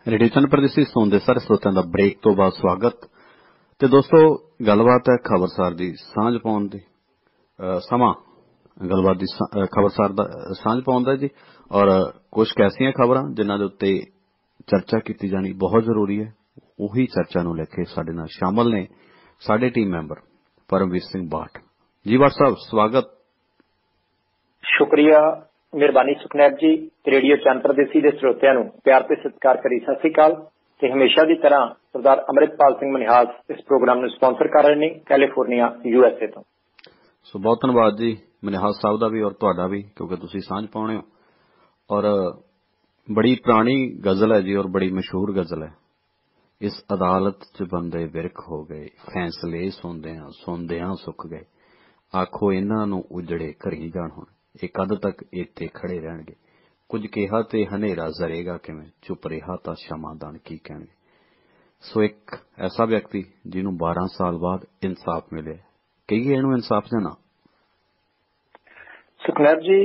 Radio channel प्रदेशी सुनते सारे श्रोतिਆਂ ਦਾ break तो बाद स्वागत। ਤੇ ਦੋਸਤੋ ਗੱਲਬਾਤ ਹੈ ਖਬਰਸਾਰ ਦੀ ਸਾਂਝ ਪਾਉਣ ਦੀ ਸਮਾਂ ਗੱਲਬਾਤ ਦੀ ਖਬਰਸਾਰ ਦਾ ਸਾਂਝ ਪਾਉਣ ਦਾ ਜੀ। ਔਰ ਕੁਝ ਐਸੀਆਂ ਖਬਰਾਂ ਜਿਨ੍ਹਾਂ ਦੇ ਉੱਤੇ ਚਰਚਾ ਕੀਤੀ ਜਾਣੀ ਬਹੁਤ ਜ਼ਰੂਰੀ ਹੈ, ਉਹੀ ਚਰਚਾ ਨੂੰ ਲੈ ਕੇ ਸਾਡੇ ਨਾਲ ਸ਼ਾਮਲ ਨੇ ਸਾਡੇ ਟੀਮ ਮੈਂਬਰ ਪਰਮਵੀਰ ਸਿੰਘ ਬਾਠ ਜੀ। ਬਾਠ ਸਾਹਿਬ ਸਵਾਗਤ। शुक्रिया, मेहरबानी सुखनैब जी। रेडियो चैनल प्रदेशी के श्रोतिਆਂ ਨੂੰ प्यार ਤੇ ਸਤਿਕਾਰ ਕਰੀ ਸਤਿ ਸ੍ਰੀ ਅਕਾਲ। ਤੇ ਹਮੇਸ਼ਾ ਦੀ ਤਰ੍ਹਾਂ ਸਰਦਾਰ ਅੰਮ੍ਰਿਤਪਾਲ ਸਿੰਘ ਮਨਿਹਾਸ ਇਸ ਪ੍ਰੋਗਰਾਮ ਨੂੰ ਸਪਾਂਸਰ ਕਰ ਰਹੇ ਨੇ ਕੈਲੀਫੋਰਨੀਆ USA ਤੋਂ। ਸੋ ਬਹੁਤ ਧੰਨਵਾਦ ਜੀ ਮਨਿਹਾਸ ਸਾਹਿਬ ਦਾ ਵੀ ਔਰ ਤੁਹਾਡਾ ਵੀ, ਕਿਉਂਕਿ ਤੁਸੀਂ ਸਾਂਝ ਪਾਉਣੇ ਹੋ। ਔਰ ਬੜੀ ਪੁਰਾਣੀ ਗਜ਼ਲ ਹੈ ਜੀ, ਔਰ ਬੜੀ ਮਸ਼ਹੂਰ ਗਜ਼ਲ ਹੈ। ਇਸ ਅਦਾਲਤ 'ਚ ਬੰਦੇ ਵਿਰਖ ਹੋ ਗਏ, ਫੈਸਲੇ ਸੁਣਦਿਆਂ ਸੁੱਕ ਗਏ, ਆਖੋ ਇਹਨਾਂ ਨੂੰ ਉਜੜੇ ਘਰੀ ਜਾਣ ਹੁਣ, ਇਹ ਕਦ ਤੱਕ ਇੱਥੇ ਖੜੇ ਰਹਿਣਗੇ, ਕੁਝ ਕਿਹਾ ਤੇ ਹਨੇਰਾ ਜ਼ਰੇਗਾ ਕਿਵੇਂ, ਚੁੱਪ ਰਿਹਾ ਤਾਂ ਸ਼ਮਾਦਾਨ ਕੀ ਕਹਿਣਗੇ। ਸੋ ਇੱਕ ਐਸਾ ਵਿਅਕਤੀ ਜਿਹਨੂੰ 12 ਸਾਲ ਬਾਅਦ ਇਨਸਾਫ ਮਿਲਿਆ, ਕਹੀਏ ਇਹਨੂੰ ਇਨਸਾਫ ਜਾਂ ਨਾ? ਸੁਖਨੈਬ ਜੀ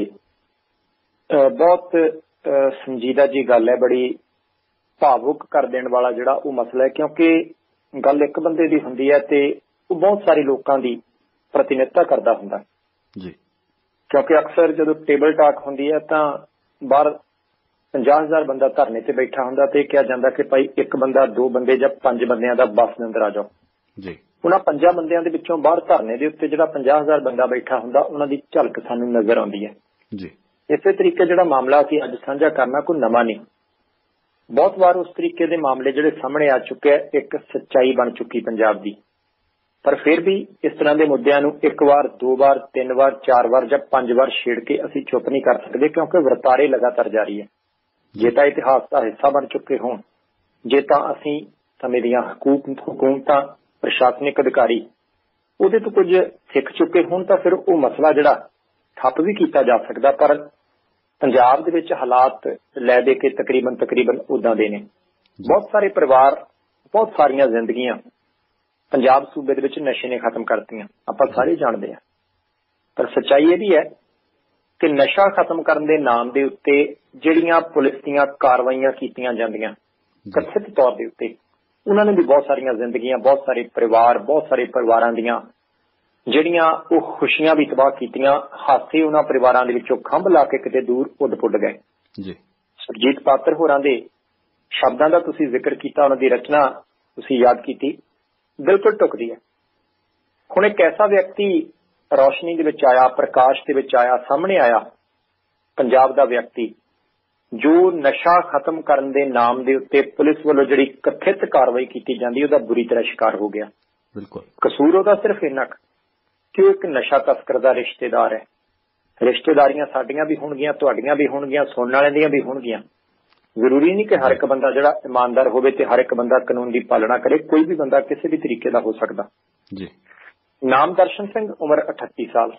ਬਹੁਤ ਸੰਜੀਦਾ ਜੀ ਗੱਲ ਹੈ, ਬੜੀ ਭਾਵੁਕ ਕਰ ਦੇਣ ਵਾਲਾ ਜਿਹੜਾ ਉਹ ਮਸਲਾ ਹੈ, ਕਿਉਂਕਿ ਗੱਲ ਇੱਕ ਬੰਦੇ ਦੀ ਹੁੰਦੀ ਹੈ ਤੇ ਉਹ ਬਹੁਤ ਸਾਰੇ ਲੋਕਾਂ ਦੀ ਪ੍ਰਤੀਨਿਧਤਾ ਕਰਦਾ ਹੁੰਦਾ ਜੀ। ਕਿਉਂਕਿ ਅਕਸਰ ਜਦੋਂ ਟੇਬਲ ਟਾਕ ਹੁੰਦੀ ਹੈ ਤਾਂ ਬਾਹਰ 50,000 ਬੰਦਾ ਧਰਨੇ ਤੇ ਬੈਠਾ ਹੁੰਦਾ ਤੇ ਕਿਹਾ ਜਾਂਦਾ ਕਿ ਭਾਈ ਇੱਕ ਬੰਦਾ, ਦੋ ਬੰਦੇ ਜਾਂ 5 ਬੰਦਿਆਂ ਦਾ ਬੱਸ ਦੇ ਅੰਦਰ ਆ ਜਾਓ ਜੀ। ਉਹਨਾਂ 5 ਬੰਦਿਆਂ ਦੇ ਵਿੱਚੋਂ ਬਾਹਰ ਧਰਨੇ ਦੇ ਉੱਤੇ ਜਿਹੜਾ 50,000 ਬੰਦਾ ਬੈਠਾ ਹੁੰਦਾ, ਉਹਨਾਂ ਦੀ ਝਲਕ ਸਾਨੂੰ ਨਜ਼ਰ ਆਉਂਦੀ ਹੈ ਜੀ। ਇਸੇ ਤਰੀਕੇ ਜਿਹੜਾ ਮਾਮਲਾ ਅਸੀਂ ਅੱਜ ਸਾਂਝਾ ਕਰਨਾ ਕੋਈ ਨਵਾਂ ਨਹੀਂ, ਬਹੁਤ ਵਾਰ ਉਸ ਤਰੀਕੇ ਦੇ ਮਾਮਲੇ ਜਿਹੜੇ ਸਾਹਮਣੇ ਆ ਚੁੱਕੇ, ਇੱਕ ਸੱਚਾਈ ਬਣ ਚੁੱਕੀ ਪੰਜਾਬ ਦੀ। ਪਰ ਫਿਰ ਵੀ ਇਸ ਤਰ੍ਹਾਂ ਦੇ ਮੁੱਦਿਆਂ ਨੂੰ ਇੱਕ ਵਾਰ, 2 ਵਾਰ, 3 ਵਾਰ, 4 ਵਾਰ ਜਾਂ 5 ਵਾਰ ਛੇੜ ਕੇ ਅਸੀਂ ਚੁੱਪ ਨਹੀਂ ਕਰ ਸਕਦੇ, ਕਿਉਂਕਿ ਵਰਤਾਰੇ ਲਗਾਤਾਰ ਜਾਰੀ ਹੈ। ਜੇ ਤਾਂ ਇਤਿਹਾਸ ਦਾ ਹਿੱਸਾ ਬਣ ਚੁੱਕੇ ਹੋਣ, ਜੇ ਤਾਂ ਅਸੀਂ ਸਮੇਂ ਦੀਆਂ ਹਕੂਮਤਾਂ, ਪ੍ਰਸ਼ਾਸਨਿਕ ਅਧਿਕਾਰੀ ਉਹਦੇ ਤੋਂ ਕੁਝ ਸਿੱਖ ਚੁੱਕੇ ਹੋਣ, ਤਾਂ ਫਿਰ ਉਹ ਮਸਲਾ ਜਿਹੜਾ ਠੱਪ ਵੀ ਕੀਤਾ ਜਾ ਸਕਦਾ। ਪਰ ਪੰਜਾਬ ਦੇ ਵਿੱਚ ਹਾਲਾਤ ਲੈ ਦੇ ਕੇ ਤਕਰੀਬਨ ਉਦਾਂ ਦੇ ਨੇ। ਬਹੁਤ ਸਾਰੇ ਪਰਿਵਾਰ, ਬਹੁਤ ਸਾਰੀਆਂ ਜ਼ਿੰਦਗੀਆਂ ਪੰਜਾਬ ਸੂਬੇ ਦੇ ਵਿੱਚ ਨਸ਼ੇ ਨੇ ਖਤਮ ਕਰਤੀਆਂ, ਆਪਾਂ ਸਾਰੇ ਜਾਣਦੇ ਹਾਂ। ਪਰ ਸੱਚਾਈ ਇਹ ਵੀ ਹੈ ਕਿ ਨਸ਼ਾ ਖਤਮ ਕਰਨ ਦੇ ਨਾਮ ਦੇ ਉੱਤੇ ਜਿਹੜੀਆਂ ਪੁਲਿਸ ਦੀਆਂ ਕਾਰਵਾਈਆਂ ਕੀਤੀਆਂ ਜਾਂਦੀਆਂ ਕਥਿਤ ਤੌਰ ਦੇ ਉੱਤੇ, ਉਹਨਾਂ ਨੇ ਵੀ ਬਹੁਤ ਸਾਰੀਆਂ ਜ਼ਿੰਦਗੀਆਂ, ਬਹੁਤ ਸਾਰੇ ਪਰਿਵਾਰ, ਬਹੁਤ ਸਾਰੇ ਪਰਿਵਾਰਾਂ ਦੀਆਂ ਜਿਹੜੀਆਂ ਉਹ ਖੁਸ਼ੀਆਂ ਵੀ ਤਬਾਹ ਕੀਤੀਆਂ। ਹਾਸੇ ਉਹਨਾਂ ਪਰਿਵਾਰਾਂ ਦੇ ਵਿੱਚੋਂ ਖੰਭ ਲਾ ਕੇ ਕਿਤੇ ਦੂਰ ਉੱਡ ਗਏ ਜੀ। ਸੁਰਜੀਤ ਪਾਤਰ ਹੋਰਾਂ ਦੇ ਸ਼ਬਦਾਂ ਦਾ ਤੁਸੀਂ ਜ਼ਿਕਰ ਕੀਤਾ, ਉਹਨਾਂ ਦੀ ਰਚਨਾ ਤੁਸੀਂ ਯਾਦ ਕੀਤੀ, ਬਿਲਕੁਲ ਢੁੱਕਦੀ ਹੈ। ਹੁਣ ਇੱਕ ਐਸਾ ਵਿਅਕਤੀ ਰੌਸ਼ਨੀ ਦੇ ਵਿੱਚ ਆਇਆ, ਪ੍ਰਕਾਸ਼ ਦੇ ਵਿੱਚ ਆਇਆ, ਸਾਹਮਣੇ ਆਇਆ, ਪੰਜਾਬ ਦਾ ਵਿਅਕਤੀ ਜੋ ਨਸ਼ਾ ਖਤਮ ਕਰਨ ਦੇ ਨਾਮ ਦੇ ਉੱਤੇ ਪੁਲਿਸ ਵੱਲੋਂ ਜਿਹੜੀ ਕਥਿਤ ਕਾਰਵਾਈ ਕੀਤੀ ਜਾਂਦੀ, ਉਹਦਾ ਬੁਰੀ ਤਰ੍ਹਾਂ ਸ਼ਿਕਾਰ ਹੋ ਗਿਆ। ਬਿਲਕੁਲ ਕਸੂਰ ਉਹਦਾ ਸਿਰਫ ਇੰਨਾ ਕਿ ਉਹ ਇੱਕ ਨਸ਼ਾ ਤਸਕਰ ਦਾ ਰਿਸ਼ਤੇਦਾਰ ਹੈ। ਰਿਸ਼ਤੇਦਾਰੀਆਂ ਸਾਡੀਆਂ ਵੀ ਹੋਣਗੀਆਂ, ਤੁਹਾਡੀਆਂ ਵੀ ਹੋਣਗੀਆਂ, ਸੁਣਨ ਵਾਲਿਆਂ ਦੀਆਂ ਵੀ ਹੋਣਗੀਆਂ। ਜ਼ਰੂਰੀ ਨਹੀਂ ਕਿ ਹਰ ਇੱਕ ਬੰਦਾ ਜਿਹੜਾ ਇਮਾਨਦਾਰ ਹੋਵੇ ਤੇ ਹਰ ਇੱਕ ਬੰਦਾ ਕਾਨੂੰਨ ਦੀ ਪਾਲਣਾ ਕਰੇ। ਕੋਈ ਵੀ ਬੰਦਾ ਕਿਸੇ ਵੀ ਤਰੀਕੇ ਦਾ ਹੋ ਸਕਦਾ ਜੀ। ਨਾਮ ਦਰਸ਼ਨ ਸਿੰਘ, ਉਮਰ 38 ਸਾਲ।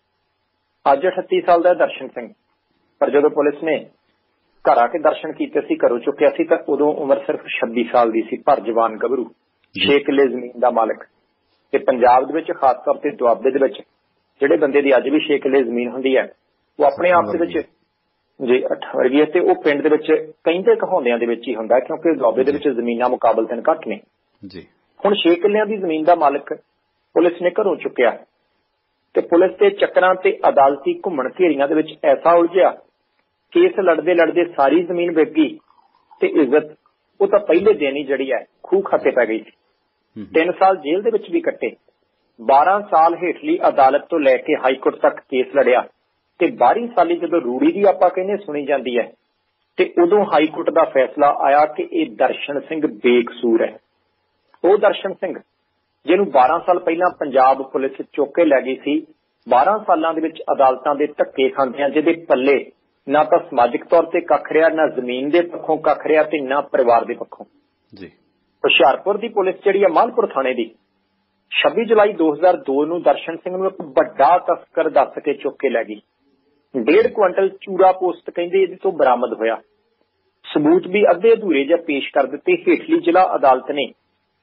ਅੱਜ 38 ਸਾਲ ਦਾ ਦਰਸ਼ਨ ਸਿੰਘ, ਪਰ ਜਦੋਂ ਪੁਲਿਸ ਨੇ ਘਰ ਆ ਕੇ ਦਰਸ਼ਨ ਕੀਤੇ ਸੀ, ਘਰੋਂ ਚੁੱਕਿਆ ਸੀ, ਤਾਂ ਉਦੋਂ ਉਮਰ ਸਿਰਫ 26 ਸਾਲ ਦੀ ਸੀ। ਭਰ ਜਵਾਨ ਗੱਭਰੂ, 6 ਕਿੱਲੇ ਜ਼ਮੀਨ ਦਾ ਮਾਲਕ। ਤੇ ਪੰਜਾਬ ਦੇ ਵਿੱਚ, ਖਾਸ ਤੌਰ ਤੇ ਦੁਆਬੇ ਦੇ ਵਿੱਚ, ਜਿਹੜੇ ਬੰਦੇ ਦੀ ਅੱਜ ਵੀ 6 ਕਿੱਲੇ ਜ਼ਮੀਨ ਹੁੰਦੀ ਹੈ, ਉਹ ਆਪਣੇ ਆਪ ਦੇ ਵਿੱਚ ਜੀ 8 ਵਰਗੀ ਹੈ। ਤੇ ਉਹ ਪਿੰਡ ਦੇ ਵਿੱਚ ਕਹਿੰਦੇ ਕਹਾਉਂਦਿਆਂ ਦੇ ਵਿੱਚ ਹੀ ਹੁੰਦਾ, ਕਿਉਂਕਿ ਦੁਆਬੇ ਦੇ ਵਿੱਚ ਜ਼ਮੀਨਾਂ ਮੁਕਾਬਲਤਨ ਘੱਟ ਨੇ ਜੀ। ਹੁਣ 6 ਕਿੱਲਿਆਂ ਦੀ ਜ਼ਮੀਨ ਦਾ ਮਾਲਕ ਪੁਲਿਸ ਨੇ ਘਰੋਂ ਚੁੱਕਿਆ ਤੇ ਪੁਲਿਸ ਦੇ ਚੱਕਰਾਂ ਤੇ ਅਦਾਲਤੀ ਘੁੰਮਣ ਘੇਰੀਆਂ ਦੇ ਵਿੱਚ ਐਸਾ ਉਲਝਿਆ, ਕੇਸ ਲੜਦੇ ਸਾਰੀ ਜ਼ਮੀਨ ਵਿਕ ਗਈ ਤੇ ਇੱਜ਼ਤ ਉਹ ਤਾਂ ਪਹਿਲੇ ਦਿਨ ਹੀ ਜਿਹੜੀ ਹੈ ਖੂਹ ਖਾਤੇ ਪੈ ਗਈ ਸੀ। 3 ਸਾਲ ਜੇਲ੍ਹ ਦੇ ਵਿੱਚ ਵੀ ਕੱਟੇ, 12 ਸਾਲ ਹੇਠਲੀ ਅਦਾਲਤ ਤੋਂ ਲੈ ਕੇ ਹਾਈ ਕੋਰਟ ਤੱਕ ਕੇਸ ਲੜਿਆ ਤੇ 12ਵੀਂ ਸਾਲੀ ਜਦੋਂ ਰੂੜੀ ਦੀ ਆਪਾਂ ਕਹਿੰਦੇ ਸੁਣੀ ਜਾਂਦੀ ਹੈ, ਤੇ ਉਦੋਂ ਹਾਈ ਕੋਰਟ ਦਾ ਫੈਸਲਾ ਆਇਆ ਕਿ ਇਹ ਦਰਸ਼ਨ ਸਿੰਘ ਬੇਕਸੂਰ ਹੈ। ਉਹ ਦਰਸ਼ਨ ਸਿੰਘ ਜਿਹਨੂੰ 12 ਸਾਲ ਪਹਿਲਾਂ ਪੰਜਾਬ ਪੁਲਿਸ ਚੁੱਕ ਕੇ ਲੈ ਗਈ ਸੀ, 12 ਸਾਲਾਂ ਦੇ ਵਿੱਚ ਅਦਾਲਤਾਂ ਦੇ ਧੱਕੇ ਖਾਂਦਿਆਂ, ਜਿਹਦੇ ਪੱਲੇ ਨਾ ਤਾਂ ਸਮਾਜਿਕ ਤੌਰ ਤੇ ਕੱਖ ਰਿਹਾ, ਨਾ ਜ਼ਮੀਨ ਦੇ ਪੱਖੋਂ ਕੱਖ ਰਿਹਾ ਤੇ ਨਾ ਪਰਿਵਾਰ ਦੇ ਪੱਖੋਂ ਜੀ। ਹੁਸ਼ਿਆਰਪੁਰ ਦੀ ਪੁਲਿਸ ਜਿਹੜੀ ਹੈ, ਮਾਲਪੁਰ ਥਾਣੇ ਦੀ, 26 ਜੁਲਾਈ 2002 ਨੂੰ ਦਰਸ਼ਨ ਸਿੰਘ ਨੂੰ ਇੱਕ ਵੱਡਾ ਤਸਕਰ ਦੱਸ ਕੇ ਚੁੱਕ ਕੇ ਲੈ ਗਈ। 1.5 ਕੁਇੰਟਲ ਚੂੜਾ ਪੋਸਟ ਕਹਿੰਦੇ ਇਹਦੇ ਤੋਂ ਬਰਾਮਦ ਹੋਇਆ। ਸਬੂਤ ਵੀ ਅੱਧੇ ਅਧੂਰੇ ਜਿਹਾ ਪੇਸ਼ ਕਰ ਦਿੱਤੇ। ਹੇਠਲੀ ਜ਼ਿਲ੍ਹਾ ਅਦਾਲਤ ਨੇ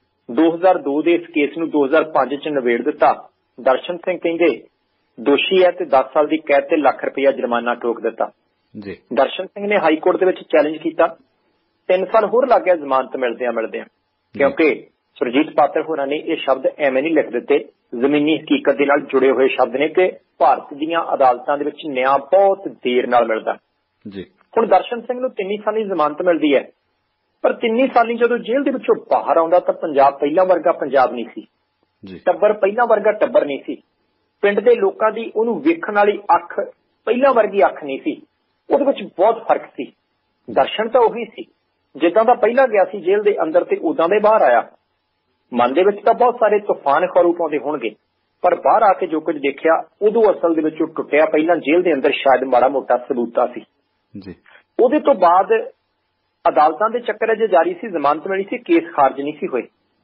2002 ਦੇ ਇਸ ਕੇਸ ਨੂੰ 2005 ਚ ਨਿਬੇੜ ਦਿੱਤਾ। ਦਰਸ਼ਨ ਸਿੰਘ ਕਹਿੰਦੇ ਦੋਸ਼ੀ ਹੈ ਤੇ 10 ਸਾਲ ਦੀ ਕੈਦ ਤੇ ਲੱਖ ਰੁਪਇਆ ਜੁਰਮਾਨਾ ਠੋਕ ਦਿੱਤਾ ਜੀ। ਦਰਸ਼ਨ ਸਿੰਘ ਨੇ ਹਾਈ ਕੋਰਟ ਦੇ ਵਿੱਚ ਚੈਲੰਜ ਕੀਤਾ 3 ਸਾਲ ਹੋਰ ਲੱਗ ਗਿਆ ਜ਼ਮਾਨਤ ਮਿਲਦਿਆਂ ਕਿਉਂਕਿ ਸੁਰਜੀਤ ਪਾਤਰ ਹੋਰਾਂ ਨੇ ਇਹ ਸ਼ਬਦ ਐਵੇਂ ਨਹੀਂ ਲਿਖ ਦਿੱਤੇ, ਜ਼ਮੀਨੀ ਹਕੀਕਤ ਦੇ ਨਾਲ ਜੁੜੇ ਹੋਏ ਸ਼ਬਦ ਨੇ ਕਿ ਭਾਰਤ ਦੀਆਂ ਅਦਾਲਤਾਂ ਦੇ ਵਿੱਚ ਨਿਆਂ ਬਹੁਤ ਦੇਰ ਨਾਲ ਮਿਲਦਾ ਜੀ। ਹੁਣ ਦਰਸ਼ਨ ਸਿੰਘ ਨੂੰ 3 ਸਾਲੀ ਜ਼ਮਾਨਤ ਮਿਲਦੀ ਹੈ, ਪਰ 3 ਸਾਲੀ ਜਦੋਂ ਜੇਲ੍ਹ ਦੇ ਵਿੱਚੋਂ ਬਾਹਰ ਆਉਂਦਾ ਤਾਂ ਪੰਜਾਬ ਪਹਿਲਾਂ ਵਰਗਾ ਪੰਜਾਬ ਨਹੀਂ ਸੀ, ਟੱਬਰ ਪਹਿਲਾਂ ਵਰਗਾ ਟੱਬਰ ਨਹੀਂ ਸੀ, ਪਿੰਡ ਦੇ ਲੋਕਾਂ ਦੀ ਉਹਨੂੰ ਵੇਖਣ ਵਾਲੀ ਅੱਖ ਪਹਿਲਾਂ ਵਰਗੀ ਅੱਖ ਨਹੀਂ ਸੀ, ਉਹਦੇ ਵਿੱਚ ਬਹੁਤ ਫਰਕ ਸੀ। ਦਰਸ਼ਨ ਤਾਂ ਉਹੀ ਸੀ ਜਿੱਦਾਂ ਦਾ ਪਹਿਲਾਂ ਗਿਆ ਸੀ ਜੇਲ੍ਹ ਦੇ ਅੰਦਰ ਤੇ ਉਦਾਂ ਦੇ ਬਾਹਰ ਆਇਆ। ਮਨ ਦੇ ਵਿੱਚ ਤਾਂ ਬਹੁਤ ਸਾਰੇ ਤੂਫਾਨ ਖਰੂ ਪਾਉਂਦੇ ਹੋਣਗੇ, ਪਰ ਬਾਹਰ ਆ ਕੇ ਜੋ ਕੁਝ ਦੇਖਿਆ ਉਦੋਂ ਅਸਲ ਦੇ ਵਿੱਚ ਉਹ ਟੁੱਟਿਆ ਪਹਿਲਾਂ ਜੇਲ੍ਹ ਦੇ ਅੰਦਰ ਸ਼ਾਇਦ ਮਾੜਾ ਮੋਟਾ ਸਬੂਤਾ ਸੀ ਜੀ। ਉਹਦੇ ਤੋਂ ਬਾਅਦ ਅਦਾਲਤਾਂ ਦੇ ਚੱਕਰ ਅਜੇ ਜਾਰੀ ਸੀ, ਜ਼ਮਾਨਤ ਮਿਲੀ ਸੀ, ਕੇਸ ਖਾਰਜ ਨਹੀਂ ਸੀ ਹੋਏ।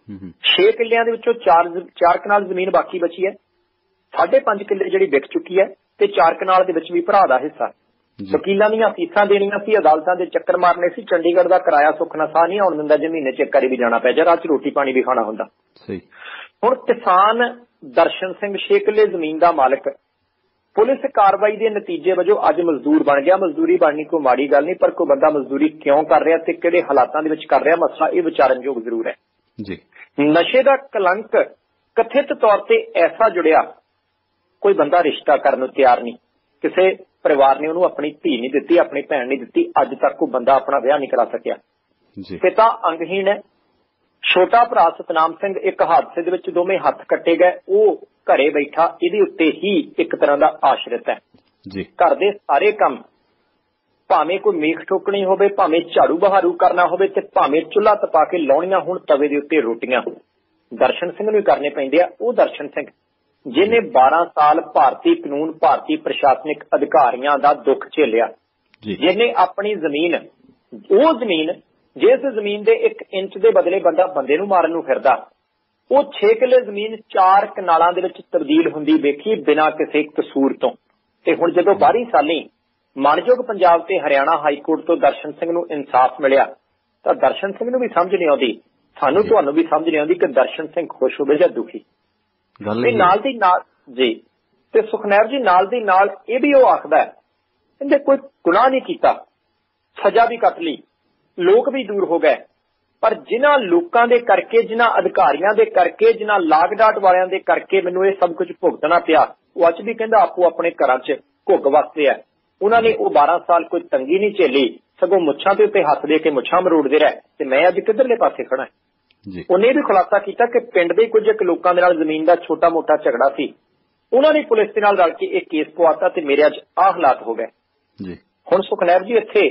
6 ਕਿੱਲਿਆਂ ਦੇ ਵਿੱਚੋਂ 4 ਕਨਾਲ ਜ਼ਮੀਨ ਬਾਕੀ ਬਚੀ ਹੈ, 5.5 ਕਿੱਲੇ ਜਿਹੜੀ ਵਿਕ ਚੁੱਕੀ ਹੈ ਤੇ 4 ਕਨਾਲ ਦੇ ਵਿੱਚ ਵੀ ਭਰਾ ਦਾ ਹਿੱਸਾ। ਵਕੀਲਾਂ ਦੀਆਂ ਫੀਸਾਂ ਦੇਣੀਆਂ ਸੀ, ਅਦਾਲਤਾਂ ਦੇ ਚੱਕਰ ਮਾਰਨੇ ਸੀ, ਚੰਡੀਗੜ੍ਹ ਦਾ ਕਿਰਾਇਆ ਸੁੱਖ ਨਾਲ ਸਾਹ ਨਹੀਂ ਆਉਣ ਦਿੰਦਾ ਜੇ ਮਹੀਨੇ 'ਚ ਇੱਕ ਵਾਰੀ ਵੀ ਜਾਣਾ ਪੈ ਜਾ, ਰਾਤ 'ਚ ਰੋਟੀ ਪਾਣੀ ਵੀ ਖਾਣਾ ਹੁੰਦਾ। ਹੁਣ ਕਿਸਾਨ ਦਰਸ਼ਨ ਸਿੰਘ 6 ਕਿੱਲੇ ਜ਼ਮੀਨ ਦਾ ਮਾਲਕ ਪੁਲਿਸ ਕਾਰਵਾਈ ਦੇ ਨਤੀਜੇ ਵਜੋਂ ਅੱਜ ਮਜ਼ਦੂਰ ਬਣ ਗਿਆ। ਮਜ਼ਦੂਰੀ ਬਣਨੀ ਕੋਈ ਮਾੜੀ ਗੱਲ ਨਹੀਂ, ਪਰ ਕੋਈ ਬੰਦਾ ਮਜ਼ਦੂਰੀ ਕਿਉਂ ਕਰ ਰਿਹਾ ਤੇ ਕਿਹੜੇ ਹਾਲਾਤਾਂ ਦੇ ਵਿੱਚ ਕਰ ਰਿਹਾ, ਮਸਲਾ ਇਹ ਵਿਚਾਰਨਯੋਗ ਜ਼ਰੂਰ ਹੈ ਜੀ। ਨਸ਼ੇ ਦਾ ਕਲੰਕ ਕਥਿਤ ਤੌਰ ਤੇ ਐਸਾ ਜੁੜਿਆ, ਕੋਈ ਬੰਦਾ ਰਿਸ਼ਤਾ ਕਰਨ ਨੂੰ ਤਿਆਰ ਨਹੀਂ, ਕਿਸੇ ਪਰਿਵਾਰ ਨੇ ਉਹਨੂੰ ਆਪਣੀ ਧੀ ਨਹੀਂ ਦਿੱਤੀ, ਆਪਣੀ ਭੈਣ ਨਹੀਂ ਦਿੱਤੀ, ਅੱਜ ਤੱਕ ਕੋਈ ਬੰਦਾ ਆਪਣਾ ਵਿਆਹ ਨਹੀਂ ਕਰਾ ਸਕਿਆ। ਪਿਤਾ ਅੰਗਹੀਣ ਹੈ, ਛੋਟਾ ਭਰਾ ਸਤਨਾਮ ਸਿੰਘ ਇੱਕ ਹਾਦਸੇ ਦੇ ਵਿੱਚ ਦੋਵੇਂ ਹੱਥ ਕੱਟੇ ਗਏ, ਉਹ ਘਰੇ ਬੈਠਾ ਇਹਦੇ ਉੱਤੇ ਹੀ ਇੱਕ ਤਰ੍ਹਾਂ ਦਾ ਆਸ਼ਰਿਤ ਹੈ ਜੀ। ਘਰ ਦੇ ਸਾਰੇ ਕੰਮ ਭਾਵੇਂ ਕੋਈ ਮੇਖ ਠੋਕਣੀ ਹੋਵੇ, ਭਾਵੇਂ ਝਾੜੂ ਬਹਾਰੂ ਕਰਨਾ ਹੋਵੇ ਤੇ ਭਾਵੇਂ ਚੁੱਲ੍ਹਾ ਤਪਾ ਕੇ ਲਾਉਣੀਆਂ ਹੁਣ ਤਵੇ ਦੇ ਉੱਤੇ ਰੋਟੀਆਂ, ਦਰਸ਼ਨ ਸਿੰਘ ਨੂੰ ਹੀ ਕਰਨੇ ਪੈਂਦੇ ਆ। ਉਹ ਦਰਸ਼ਨ ਸਿੰਘ ਜਿਹਨੇ 12 ਸਾਲ ਭਾਰਤੀ ਕਾਨੂੰਨ, ਭਾਰਤੀ ਪ੍ਰਸ਼ਾਸਨਿਕ ਅਧਿਕਾਰੀਆਂ ਦਾ ਦੁੱਖ ਝੇਲਿਆ, ਜਿਹਨੇ ਆਪਣੀ ਜ਼ਮੀਨ, ਉਹ ਜ਼ਮੀਨ ਜਿਸ ਜ਼ਮੀਨ ਦੇ 1 ਇੰਚ ਦੇ ਬਦਲੇ ਬੰਦਾ ਬੰਦੇ ਨੂੰ ਮਾਰਨ ਨੂੰ ਫਿਰਦਾ, ਉਹ 6 ਕਿੱਲੇ ਜ਼ਮੀਨ 4 ਕਨਾਲਾਂ ਦੇ ਵਿੱਚ ਤਬਦੀਲ ਹੁੰਦੀ ਵੇਖੀ ਬਿਨਾਂ ਕਿਸੇ ਕਸੂਰ ਤੋਂ। ਤੇ ਹੁਣ ਜਦੋਂ 12 ਸਾਲੀ ਮਾਣਯੋਗ ਪੰਜਾਬ ਤੇ ਹਰਿਆਣਾ ਹਾਈ ਕੋਰਟ ਤੋਂ ਦਰਸ਼ਨ ਸਿੰਘ ਨੂੰ ਇਨਸਾਫ ਮਿਲਿਆ ਤਾਂ ਦਰਸ਼ਨ ਸਿੰਘ ਨੂੰ ਵੀ ਸਮਝ ਨਹੀਂ ਆਉਂਦੀ, ਸਾਨੂੰ ਤੁਹਾਨੂੰ ਵੀ ਸਮਝ ਨਹੀਂ ਆਉਂਦੀ ਕਿ ਦਰਸ਼ਨ ਸਿੰਘ ਖੁਸ਼ ਹੋਵੇ ਜਾਂ ਦੁਖੀ। ਤੇ ਨਾਲ ਦੀ ਨਾਲ ਜੀ ਤੇ ਸੁਖਨੈਬ ਜੀ ਨਾਲ ਦੀ ਨਾਲ ਇਹ ਵੀ ਉਹ ਆਖਦਾ ਹੈ ਕਹਿੰਦੇ ਕੋਈ ਗੁਨਾਹ ਨਹੀਂ ਕੀਤਾ, ਸਜ਼ਾ ਵੀ ਕੱਟ ਲਈ, ਲੋਕ ਵੀ ਦੂਰ ਹੋ ਗਏ, ਪਰ ਜਿਨ੍ਹਾਂ ਲੋਕਾਂ ਦੇ ਕਰਕੇ, ਜਿਨ੍ਹਾਂ ਅਧਿਕਾਰੀਆਂ ਦੇ ਕਰਕੇ, ਜਿਨ੍ਹਾਂ ਲਾਗਡਾਟ ਵਾਲਿਆਂ ਦੇ ਕਰਕੇ ਮੈਨੂੰ ਇਹ ਸਭ ਕੁਝ ਭੁਗਤਣਾ ਪਿਆ, ਉਹ ਅੱਜ ਵੀ ਕਹਿੰਦਾ ਆਪੋ ਆਪਣੇ ਘਰਾਂ 'ਚ ਘੁੱਗ ਵਸਦੇ ਆ। ਉਹਨਾਂ ਨੇ ਉਹ 12 ਸਾਲ ਕੋਈ ਤੰਗੀ ਨਹੀਂ ਝੇਲੀ, ਸਗੋਂ ਮੁੱਛਾਂ ਦੇ ਉੱਤੇ ਹੱਥ ਦੇ ਕੇ ਮੁੱਛਾਂ ਮਰੋੜਦੇ ਰਹੇ ਤੇ ਮੈਂ ਅੱਜ ਕਿੱਧਰਲੇ ਪਾਸੇ ਖੜਾ। ਉਹਨੇ ਵੀ ਖੁਲਾਸਾ ਕੀਤਾ ਕਿ ਪਿੰਡ ਦੇ ਕੁਝ ਇੱਕ ਲੋਕਾਂ ਦੇ ਨਾਲ ਜ਼ਮੀਨ ਦਾ ਛੋਟਾ ਮੋਟਾ ਝਗੜਾ ਸੀ, ਉਹਨਾਂ ਨੇ ਪੁਲਿਸ ਦੇ ਨਾਲ ਰਲ ਕੇ ਇਹ ਕੇਸ ਪਵਾਤਾ ਤੇ ਮੇਰੇ ਅੱਜ ਆਹ ਹਾਲਾਤ ਹੋ ਗਏ ਜੀ। ਹੁਣ ਸੁਖਨੈਬ ਜੀ ਇੱਥੇ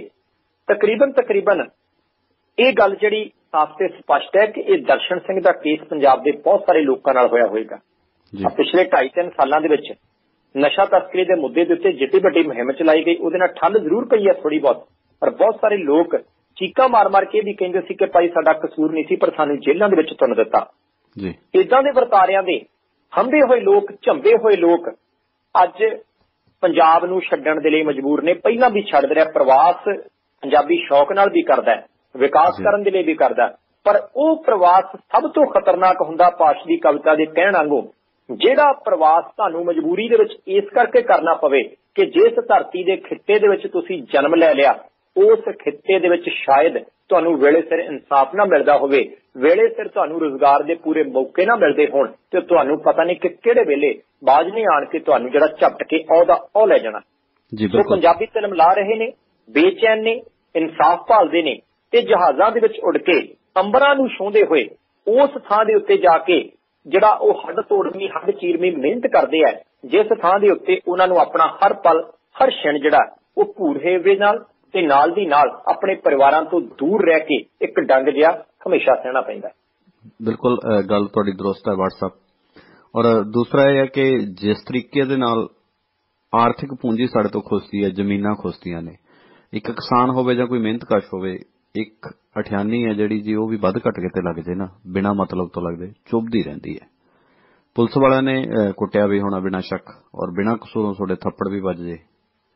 ਤਕਰੀਬਨ ਇਹ ਗੱਲ ਜਿਹੜੀ ਸਾਫ਼ ਤੇ ਸਪਸ਼ਟ ਹੈ ਕਿ ਇਹ ਦਰਸ਼ਨ ਸਿੰਘ ਦਾ ਕੇਸ ਪੰਜਾਬ ਦੇ ਬਹੁਤ ਸਾਰੇ ਲੋਕਾਂ ਨਾਲ ਹੋਇਆ ਹੋਵੇਗਾ। ਪਿਛਲੇ 2.5-3 ਸਾਲਾਂ ਦੇ ਵਿੱਚ ਨਸ਼ਾ ਤਸਕਰੀ ਦੇ ਮੁੱਦੇ ਦੇ ਉੱਤੇ ਜਿੱਡੀ ਵੱਡੀ ਮੁਹਿੰਮ ਚਲਾਈ ਗਈ, ਉਹਦੇ ਨਾਲ ਠੱਲ ਜ਼ਰੂਰ ਪਈ ਹੈ ਥੋੜੀ ਬਹੁਤ, ਪਰ ਬਹੁਤ ਸਾਰੇ ਲੋਕ ਚੀਕਾਂ ਮਾਰ ਕੇ ਵੀ ਕਹਿੰਦੇ ਸੀ ਕਿ ਭਾਈ ਸਾਡਾ ਕਸੂਰ ਨਹੀਂ ਸੀ, ਪਰ ਸਾਨੂੰ ਜੇਲ੍ਹਾਂ ਦੇ ਵਿੱਚ ਤੁੰਨ ਦਿੱਤਾ ਜੀ। ਇਦਾਂ ਦੇ ਵਰਤਾਰਿਆਂ ਦੇ ਹੰਭੇ ਹੋਏ ਲੋਕ, ਝੰਬੇ ਹੋਏ ਲੋਕ ਅੱਜ ਪੰਜਾਬ ਨੂੰ ਛੱਡਣ ਦੇ ਲਈ ਮਜਬੂਰ ਨੇ। ਪਹਿਲਾਂ ਵੀ ਛੱਡ ਰਿਹਾ, ਪ੍ਰਵਾਸ ਪੰਜਾਬੀ ਸ਼ੌਕ ਨਾਲ ਵੀ ਕਰਦਾ, ਵਿਕਾਸ ਕਰਨ ਦੇ ਲਈ ਵੀ ਕਰਦਾ, ਪਰ ਉਹ ਪ੍ਰਵਾਸ ਸਭ ਤੋਂ ਖਤਰਨਾਕ ਹੁੰਦਾ ਪਾਸ਼ ਦੀ ਕਵਿਤਾ ਦੇ ਕਹਿਣ ਵਾਂਗੂ, ਜਿਹੜਾ ਪ੍ਰਵਾਸ ਤੁਹਾਨੂੰ ਮਜਬੂਰੀ ਦੇ ਵਿੱਚ ਇਸ ਕਰਕੇ ਕਰਨਾ ਪਵੇ ਕਿ ਜਿਸ ਧਰਤੀ ਦੇ ਖਿੱਤੇ ਦੇ ਵਿੱਚ ਤੁਸੀਂ ਜਨਮ ਲੈ ਲਿਆ, ਉਸ ਖਿੱਤੇ ਦੇ ਵਿੱਚ ਸ਼ਾਇਦ ਤੁਹਾਨੂੰ ਵੇਲੇ ਸਿਰ ਇਨਸਾਫ ਨਾ ਮਿਲਦਾ ਹੋਵੇ, ਵੇਲੇ ਸਿਰ ਤੁਹਾਨੂੰ ਰੁਜ਼ਗਾਰ ਦੇ ਪੂਰੇ ਮੌਕੇ ਨਾ ਮਿਲਦੇ ਹੋਣ ਤੇ ਤੁਹਾਨੂੰ ਪਤਾ ਨਹੀਂ ਕਿ ਕਿਹੜੇ ਵੇਲੇ ਬਾਜ ਨੇ ਆਣ ਕੇ ਤੁਹਾਨੂੰ ਜਿਹੜਾ ਝਪਟ ਕੇ ਉਹਦਾ ਉਹ ਲੈ ਜਾਣਾ। ਸੋ ਪੰਜਾਬੀ ਫਿਲਮ ਲਾ ਰਹੇ ਨੇ, ਬੇਚੈਨ ਨੇ, ਇਨਸਾਫ ਭਾਲਦੇ ਨੇ ਤੇ ਜਹਾਜ਼ਾਂ ਦੇ ਵਿੱਚ ਉੱਡ ਕੇ ਅੰਬਰਾਂ ਨੂੰ ਛੂੰਹਦੇ ਹੋਏ ਉਸ ਥਾਂ ਦੇ ਉੱਤੇ ਜਾ ਕੇ ਜਿਹੜਾ ਉਹ ਹੱਡ ਤੋੜਵੀਂ, ਹੱਡ ਚੀਰਵੀਂ ਮਿਹਨਤ ਕਰਦੇ ਆ, ਜਿਸ ਥਾਂ ਦੇ ਉੱਤੇ ਉਹਨਾਂ ਨੂੰ ਆਪਣਾ ਹਰ ਪਲ, ਹਰ ਛਿਣ ਜਿਹੜਾ ਉਹ ਭੂਰਹੇਵੇ ਨਾਲ ਤੇ ਨਾਲ ਦੀ ਨਾਲ ਆਪਣੇ ਪਰਿਵਾਰਾਂ ਤੋਂ ਦੂਰ ਰਹਿ ਕੇ ਇੱਕ ਡੰਗ ਜਿਹਾ ਹਮੇਸ਼ਾ ਸਹਿਣਾ ਪੈਂਦਾ। ਬਿਲਕੁਲ ਗੱਲ ਤੁਹਾਡੀ ਦਰੁਸਤ ਹੈ WhatsApp। ਔਰ ਦੂਸਰਾ ਇਹ ਹੈ ਕਿ ਜਿਸ ਤਰੀਕੇ ਦੇ ਨਾਲ ਆਰਥਿਕ ਪੂੰਜੀ ਸਾਡੇ ਤੋਂ ਖੁੱਸਦੀ ਹੈ, ਜ਼ਮੀਨਾਂ ਖੁੱਸਦੀਆਂ ਨੇ, ਇੱਕ ਕਿਸਾਨ ਹੋਵੇ ਜਾਂ ਕੋਈ ਮਿਹਨਤਕਸ਼ ਹੋਵੇ, ਇੱਕ ਅਠਿਆਨੀ ਹੈ ਜਿਹੜੀ ਜੀ ਉਹ ਵੀ ਵੱਧ ਘੱਟ ਕਿਤੇ ਲੱਗ ਜੇ ਨਾ, ਬਿਨਾਂ ਮਤਲਬ ਤੋਂ ਲੱਗਦੇ ਚੁੱਭਦੀ ਰਹਿੰਦੀ ਹੈ। ਪੁਲਿਸ ਵਾਲਿਆਂ ਨੇ ਕੁੱਟਿਆ ਵੀ ਹੋਣਾ ਬਿਨਾਂ ਸ਼ੱਕ, ਔਰ ਬਿਨਾਂ ਕਸੂਰੋਂ ਤੁਹਾਡੇ ਥੱਪੜ ਵੀ ਵੱਜ ਜੇ,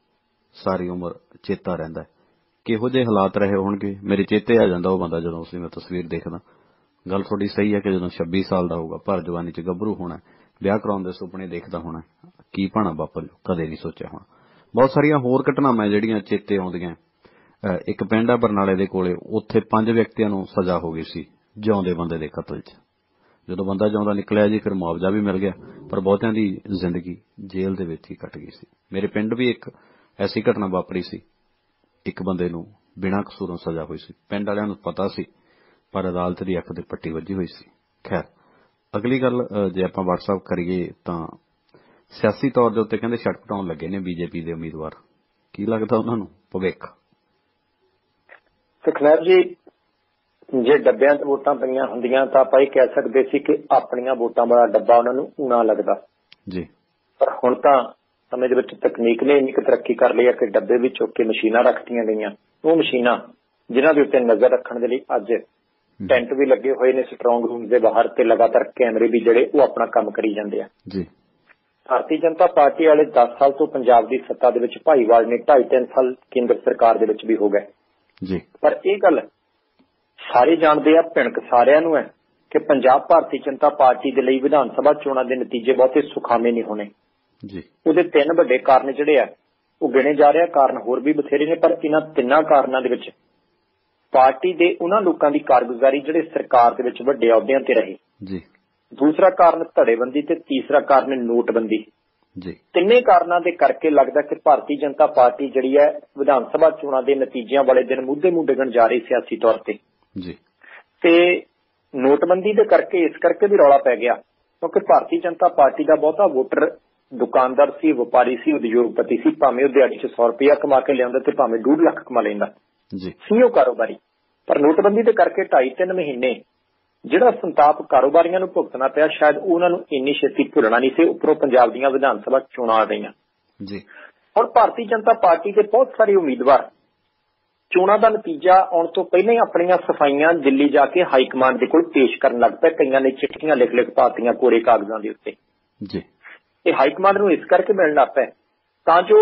ਸਾਰੀ ਉਮਰ ਚੇਤਾ ਰਹਿੰਦਾ ਕਿਹੋ ਜਿਹੇ ਹਾਲਾਤ ਰਹੇ ਹੋਣਗੇ। ਮੇਰੇ ਚੇਤੇ ਆ ਜਾਂਦਾ ਉਹ ਬੰਦਾ ਜਦੋਂ ਉਸਦੀ ਮੈਂ ਤਸਵੀਰ ਦੇਖਦਾ। ਗੱਲ ਤੁਹਾਡੀ ਸਹੀ ਹੈ ਕਿ ਜਦੋਂ 26 ਸਾਲ ਦਾ ਹੋਊਗਾ, ਭਰ ਜਵਾਨੀ 'ਚ ਗੱਭਰੂ ਹੋਣਾ, ਵਿਆਹ ਕਰਾਉਣ ਦੇ ਸੁਪਨੇ ਦੇਖਦਾ ਹੋਣਾ, ਕੀ ਭਾਣਾ ਵਾਪਰ ਕਦੇ ਨਹੀਂ ਸੋਚਿਆ ਹੋਣਾ। ਬਹੁਤ ਸਾਰੀਆਂ ਹੋਰ ਘਟਨਾਵਾਂ ਜਿਹੜੀਆਂ ਚੇਤੇ ਆਉਂਦੀਆਂ ਇੱਕ ਪਿੰਡ ਆ ਬਰਨਾਲੇ ਦੇ ਕੋਲੇ, ਉੱਥੇ 5 ਵਿਅਕਤੀਆਂ ਨੂੰ ਸਜ਼ਾ ਹੋ ਗਈ ਸੀ ਜਿਉਂਦੇ ਬੰਦੇ ਦੇ ਕਤਲ 'ਚ। ਜਦੋਂ ਬੰਦਾ ਜਿਉਂਦਾ ਨਿਕਲਿਆ ਜੀ ਫਿਰ ਮੁਆਵਜ਼ਾ ਵੀ ਮਿਲ ਗਿਆ, ਪਰ ਬਹੁਤਿਆਂ ਦੀ ਜ਼ਿੰਦਗੀ ਜੇਲ੍ਹ ਦੇ ਵਿੱਚ ਹੀ ਕੱਟ ਗਈ ਸੀ। ਮੇਰੇ ਪਿੰਡ ਵੀ ਇੱਕ ਐਸੀ ਘਟਨਾ ਵਾਪਰੀ ਸੀ, ਇੱਕ ਬੰਦੇ ਨੂੰ ਬਿਨਾਂ ਕਸੂਰੋਂ ਸਜ਼ਾ ਹੋਈ ਸੀ। ਪਿੰਡ ਵਾਲਿਆਂ ਨੂੰ ਪਤਾ ਸੀ ਪਰ ਅਦਾਲਤ ਦੀ ਅੱਖ ਤੇ ਪੱਟੀ ਵੱਜੀ ਹੋਈ ਸੀ। ਖੈਰ, ਅਗਲੀ ਗੱਲ ਜੇ ਆਪਾਂ WhatsApp ਕਰੀਏ ਤਾਂ ਸਿਆਸੀ ਤੌਰ ਦੇ ਉੱਤੇ ਕਹਿੰਦੇ ਛਟਪਟਾਉਣ ਲੱਗੇ ਨੇ ਬੀਜੇਪੀ ਦੇ ਉਮੀਦਵਾਰ। ਕੀ ਲੱਗਦਾ ਉਹਨਾਂ ਨੂੰ ਭਵਿੱਖ? ਸੁਖਨੈਬ ਜੀ, ਜੇ ਡੱਬਿਆਂ 'ਚ ਵੋਟਾਂ ਪਈਆਂ ਹੁੰਦੀਆਂ ਤਾਂ ਆਪਾਂ ਇਹ ਕਹਿ ਸਕਦੇ ਸੀ ਕਿ ਆਪਣੀਆਂ ਵੋਟਾਂ ਵਾਲਾ ਡੱਬਾ ਉਹਨਾਂ ਨੂੰ ਊਣਾ ਲੱਗਦਾ ਜੀ। ਪਰ ਹੁਣ ਤਾਂ ਸਮੇਂ ਦੇ ਵਿੱਚ ਤਕਨੀਕ ਨੇ ਇੰਨੀ ਕੁ ਤਰੱਕੀ ਕਰ ਲਈ ਹੈ ਕਿ ਡੱਬੇ ਵੀ ਚੁੱਕ ਕੇ ਮਸ਼ੀਨਾਂ ਰੱਖਤੀਆਂ ਗਈਆਂ। ਉਹ ਮਸ਼ੀਨਾਂ ਜਿਨ੍ਹਾਂ ਦੇ ਉੱਤੇ ਨਜ਼ਰ ਰੱਖਣ ਦੇ ਲਈ ਅੱਜ ਟੈਂਟ ਵੀ ਲੱਗੇ ਹੋਏ ਨੇ ਸਟਰੋਂਗ ਰੂਮ ਦੇ ਬਾਹਰ, ਤੇ ਲਗਾਤਾਰ ਕੈਮਰੇ ਵੀ ਜਿਹੜੇ ਉਹ ਆਪਣਾ ਕੰਮ ਕਰੀ ਜਾਂਦੇ ਆ ਜੀ। ਭਾਰਤੀ ਜਨਤਾ ਪਾਰਟੀ ਵਾਲੇ 10 ਸਾਲ ਤੋਂ ਪੰਜਾਬ ਦੀ ਸੱਤਾ ਦੇ ਵਿੱਚ ਭਾਈਵਾਲ ਨੇ 2.5-3 ਸਾਲ ਕੇਂਦਰ ਸਰਕਾਰ ਦੇ ਵਿੱਚ ਵੀ ਹੋ ਗਏ ਜੀ। ਪਰ ਇਹ ਗੱਲ ਸਾਰੇ ਜਾਣਦੇ ਆ, ਭਿਣਕ ਸਾਰਿਆਂ ਨੂੰ ਹੈ ਕਿ ਪੰਜਾਬ ਭਾਰਤੀ ਜਨਤਾ ਪਾਰਟੀ ਦੇ ਲਈ ਵਿਧਾਨ ਸਭਾ ਚੋਣਾਂ ਦੇ ਨਤੀਜੇ ਬਹੁਤੇ ਸੁਖਾਵੇਂ ਨਹੀਂ ਹੋਣੇ ਜੀ। ਉਹਦੇ 3 ਵੱਡੇ ਕਾਰਨ ਜਿਹੜੇ ਆ ਉਹ ਗਿਣੇ ਜਾ ਰਹੇ ਆ। ਕਾਰਨ ਹੋਰ ਵੀ ਬਥੇਰੇ ਨੇ, ਪਰ ਇਹਨਾਂ 3 ਕਾਰਨਾਂ ਦੇ ਵਿੱਚ ਪਾਰਟੀ ਦੇ ਉਹਨਾਂ ਲੋਕਾਂ ਦੀ ਕਾਰਗੁਜ਼ਾਰੀ ਜਿਹੜੇ ਸਰਕਾਰ ਦੇ ਵਿੱਚ ਵੱਡੇ ਅਹੁਦਿਆਂ ਤੇ ਰਹੇ ਜੀ, ਦੂਸਰਾ ਕਾਰਨ ਧੜੇਬੰਦੀ ਤੇ ਤੀਸਰਾ ਕਾਰਨ ਨੋਟਬੰਦੀ ਜੀ। ਤਿੰਨੇ ਕਾਰਨਾਂ ਦੇ ਕਰਕੇ ਲੱਗਦਾ ਕਿ ਭਾਰਤੀ ਜਨਤਾ ਪਾਰਟੀ ਜਿਹੜੀ ਹੈ ਵਿਧਾਨ ਸਭਾ ਚੋਣਾਂ ਦੇ ਨਤੀਜਿਆਂ ਵਾਲੇ ਦਿਨ ਮੁੱਦੇ ਡਿੱਗਣ ਜਾ ਰਹੀ ਸਿਆਸੀ ਤੌਰ ਤੇ ਜੀ। ਤੇ ਨੋਟਬੰਦੀ ਦੇ ਕਰਕੇ ਇਸ ਕਰਕੇ ਵੀ ਰੌਲਾ ਪੈ ਗਿਆ ਕਿਉਂਕਿ ਭਾਰਤੀ ਜਨਤਾ ਪਾਰਟੀ ਦਾ ਬਹੁਤਾ ਵੋਟਰ ਦੁਕਾਨਦਾਰ ਸੀ, ਵਪਾਰੀ ਸੀ, ਉਦਯੋਗਪਤੀ ਸੀ। ਭਾਵੇਂ ਉਹ ਦਿਹਾੜੀ 'ਚ 100 ਰੁਪਇਆ ਕਮਾ ਕੇ ਲਿਆਉਂਦਾ ਤੇ ਭਾਵੇਂ 2 ਲੱਖ ਕਮਾ ਲੈਂਦਾ ਜੀ, ਸੀ ਉਹ ਕਾਰੋਬਾਰੀ। ਪਰ ਨੋਟਬੰਦੀ ਦੇ ਕਰਕੇ 2.5-3 ਮਹੀਨੇ ਜਿਹੜਾ ਸੰਤਾਪ ਕਾਰੋਬਾਰੀਆਂ ਨੂੰ ਭੁਗਤਣਾ ਪਿਆ, ਸ਼ਾਇਦ ਉਹਨਾਂ ਨੂੰ ਇੰਨੀ ਛੇਤੀ ਭੁੱਲਣਾ ਨਹੀਂ ਸੀ। ਉੱਪਰੋਂ ਪੰਜਾਬ ਦੀਆਂ ਵਿਧਾਨ ਸਭਾ ਚੋਣਾਂ ਆ ਗਈਆਂ ਜੀ। ਹੁਣ ਭਾਰਤੀ ਜਨਤਾ ਪਾਰਟੀ ਦੇ ਬਹੁਤ ਸਾਰੇ ਉਮੀਦਵਾਰ ਚੋਣਾਂ ਦਾ ਨਤੀਜਾ ਆਉਣ ਤੋਂ ਪਹਿਲਾਂ ਹੀ ਆਪਣੀਆਂ ਸਫਾਈਆਂ ਦਿੱਲੀ ਜਾ ਕੇ ਹਾਈ ਕਮਾਂਡ ਦੇ ਕੋਲ ਪੇਸ਼ ਕਰਨ ਲੱਗ ਪਏ। ਕਈਆਂ ਨੇ ਚਿੱਠੀਆਂ ਲਿਖ ਪਾਤੀਆਂ ਕੋਰੇ ਕਾਗਜ਼ਾਂ ਦੇ ਉੱਤੇ ਜੀ। ਇਹ ਹਾਈ ਕਮਾਂਡ ਨੂੰ ਇਸ ਕਰਕੇ ਮਿਲਣ ਲੱਗ ਪਏ ਤਾਂ ਜੋ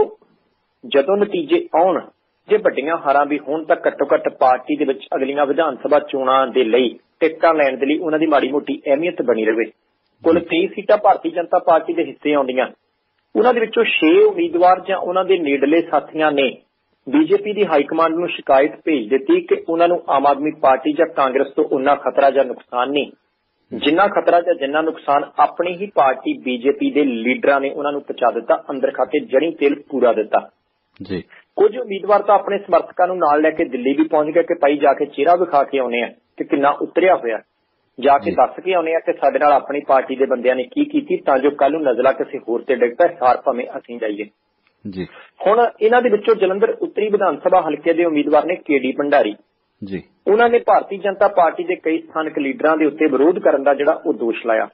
ਜਦੋਂ ਨਤੀਜੇ ਆਉਣ, ਜੇ ਵੱਡੀਆਂ ਹਾਰਾਂ ਵੀ ਹੋਣ ਤਾਂ ਘੱਟੋ ਘੱਟ ਪਾਰਟੀ ਦੇ ਵਿੱਚ ਅਗਲੀਆਂ ਵਿਧਾਨ ਸਭਾ ਚੋਣਾਂ ਦੇ ਲਈ ਟਿਕਟਾਂ ਲੈਣ ਦੇ ਲਈ ਉਹਨਾਂ ਦੀ ਮਾੜੀ ਮੋਟੀ ਅਹਿਮੀਅਤ ਬਣੀ ਰਹੇ। ਕੁੱਲ 30 ਸੀਟਾਂ ਭਾਰਤੀ ਜਨਤਾ ਪਾਰਟੀ ਦੇ ਹਿੱਸੇ ਆਉਂਦੀਆਂ, ਉਹਨਾਂ ਦੇ ਵਿੱਚੋਂ 6 ਉਮੀਦਵਾਰ ਜਾਂ ਉਹਨਾਂ ਦੇ ਨੇੜਲੇ ਸਾਥੀਆਂ ਨੇ ਬੀਜੇਪੀ ਦੀ ਹਾਈ ਕਮਾਂਡ ਨੂੰ ਸ਼ਿਕਾਇਤ ਭੇਜ ਦਿੱਤੀ ਕਿ ਉਹਨਾਂ ਨੂੰ ਆਮ ਆਦਮੀ ਪਾਰਟੀ ਜਾਂ ਕਾਂਗਰਸ ਤੋਂ ਉਨਾ ਖਤਰਾ ਜਾਂ ਨੁਕਸਾਨ ਨਹੀਂ ਜਿੰਨਾ ਖਤਰਾ ਜਾਂ ਜਿੰਨਾ ਨੁਕਸਾਨ ਆਪਣੀ ਹੀ ਪਾਰਟੀ ਬੀਜੇਪੀ ਦੇ ਲੀਡਰਾਂ ਨੇ ਉਹਨਾਂ ਨੂੰ ਪਹੁੰਚਾ ਦਿੱਤਾ, ਅੰਦਰ ਖਾਤੇ ਜੜੀ ਤੇਲ ਪੂਰਾ ਦਿੱਤਾ ਜੀ। ਕੁਝ ਉਮੀਦਵਾਰ ਤਾਂ ਆਪਣੇ ਸਮਰਥਕਾਂ ਨੂੰ ਨਾਲ ਲੈ ਕੇ ਦਿੱਲੀ ਵੀ ਪਹੁੰਚ ਗਏ ਕਿ ਭਾਈ ਜਾ ਕੇ ਚਿਹਰਾ ਵਿਖਾ ਕੇ ਆਉਣੇ ਆ ਕਿ ਕਿੰਨਾ ਉਤਰਿਆ ਹੋਇਆ, ਜਾ ਕੇ ਦੱਸ ਕੇ ਆਉਣੇ ਆ ਕਿ ਸਾਡੇ ਨਾਲ ਆਪਣੀ ਪਾਰਟੀ ਦੇ ਬੰਦਿਆਂ ਨੇ ਕੀ ਕੀਤੀ ਤਾਂ ਜੋ ਕੱਲ ਨੂੰ ਨਜ਼ਲਾ ਕਿਸੇ ਹੋਰ ਤੇ ਡਿੱਗ ਪਏ, ਹਾਰ ਭਾਵੇਂ ਅਸੀਂ ਜਾਈਏ ਜੀ। ਹੁਣ ਇਹਨਾਂ ਦੇ ਵਿੱਚੋਂ ਜਲੰਧਰ ਉੱਤਰੀ ਵਿਧਾਨ ਸਭਾ ਹਲਕੇ ਦੇ ਉਮੀਦਵਾਰ ਨੇ KD ਭੰਡਾਰੀ ਜੀ। ਉਹਨਾਂ ਨੇ ਭਾਰਤੀ ਜਨਤਾ ਪਾਰਟੀ ਦੇ ਕਈ ਸਥਾਨਕ ਲੀਡਰਾਂ ਦੇ ਉੱਤੇ ਵਿਰੋਧ ਕਰਨ ਦਾ ਜਿਹੜਾ ਉਹ ਦੋਸ਼ ਲਾਇਆ।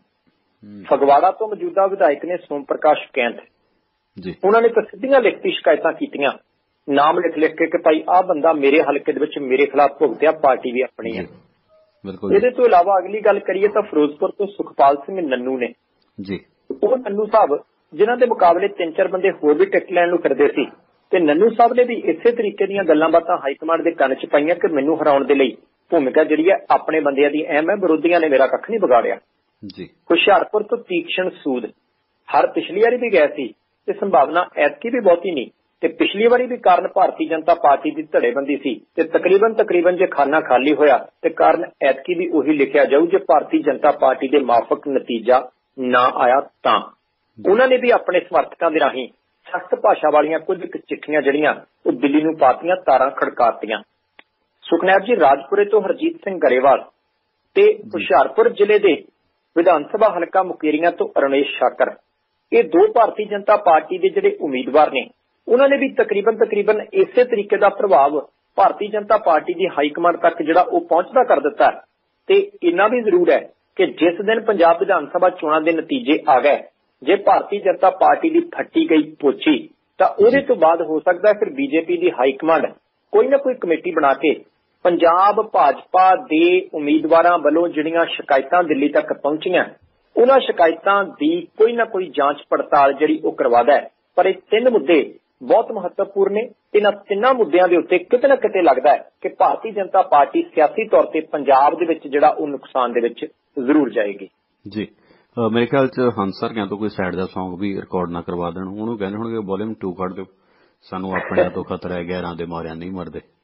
ਫਗਵਾੜਾ ਤੋਂ ਮੌਜੂਦਾ ਵਿਧਾਇਕ ਨੇ ਸੋਮ ਪ੍ਰਕਾਸ਼ ਕੈਂਥ ਜੀ, ਉਹਨਾਂ ਨੇ ਤਾਂ ਸਿੱਧੀਆਂ ਲਿਖਤੀ ਸ਼ਿਕਾਇਤਾਂ ਕੀਤੀਆਂ, ਨਾਮ ਲਿਖ ਕੇ ਕਿ ਭਾਈ ਆਹ ਬੰਦਾ ਮੇਰੇ ਹਲਕੇ ਦੇ ਵਿੱਚ ਮੇਰੇ ਖਿਲਾਫ ਭੁਗਤਿਆ, ਪਾਰਟੀ ਵੀ ਆਪਣੀ ਹੈ। ਇਹਦੇ ਤੋਂ ਇਲਾਵਾ ਅਗਲੀ ਗੱਲ ਕਰੀਏ ਤਾਂ ਫਿਰੋਜ਼ਪੁਰ ਤੋਂ ਸੁਖਪਾਲ ਸਿੰਘ ਨੰਨੂ ਨੇ ਜੀ। ਉਹ ਨੰਨੂ ਸਾਹਿਬ ਜਿਨ੍ਹਾਂ ਦੇ ਮੁਕਾਬਲੇ 3-4 ਬੰਦੇ ਹੋਰ ਵੀ ਟਿਕਟ ਲੈਣ ਨੂੰ ਫਿਰਦੇ ਸੀ ਤੇ ਨੰਨੂ ਸਾਹਿਬ ਨੇ ਵੀ ਇਸੇ ਤਰੀਕੇ ਦੀਆਂ ਗੱਲਾਂ ਬਾਤਾਂ ਹਾਈਕਮਾਂਡ ਦੇ ਕੰਨ 'ਚ ਪਾਈਆਂ ਕਿ ਮੈਨੂੰ ਹਰਾਉਣ ਦੇ ਲਈ ਭੂਮਿਕਾ ਜਿਹੜੀ ਹੈ ਆਪਣੇ ਬੰਦਿਆਂ ਦੀ ਅਹਿਮ ਹੈ, ਵਿਰੋਧੀਆਂ ਨੇ ਮੇਰਾ ਕੱਖ ਨਹੀਂ ਵਿਗਾੜਿਆ ਜੀ। ਹੁਸ਼ਿਆਰਪੁਰ ਤੋਂ ਤੀਕਸ਼ਣ ਸੂਦ ਹਰ ਪਿਛਲੀ ਵਾਰੀ ਵੀ ਗਏ ਸੀ ਤੇ ਸੰਭਾਵਨਾ ਐਤਕੀ ਵੀ ਬਹੁਤੀ ਨਹੀਂ, ਤੇ ਪਿਛਲੀ ਵਾਰੀ ਵੀ ਕਾਰਨ ਭਾਰਤੀ ਜਨਤਾ ਪਾਰਟੀ ਦੀ ਧੜੇਬੰਦੀ ਸੀ ਤੇ ਤਕਰੀਬਨ ਜੇ ਖਾਨਾ ਖਾਲੀ ਹੋਇਆ ਤੇ ਕਾਰਨ ਐਤਕੀ ਵੀ ਉਹੀ ਲਿਖਿਆ ਜਾਊ ਜੇ ਭਾਰਤੀ ਜਨਤਾ ਪਾਰਟੀ ਦੇ ਮਾਫਕ ਨਤੀਜਾ ਨਾ ਆਇਆ ਤਾਂ। ਉਹਨਾਂ ਨੇ ਵੀ ਆਪਣੇ ਸਮਰਥਕਾਂ ਦੇ ਰਾਹੀਂ ਸਖਤ ਭਾਸ਼ਾ ਵਾਲੀਆਂ ਕੁਝ ਚਿੱਠੀਆਂ ਜਿਹੜੀਆਂ ਉਹ ਦਿੱਲੀ ਨੂੰ ਪਾਤੀਆਂ, ਤਾਰਾਂ ਖੜਕਾਤੀਆਂ। ਸੁਖਨੈਬ ਜੀ, ਰਾਜਪੁਰੇ ਤੋਂ ਹਰਜੀਤ ਸਿੰਘ ਗਰੇਵਾਲ ਤੇ ਹੁਸ਼ਿਆਰਪੁਰ ਜ਼ਿਲ੍ਹੇ ਦੇ ਵਿਧਾਨ ਸਭਾ ਹਲਕਾ ਮੁਕੇਰੀਆਂ ਤੋਂ ਅਰੁਣੇਸ਼ ਸ਼ਾਕਰ, ਇਹ 2 ਭਾਰਤੀ ਜਨਤਾ ਪਾਰਟੀ ਦੇ ਜਿਹੜੇ ਉਮੀਦਵਾਰ ਨੇ ਉਹਨਾਂ ਨੇ ਵੀ ਤਕਰੀਬਨ ਇਸੇ ਤਰੀਕੇ ਦਾ ਪ੍ਰਭਾਵ ਭਾਰਤੀ ਜਨਤਾ ਪਾਰਟੀ ਦੀ ਹਾਈ ਕਮਾਂਡ ਤੱਕ ਜਿਹੜਾ ਉਹ ਪਹੁੰਚਦਾ ਕਰ ਦਿੱਤਾ। ਤੇ ਇੰਨਾ ਵੀ ਜ਼ਰੂਰ ਹੈ ਕਿ ਜਿਸ ਦਿਨ ਪੰਜਾਬ ਵਿਧਾਨ ਸਭਾ ਚੋਣਾਂ ਦੇ ਨਤੀਜੇ ਆ ਗਏ, ਜੇ ਭਾਰਤੀ ਜਨਤਾ ਪਾਰਟੀ ਦੀ ਫੱਟੀ ਗਈ ਪੋਚੀ ਤਾਂ ਉਹਦੇ ਤੋਂ ਬਾਅਦ ਹੋ ਸਕਦਾ ਫਿਰ ਬੀਜੇਪੀ ਦੀ ਹਾਈ ਕਮਾਂਡ ਕੋਈ ਨਾ ਕੋਈ ਕਮੇਟੀ ਬਣਾ ਕੇ ਪੰਜਾਬ ਭਾਜਪਾ ਦੇ ਉਮੀਦਵਾਰਾਂ ਵੱਲੋਂ ਜਿਹੜੀਆਂ ਸ਼ਿਕਾਇਤਾਂ ਦਿੱਲੀ ਤੱਕ ਪਹੁੰਚੀਆਂ ਉਹਨਾਂ ਸ਼ਿਕਾਇਤਾਂ ਦੀ ਕੋਈ ਨਾ ਕੋਈ ਜਾਂਚ ਪੜਤਾਲ ਜਿਹੜੀ ਉਹ ਕਰਵਾਦਾ ਹੈ। ਪਰ ਇਹ 3 ਮੁੱਦੇ ਬਹੁਤ ਮਹੱਤਵਪੂਰਨ ਨੇ। ਇਹਨਾਂ 3 ਮੁੱਦਿਆਂ ਦੇ ਉੱਤੇ ਕਿਤੇ ਨਾ ਕਿਤੇ ਲੱਗਦਾ ਹੈ ਕਿ ਭਾਰਤੀ ਜਨਤਾ ਪਾਰਟੀ ਸਿਆਸੀ ਤੌਰ ਤੇ ਪੰਜਾਬ ਦੇ ਵਿੱਚ ਜਿਹੜਾ ਉਹ ਨੁਕਸਾਨ ਦੇ ਵਿੱਚ ਜ਼ਰੂਰ ਜਾਏਗੀ ਜੀ। ਮੇਰੇ ਖਿਆਲ 'ਚ ਹੰਸਰ ਤੋਂ ਕੋਈ ਸਾਈਡ ਦਾ ਸੌਂਗ ਵੀ ਰਿਕਾਰਡ ਨਾ ਕਰਵਾ ਦੇਣ, ਉਹਨੂੰ ਕਹਿੰਦੇ ਹੋਣਗੇ ਵੋਲਿਊਮ 2 ਕੱਢ ਦਿਓ, ਸਾਨੂੰ ਆਪਣਿਆਂ ਤੋਂ ਖਤਰਾ ਹੈ, ਗੈਰਾਂ ਦੇ ਮਾਰਿਆਂ ਨਹੀਂ ਮਰਦੇ।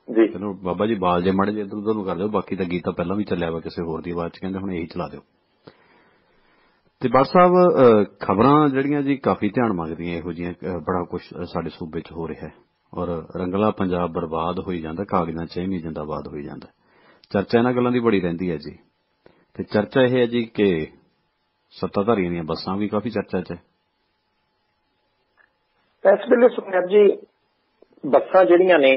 ਜੀ ਚਲੋ ਬਾਬਾ ਜੀ ਬਾਲ ਜੇ ਮਾੜੇ ਜੇ ਇੱਧਰ ਉੱਧਰ ਨੂੰ ਕਰ ਦਿਓ, ਬਾਕੀ ਤਾਂ ਗੀਤ ਤਾਂ ਪਹਿਲਾਂ ਵੀ ਚੱਲਿਆ ਵਾ ਕਿਸੇ ਹੋਰ ਦੀ ਆਵਾਜ਼ 'ਚ, ਕਹਿੰਦੇ ਹੁਣ ਇਹੀ ਚਲਾ ਦਿਓ। ਤੇ ਬਾਠ ਸਾਹਿਬ ਖਬਰਾਂ ਜਿਹੜੀਆਂ ਜੀ ਕਾਫੀ ਧਿਆਨ ਮੰਗਦੀਆਂ ਇਹੋ ਜਿਹੀਆਂ, ਬੜਾ ਕੁਝ ਸਾਡੇ ਸੂਬੇ 'ਚ ਹੋ ਰਿਹਾ ਔਰ ਰੰਗਲਾ ਪੰਜਾਬ ਬਰਬਾਦ ਹੋਈ ਜਾਂਦਾ, ਕਾਗਜ਼ਾਂ 'ਚ ਨਹੀਂ ਜਿੰਦਾਬਾਦ ਹੋਈ ਜਾਂਦਾ। ਚਰਚਾ ਇਹਨਾਂ ਗੱਲਾਂ ਦੀ ਬੜੀ ਰਹਿੰਦੀ ਹੈ ਜੀ। ਤੇ ਚਰਚਾ ਇਹ ਹੈ ਜੀ ਕਿ ਸੱਤਾਧਾਰੀਆਂ ਦੀਆਂ ਬੱਸਾਂ ਵੀ ਕਾਫੀ ਚਰਚਾ 'ਚ ਹੈ ਇਸ ਵੇਲੇ। ਸੁਖਨੈਬ ਜੀ, ਬੱਸਾਂ ਜਿਹੜੀਆਂ ਨੇ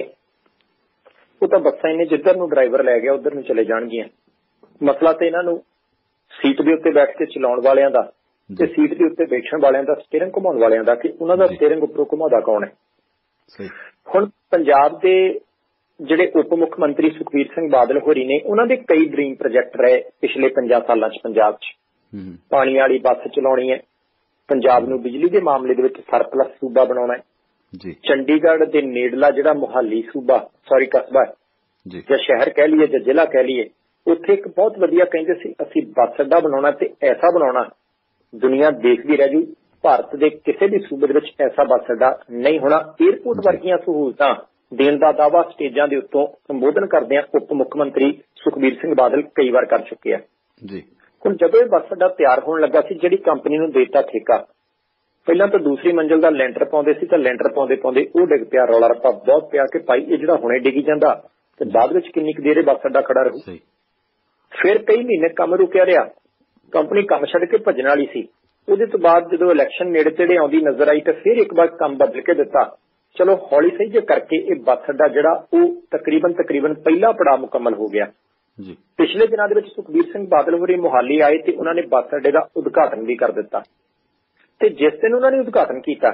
ਉਹ ਤਾਂ ਬੱਸਾਂ ਹੀ ਨੇ, ਜਿੱਧਰ ਨੂੰ ਡਰਾਈਵਰ ਲੈ ਗਿਆ ਉਧਰ ਨੂੰ ਚਲੇ ਜਾਣਗੀਆਂ। ਮਸਲਾ ਤੇ ਇਹਨਾਂ ਨੂੰ ਸੀਟ ਦੇ ਉੱਤੇ ਬੈਠ ਕੇ ਚਲਾਉਣ ਵਾਲਿਆਂ ਦਾ ਤੇ ਸੀਟ ਦੇ ਉੱਤੇ ਬੈਠਣ ਵਾਲਿਆਂ ਦਾ, ਸਟੀਅਰਿੰਗ ਘੁਮਾਉਣ ਵਾਲਿਆਂ ਦਾ, ਕਿ ਉਹਨਾਂ ਦਾ ਸਟੀਅਰਿੰਗ ਉੱਪਰੋਂ ਘੁਮਾਉਂਦਾ ਕੌਣ ਹੈ। ਹੁਣ ਪੰਜਾਬ ਦੇ ਜਿਹੜੇ ਉਪ ਮੁੱਖ ਮੰਤਰੀ ਸੁਖਬੀਰ ਸਿੰਘ ਬਾਦਲ ਹੋਰੀ ਨੇ, ਉਹਨਾਂ ਦੇ ਕਈ ਡ੍ਰੀਮ ਪ੍ਰੋਜੈਕਟ ਰਹੇ ਪਿਛਲੇ 5 ਸਾਲਾਂ 'ਚ ਪੰਜਾਬ 'ਚ। ਪਾਣੀ ਵਾਲੀ ਬੱਸ ਚਲਾਉਣੀ ਹੈ, ਪੰਜਾਬ ਨੂੰ ਬਿਜਲੀ ਦੇ ਮਾਮਲੇ ਦੇ ਵਿੱਚ ਸਰਪਲਸ ਸੂਬਾ ਬਣਾਉਣਾ ਹੈ, ਚੰਡੀਗੜ੍ਹ ਦੇ ਨੇੜਲਾ ਜਿਹੜਾ ਮੁਹਾਲੀ ਕਸਬਾ ਜਾਂ ਸ਼ਹਿਰ ਕਹਿ ਲਈਏ ਜਾਂ ਜ਼ਿਲ੍ਹਾ ਕਹਿ ਲਈਏ, ਉੱਥੇ ਇੱਕ ਬਹੁਤ ਵਧੀਆ ਕਹਿੰਦੇ ਸੀ ਅਸੀਂ ਬੱਸ ਅੱਡਾ ਬਣਾਉਣਾ ਤੇ ਐਸਾ ਬਣਾਉਣਾ ਦੁਨੀਆ ਦੇਖਦੀ ਰਹਿ ਜੂ, ਭਾਰਤ ਦੇ ਕਿਸੇ ਵੀ ਸੂਬੇ ਦੇ ਵਿੱਚ ਐਸਾ ਬੱਸ ਅੱਡਾ ਨਹੀਂ ਹੋਣਾ। ਏਅਰਪੋਰਟ ਵਰਗੀਆਂ ਸਹੂਲਤਾਂ ਦੇਣ ਦਾ ਦਾਅਵਾ ਸਟੇਜਾਂ ਦੇ ਉੱਤੋਂ ਸੰਬੋਧਨ ਕਰਦਿਆਂ ਉਪ ਮੁੱਖ ਮੰਤਰੀ ਸੁਖਬੀਰ ਸਿੰਘ ਬਾਦਲ ਕਈ ਵਾਰ ਕਰ ਚੁੱਕੇ ਆ। ਹੁਣ ਜਦੋਂ ਇਹ ਬੱਸ ਅੱਡਾ ਤਿਆਰ ਹੋਣ ਲੱਗਾ ਸੀ, ਜਿਹੜੀ ਕੰਪਨੀ ਨੂੰ ਦੇਤਾ ਠੇਕਾ, ਪਹਿਲਾਂ ਤਾਂ ਦੂਸਰੀ ਮੰਜ਼ਿਲ ਦਾ ਲੈਂਟਰ ਪਾਉਂਦੇ ਸੀ ਤਾਂ ਲੈਂਟਰ ਪਾਉਂਦੇ ਉਹ ਡਿੱਗ ਪਿਆ, ਰੌਲਾ ਰੱਪਾ ਬਹੁਤ ਪਿਆ ਕਿ ਭਾਈ ਇਹ ਜਿਹੜਾ ਹੁਣੇ ਡਿੱਗੀ ਜਾਂਦਾ ਤੇ ਬਾਅਦ ਵਿੱਚ ਕਿੰਨੀ ਕੁ ਦੇਰ ਇਹ ਬੱਸ ਅੱਡਾ ਖੜਾ ਰਹੂ। ਫਿਰ ਕਈ ਮਹੀਨੇ ਕੰਮ ਰੁਕਿਆ ਰਿਹਾ, ਕੰਪਨੀ ਕੰਮ ਛੱਡ ਕੇ ਭੱਜਣ ਵਾਲੀ ਸੀ। ਉਹਦੇ ਤੋਂ ਬਾਅਦ ਜਦੋਂ ਇਲੈਕਸ਼ਨ ਨੇੜੇ ਤੇੜੇ ਆਉਂਦੀ ਨਜ਼ਰ ਆਈ ਤਾਂ ਫਿਰ ਇੱਕ ਵਾਰ ਕੰਮ ਬਦਲ ਕੇ ਦਿੱਤਾ। ਚਲੋ ਹੌਲੀ ਸਹੀ ਜੇ ਕਰਕੇ ਇਹ ਬੱਸ ਅੱਡਾ ਜਿਹੜਾ ਉਹ ਤਕਰੀਬਨ ਪਹਿਲਾ ਪੜਾਅ ਮੁਕੰਮਲ ਹੋ ਗਿਆ। ਪਿਛਲੇ ਦਿਨਾਂ ਦੇ ਵਿੱਚ ਸੁਖਬੀਰ ਸਿੰਘ ਬਾਦਲ ਹੋਰੀ ਮੁਹਾਲੀ ਆਏ ਤੇ ਉਹਨਾਂ ਨੇ ਬੱਸ ਅੱਡੇ ਦਾ ਉਦਘਾਟਨ ਵੀ ਕਰ ਦਿੱਤਾ। ਤੇ ਜਿਸ ਦਿਨ ਉਹਨਾਂ ਨੇ ਉਦਘਾਟਨ ਕੀਤਾ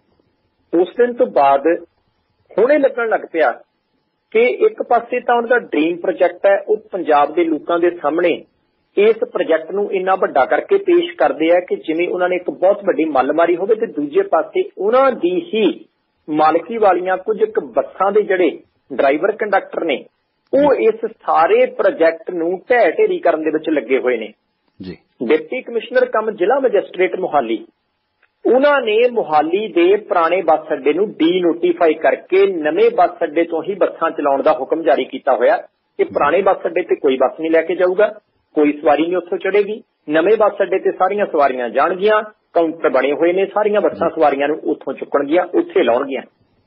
ਉਸ ਦਿਨ ਤੋਂ ਬਾਅਦ ਹੁਣੇ ਲੱਗਣ ਲੱਗ ਪਿਆ ਕਿ ਇੱਕ ਪਾਸੇ ਤਾਂ ਉਹਨਾਂ ਦਾ ਡ੍ਰੀਮ ਪ੍ਰੋਜੈਕਟ ਹੈ, ਉਹ ਪੰਜਾਬ ਦੇ ਲੋਕਾਂ ਦੇ ਸਾਹਮਣੇ ਇਸ ਪ੍ਰੋਜੈਕਟ ਨੂੰ ਇੰਨਾ ਵੱਡਾ ਕਰਕੇ ਪੇਸ਼ ਕਰਦੇ ਆ ਕਿ ਜਿਵੇਂ ਉਹਨਾਂ ਨੇ ਇੱਕ ਬਹੁਤ ਵੱਡੀ ਮੱਲਮਾਰੀ ਹੋਵੇ, ਤੇ ਦੂਜੇ ਪਾਸੇ ਉਹਨਾਂ ਦੀ ਹੀ ਮਾਲਕੀ ਵਾਲੀਆਂ ਕੁਝ ਇੱਕ ਬੱਸਾਂ ਦੇ ਜਿਹੜੇ ਡਰਾਈਵਰ ਕੰਡਕਟਰ ਨੇ ਉਹ ਇਸ ਸਾਰੇ ਪ੍ਰੋਜੈਕਟ ਨੂੰ ਢਹਿ ਢੇਰੀ ਕਰਨ ਦੇ ਵਿੱਚ ਲੱਗੇ ਹੋਏ ਨੇ। ਡਿਪਟੀ ਕਮਿਸ਼ਨਰ ਕਮ ਜ਼ਿਲ੍ਹਾ ਮੈਜਿਸਟ੍ਰੇਟ ਮੁਹਾਲੀ, ਉਹਨਾਂ ਨੇ ਮੁਹਾਲੀ ਦੇ ਪੁਰਾਣੇ ਬੱਸ ਅੱਡੇ ਨੂੰ ਡੀ-ਨੋਟੀਫਾਈ ਕਰਕੇ ਨਵੇਂ ਬੱਸ ਅੱਡੇ ਤੋਂ ਹੀ ਬੱਸਾਂ ਚਲਾਉਣ ਦਾ ਹੁਕਮ ਜਾਰੀ ਕੀਤਾ ਹੋਇਆ ਕਿ ਪੁਰਾਣੇ ਬੱਸ ਅੱਡੇ ਤੇ ਕੋਈ ਬੱਸ ਨਹੀਂ ਲੈ ਕੇ ਜਾਊਗਾ, ਕੋਈ ਸਵਾਰੀ ਨਹੀਂ ਉੱਥੋਂ ਚੜ੍ਹੇਗੀ, ਨਵੇਂ ਬੱਸ ਅੱਡੇ ਤੇ ਸਾਰੀਆਂ ਸਵਾਰੀਆਂ ਜਾਣਗੀਆਂ, ਕਾਊਂਟਰ ਬਣੇ ਹੋਏ ਨੇ, ਸਾਰੀਆਂ ਬੱਸਾਂ ਸਵਾਰੀਆਂ ਨੂੰ ਉੱਥੋਂ ਚੁੱਕਣਗੀਆਂ, ਉੱਥੇ ਲਾਉਣਗੀਆਂ।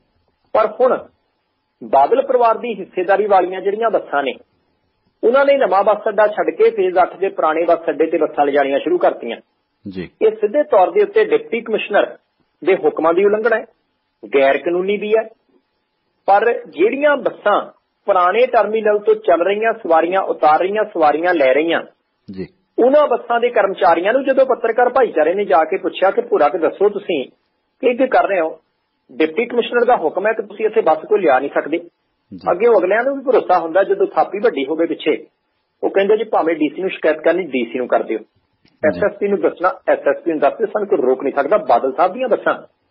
ਪਰ ਹੁਣ ਬਾਦਲ ਪਰਿਵਾਰ ਦੀ ਹਿੱਸੇਦਾਰੀ ਵਾਲੀਆਂ ਜਿਹੜੀਆਂ ਬੱਸਾਂ ਨੇ ਉਹਨਾਂ ਨੇ ਨਵਾਂ ਬੱਸ ਅੱਡਾ ਛੱਡ ਕੇ ਫੇਜ਼ 8 ਦੇ ਪੁਰਾਣੇ ਬੱਸ ਅੱਡੇ ਤੇ ਬੱਸਾਂ ਲਿਜਾਣੀਆਂ ਸ਼ੁਰੂ ਕਰਤੀਆਂ। ਇਹ ਸਿੱਧੇ ਤੌਰ ਦੇ ਉੱਤੇ ਡਿਪਟੀ ਕਮਿਸ਼ਨਰ ਦੇ ਹੁਕਮਾਂ ਦੀ ਉਲੰਘਣਾ ਹੈ, ਗੈਰ ਕਾਨੂੰਨੀ ਵੀ ਹੈ। ਪਰ ਜਿਹੜੀਆਂ ਬੱਸਾਂ ਪੁਰਾਣੇ ਟਰਮੀਨਲ ਤੋਂ ਚੱਲ ਰਹੀਆਂ, ਸਵਾਰੀਆਂ ਉਤਾਰ ਰਹੀਆਂ, ਸਵਾਰੀਆਂ ਲੈ ਰਹੀਆਂ, ਉਹਨਾਂ ਬੱਸਾਂ ਦੇ ਕਰਮਚਾਰੀਆਂ ਨੂੰ ਜਦੋਂ ਪੱਤਰਕਾਰ ਭਾਈਚਾਰੇ ਨੇ ਜਾ ਕੇ ਪੁੱਛਿਆ ਕਿ ਭੁਰਾ ਕੇ ਦੱਸੋ ਤੁਸੀਂ ਕੀ ਕਰ ਰਹੇ ਹੋ, ਡਿਪਟੀ ਕਮਿਸ਼ਨਰ ਦਾ ਹੁਕਮ ਹੈ ਕਿ ਤੁਸੀਂ ਇੱਥੇ ਬੱਸ ਕੋਈ ਲਿਆ ਨਹੀਂ ਸਕਦੇ। ਅੱਗੇ ਅਗਲਿਆਂ ਨੂੰ ਵੀ ਭਰੋਸਾ ਹੁੰਦਾ ਜਦੋਂ ਥਾਪੀ ਵੱਡੀ ਹੋਵੇ ਪਿੱਛੇ, ਉਹ ਕਹਿੰਦੇ ਜੀ ਭਾਵੇਂ ਡੀਸੀ ਨੂੰ ਸ਼ਿਕਾਇਤ ਕਰਨੀ ਡੀਸੀ ਨੂੰ ਕਰ ਦਿਓ, ਐਸਐਸਪੀ ਨੂੰ ਦੱਸਣਾ ਐਸਐਸਪੀ ਨੂੰ ਦੱਸ ਦਿਓ, ਸਾਨੂੰ ਕੋਈ ਰੋਕ ਨਹੀਂ ਸਕਦਾ। ਬਾਦਲ ਸਾਹਿਬ ਦੀਆਂ ਬੱਸਾਂ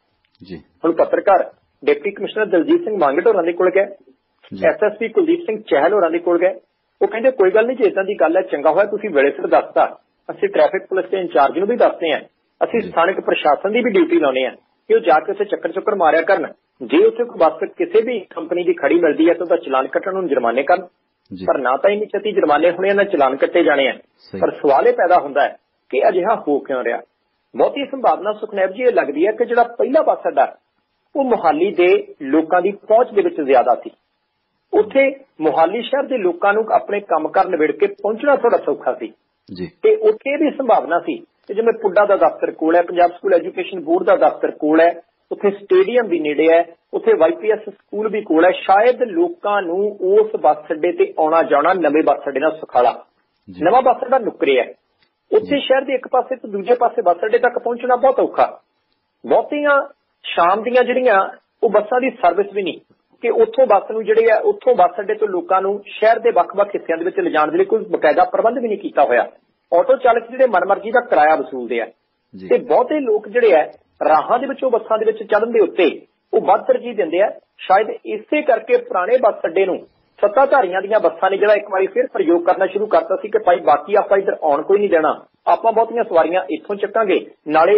ਹੁਣ ਪੱਤਰਕਾਰ ਡਿਪਟੀ ਕਮਿਸ਼ਨਰ ਦਲਜੀਤ ਸਿੰਘ ਮੰਗਟ ਹੋਰਾਂ ਦੇ ਕੋਲ ਗਏ, ਐਸਐਸਪੀ ਕੁਲਦੀਪ ਸਿੰਘ ਚਹਿਲ ਹੋਰਾਂ ਦੇ ਕੋਲ ਗਏ, ਉਹ ਕਹਿੰਦੇ ਕੋਈ ਗੱਲ ਨਹੀਂ, ਜੇ ਇਦਾਂ ਦੀ ਗੱਲ ਹੈ ਚੰਗਾ ਹੋਇਆ ਤੁਸੀਂ ਵੇਲੇ ਸਿਰ ਦੱਸਤਾ, ਅਸੀਂ ਟ੍ਰੈਫਿਕ ਪੁਲਿਸ ਦੇ ਇੰਚਾਰਜ ਨੂੰ ਵੀ ਦੱਸਦੇ ਹਾਂ, ਅਸੀਂ ਸਥਾਨਕ ਪ੍ਰਸ਼ਾਸਨ ਦੀ ਵੀ ਡਿਊਟੀ ਲਾਉਂਦੇ ਹਾਂ ਕਿ ਉਹ ਜਾ ਕੇ ਉੱਥੇ ਚੱਕਰ ਮਾਰਿਆ ਕਰਨ, ਜੇ ਉੱਥੇ ਕੋਈ ਬੱਸ ਕਿਸੇ ਵੀ ਕੰਪਨੀ ਦੀ ਖੜੀ ਮਿਲਦੀ ਹੈ ਤਾਂ ਉਹਦਾ ਚਲਾਨ ਕੱਟਣ ਨੂੰ ਜੁਰਮਾਨੇ ਕਰਨ। ਪਰ ਨਾ ਤਾਂ ਇੰਨੀ ਛੇਤੀ ਜੁਰਮਾਨੇ ਹੋਣੇ, ਨਾ ਚਲਾਨ ਕੱਟੇ ਜਾਣੇ ਆ। ਪਰ ਸਵਾਲ ਇਹ ਪੈਦਾ ਹੁੰਦਾ ਹੈ ਕਿ ਅਜਿਹਾ ਹੋ ਕਿਉਂ ਰਿਹਾ। ਬਹੁਤੀ ਸੰਭਾਵਨਾ ਸੁਖਨੈਬ ਜੀ ਇਹ ਲੱਗਦੀ ਹੈ ਕਿ ਜਿਹੜਾ ਪਹਿਲਾ ਬੱਸ ਅੱਡਾ ਉਹ ਮੁਹਾਲੀ ਦੇ ਲੋਕਾਂ ਦੀ ਪਹੁੰਚ ਦੇ ਵਿੱਚ ਜ਼ਿਆਦਾ ਸੀ। ਉੱਥੇ ਮੁਹਾਲੀ ਸ਼ਹਿਰ ਦੇ ਲੋਕਾਂ ਨੂੰ ਆਪਣੇ ਕੰਮ ਕਾਰ ਨਿਬੇੜ ਕੇ ਪਹੁੰਚਣਾ ਥੋੜਾ ਸੌਖਾ ਸੀ ਤੇ ਉੱਥੇ ਇਹ ਵੀ ਸੰਭਾਵਨਾ ਸੀ ਕਿ ਜਿਵੇਂ ਪੁੱਡਾ ਦਾ ਦਫ਼ਤਰ ਕੋਲ ਹੈ, ਪੰਜਾਬ ਸਕੂਲ ਐਜੂਕੇਸ਼ਨ ਬੋਰਡ ਦਾ ਦਫ਼ਤਰ ਕੋਲ ਹੈ, ਉੱਥੇ ਸਟੇਡੀਅਮ ਵੀ ਨੇੜੇ ਹੈ, ਉੱਥੇ YPS ਸਕੂਲ ਵੀ ਕੋਲ ਹੈ, ਸ਼ਾਇਦ ਲੋਕਾਂ ਨੂੰ ਉਸ ਬੱਸ ਅੱਡੇ ਤੇ ਆਉਣਾ ਜਾਣਾ ਨਵੇਂ ਬੱਸ ਅੱਡੇ ਨਾਲ ਸੁਖਾਲਾ। ਨਵਾਂ ਬੱਸ ਅੱਡਾ ਨੁੱਕਰੇ ਹੈ, ਉੱਥੇ ਸ਼ਹਿਰ ਦੇ ਇੱਕ ਪਾਸੇ ਤੋਂ ਦੂਜੇ ਪਾਸੇ ਬੱਸ ਅੱਡੇ ਤੱਕ ਪਹੁੰਚਣਾ ਬਹੁਤ ਔਖਾ। ਬਹੁਤੀਆਂ ਸ਼ਾਮ ਦੀਆਂ ਜਿਹੜੀਆਂ ਉਹ ਬੱਸਾਂ ਦੀ ਸਰਵਿਸ ਵੀ ਨਹੀਂ ਕਿ ਉੱਥੋਂ ਬੱਸ ਨੂੰ ਜਿਹੜੇ ਆ ਉੱਥੋਂ ਬੱਸ ਅੱਡੇ ਤੋਂ ਲੋਕਾਂ ਨੂੰ ਸ਼ਹਿਰ ਦੇ ਵੱਖ-ਵੱਖ ਹਿੱਸਿਆਂ ਦੇ ਵਿੱਚ ਲਿਜਾਣ ਦੇ ਲਈ ਕੋਈ ਬਕਾਇਦਾ ਪ੍ਰਬੰਧ ਵੀ ਨਹੀਂ ਕੀਤਾ ਹੋਇਆ। ਆਟੋ ਚਾਲਕ ਜਿਹੜੇ ਮਨਮਰਜ਼ੀ ਦਾ ਕਿਰਾਇਆ ਵਸੂਲਦੇ ਆ ਤੇ ਬਹੁਤੇ ਲੋਕ ਜਿਹੜੇ ਆ ਰਾਹਾਂ ਦੇ ਵਿੱਚੋਂ ਬੱਸਾਂ ਦੇ ਵਿੱਚ ਚੜ੍ਹਨ ਦੇ ਉੱਤੇ ਉਹ ਵੱਧ ਤਰਜੀਹ ਦਿੰਦੇ ਆ। ਸ਼ਾਇਦ ਇਸੇ ਕਰਕੇ ਪੁਰਾਣੇ ਬੱਸ ਅੱਡੇ ਨੂੰ ਸੱਤਾਧਾਰੀਆਂ ਦੀਆਂ ਬੱਸਾਂ ਨੇ ਜਿਹੜਾ ਇੱਕ ਵਾਰੀ ਫਿਰ ਪ੍ਰਯੋਗ ਕਰਨਾ ਸ਼ੁਰੂ ਕਰਤਾ ਸੀ ਕਿ ਭਾਈ ਬਾਕੀ ਆਪਾਂ ਇੱਧਰ ਆਉਣ ਕੋਈ ਨਹੀਂ ਦੇਣਾ, ਆਪਾਂ ਬਹੁਤੀਆਂ ਸਵਾਰੀਆਂ ਇੱਥੋਂ ਚੱਕਾਂਗੇ, ਨਾਲੇ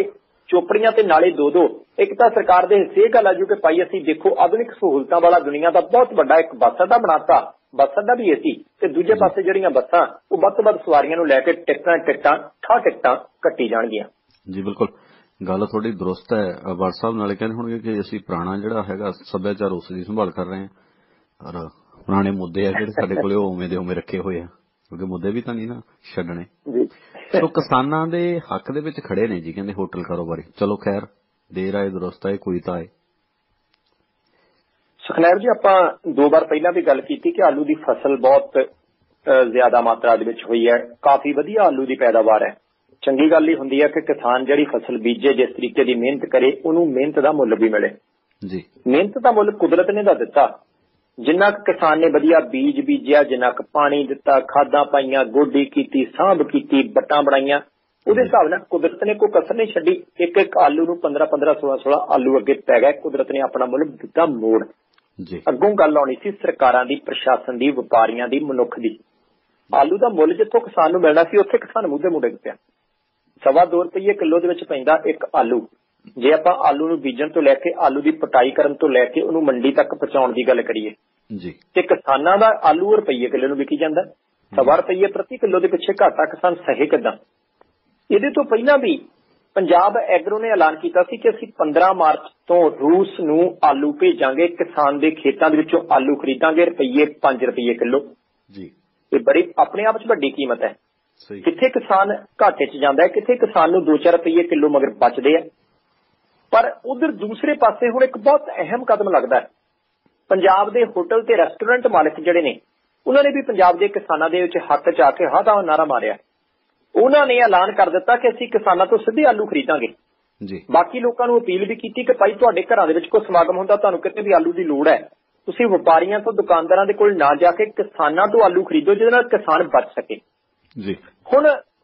ਚੋਪੜੀਆਂ ਤੇ ਨਾਲੇ ਦੋ ਇੱਕ ਤਾਂ ਸਰਕਾਰ ਦੇ ਹਿੱਸੇ ਇਹ ਗੱਲ ਆ ਜੂ ਕਿ ਭਾਈ ਅਸੀਂ ਦੇਖੋ ਆਧੁਨਿਕ ਸਹੂਲਤਾਂ ਵਾਲਾ ਦੁਨੀਆ ਦਾ ਬਹੁਤ ਵੱਡਾ ਇੱਕ ਬੱਸ ਅੱਡਾ ਬਣਾਤਾ, ਬੱਸ ਅੱਡਾ ਵੀ ਏਸੀ, ਤੇ ਦੂਜੇ ਪਾਸੇ ਜਿਹੜੀਆਂ ਬੱਸਾਂ ਉਹ ਵੱਧ ਤੋਂ ਵੱਧ ਸਵਾਰੀਆਂ ਨੂੰ ਲੈ ਕੇ ਟਿਕਟਾਂ ਕੱਟੀ ਜਾਣਗੀਆਂ। ਜੀ ਬਿਲਕੁਲ, ਗੱਲ ਤੁਹਾਡੀ ਦਰੁਸਤ ਹੈ। ਵਾਰ ਸਾਹਿਬ ਨਾਲੇ ਕਹਿੰਦੇ ਹੋਣਗੇ ਕਿ ਅਸੀਂ ਪੁਰਾਣਾ ਜਿਹੜਾ ਹੈਗਾ ਸੱਭਿਆਚਾਰ ਉਸ ਦੀ ਸੰਭਾਲ ਕਰ ਰਹੇ ਹਾਂ, ਔਰ ਪੁਰਾਣੇ ਮੁੱਦੇ ਆ ਜਿਹੜੇ ਸਾਡੇ ਕੋਲੇ ਉਹ ਉਵੇਂ ਦੇ ਉਵੇਂ ਰੱਖੇ ਹੋਏ ਆ, ਕਿਉਂਕਿ ਮੁੱਦੇ ਵੀ ਤਾਂ ਨਹੀਂ ਨਾ ਛੱਡਣੇ। ਸੋ ਕਿਸਾਨਾਂ ਦੇ ਹੱਕ ਦੇ ਵਿੱਚ ਖੜੇ ਨੇ ਜੀ, ਕਹਿੰਦੇ ਹੋਟਲ ਕਾਰੋਬਾਰੀ। ਚਲੋ ਖੈਰ, ਦੇਰ ਆਏ ਦਰੁਸਤ ਆਏ, ਕੋਈ ਤਾਂ ਆਏ। ਸੁਖਨੈਬ ਜੀ, ਆਪਾਂ 2 ਵਾਰ ਪਹਿਲਾਂ ਵੀ ਗੱਲ ਕੀਤੀ ਕਿ ਆਲੂ ਦੀ ਫਸਲ ਬਹੁਤ ਜ਼ਿਆਦਾ ਮਾਤਰਾ ਦੇ ਵਿੱਚ ਹੋਈ ਹੈ, ਕਾਫੀ ਵਧੀਆ ਆਲੂ ਦੀ ਪੈਦਾਵਾਰ ਹੈ। ਚੰਗੀ ਗੱਲ ਹੀ ਹੁੰਦੀ ਹੈ ਕਿ ਕਿਸਾਨ ਜਿਹੜੀ ਫਸਲ ਬੀਜੇ, ਜਿਸ ਤਰੀਕੇ ਦੀ ਮਿਹਨਤ ਕਰੇ, ਉਹਨੂੰ ਮਿਹਨਤ ਦਾ ਮੁੱਲ ਵੀ ਮਿਲੇ ਜੀ। ਮਿਹਨਤ ਦਾ ਮੁੱਲ ਕੁਦਰਤ ਨੇ ਤਾਂ ਦਿੱਤਾ। ਜਿੰਨਾ ਕੁ ਕਿਸਾਨ ਨੇ ਵਧੀਆ ਬੀਜ ਬੀਜਿਆ, ਜਿੰਨਾ ਕੁ ਪਾਣੀ ਦਿੱਤਾ, ਖਾਦਾਂ ਪਾਈਆਂ, ਗੋਡੀ ਕੀਤੀ, ਸਾਂਭ ਕੀਤੀ, ਵੱਟਾਂ ਬਣਾਈਆਂ, ਉਹਦੇ ਹਿਸਾਬ ਨਾਲ ਕੁਦਰਤ ਨੇ ਕੋਈ ਕਸਰ ਨਹੀਂ ਛੱਡੀ। ਇੱਕ ਆਲੂ ਨੂੰ 15 16 ਆਲੂ ਅੱਗੇ ਪੈ ਗਏ। ਕੁਦਰਤ ਨੇ ਆਪਣਾ ਮੁੱਲ ਦਿੱਤਾ ਮੋੜ ਜੀ। ਅੱਗੋਂ ਗੱਲ ਆਉਣੀ ਸੀ ਸਰਕਾਰਾਂ ਦੀ, ਪ੍ਰਸ਼ਾਸਨ ਦੀ, ਵਪਾਰੀਆਂ ਦੀ, ਮਨੁੱਖ ਦੀ। ਆਲੂ ਦਾ ਮੁੱਲ ਜਿੱਥੋਂ ਕਿਸਾਨ ਨੂੰ ਮਿਲਣਾ ਸੀ ਉੱਥੇ ਕਿਸਾਨ ਮੂੰਹ ਦੇ ਮੁੰਡੇ ਪਿਆ। ₹2.25 ਕਿਲੋ ਦੇ ਵਿੱਚ ਪੈਂਦਾ ਇੱਕ ਆਲੂ। ਜੇ ਆਪਾਂ ਆਲੂ ਨੂੰ ਬੀਜਣ ਤੋਂ ਲੈ ਕੇ ਆਲੂ ਦੀ ਪਟਾਈ ਕਰਨ ਤੋਂ ਲੈ ਕੇ ਉਹਨੂੰ ਮੰਡੀ ਤੱਕ ਪਹੁੰਚਾਉਣ ਦੀ ਗੱਲ ਕਰੀਏ ਜੀ, ਤੇ ਕਿਸਾਨਾਂ ਦਾ ਆਲੂ ਰੁਪਈਏ ਕਿਲੋ ਨੂੰ ਵਿਕੀ ਜਾਂਦਾ। ₹1.25 ਪ੍ਰਤੀ ਕਿਲੋ ਦੇ ਪਿੱਛੇ ਘਾਟਾ ਕਿਸਾਨ ਸਹੇ ਕਿੱਦਾਂ? ਇਹਦੇ ਤੋਂ ਪਹਿਲਾਂ ਵੀ ਪੰਜਾਬ ਐਗਰੋ ਨੇ ਐਲਾਨ ਕੀਤਾ ਸੀ ਕਿ ਅਸੀਂ 15 ਮਾਰਚ ਤੋਂ ਰੂਸ ਨੂੰ ਆਲੂ ਭੇਜਾਂਗੇ, ਕਿਸਾਨ ਦੇ ਖੇਤਾਂ ਦੇ ਵਿੱਚੋਂ ਆਲੂ ਖਰੀਦਾਂਗੇ ₹5 ਕਿਲੋ ਜੀ। ਇਹ ਬੜੀ ਆਪਣੇ ਆਪ 'ਚ ਵੱਡੀ ਕੀਮਤ ਹੈ। ਕਿੱਥੇ ਕਿਸਾਨ ਘਾਟੇ 'ਚ ਜਾਂਦਾ ਹੈ, ਕਿੱਥੇ ਕਿਸਾਨ ਨੂੰ 2-4 ਰੁਪਈਏ ਕਿਲੋ ਮਗਰ ਬਚਦੇ ਆ। ਪਰ ਉਧਰ ਦੂਸਰੇ ਪਾਸੇ ਹੁਣ ਇੱਕ ਬਹੁਤ ਅਹਿਮ ਕਦਮ ਲੱਗਦਾ ਹੈ। ਪੰਜਾਬ ਦੇ ਹੋਟਲ ਤੇ ਰੈਸਟੋਰੈਂਟ ਮਾਲਕ ਜਿਹੜੇ ਨੇ, ਉਹਨਾਂ ਨੇ ਵੀ ਪੰਜਾਬ ਦੇ ਕਿਸਾਨਾਂ ਦੇ ਵਿੱਚ ਹੱਕ 'ਚ ਆ ਕੇ ਹਾਂ ਦਾ ਨਾਰਾ ਮਾਰਿਆ। ਉਹਨਾਂ ਨੇ ਐਲਾਨ ਕਰ ਦਿੱਤਾ ਕਿ ਅਸੀਂ ਕਿਸਾਨਾਂ ਤੋਂ ਸਿੱਧੇ ਆਲੂ ਖਰੀਦਾਂਗੇ ਜੀ। ਬਾਕੀ ਲੋਕਾਂ ਨੂੰ ਅਪੀਲ ਵੀ ਕੀਤੀ ਕਿ ਭਾਈ ਤੁਹਾਡੇ ਘਰਾਂ ਦੇ ਵਿੱਚ ਕੋਈ ਸਮਾਗਮ ਹੁੰਦਾ, ਤੁਹਾਨੂੰ ਕਿਤੇ ਵੀ ਆਲੂ ਦੀ ਲੋੜ ਹੈ, ਤੁਸੀਂ ਵਪਾਰੀਆਂ ਤੋਂ, ਦੁਕਾਨਦਾਰਾਂ ਦੇ ਕੋਲ ਨਾ ਜਾ ਕੇ ਕਿਸਾਨਾਂ ਤੋਂ ਆਲੂ ਖਰੀਦੋ, ਜਿਹਦੇ ਨਾਲ ਕਿਸਾਨ ਬਚ ਸਕੇ ਜੀ। ਹੁਣ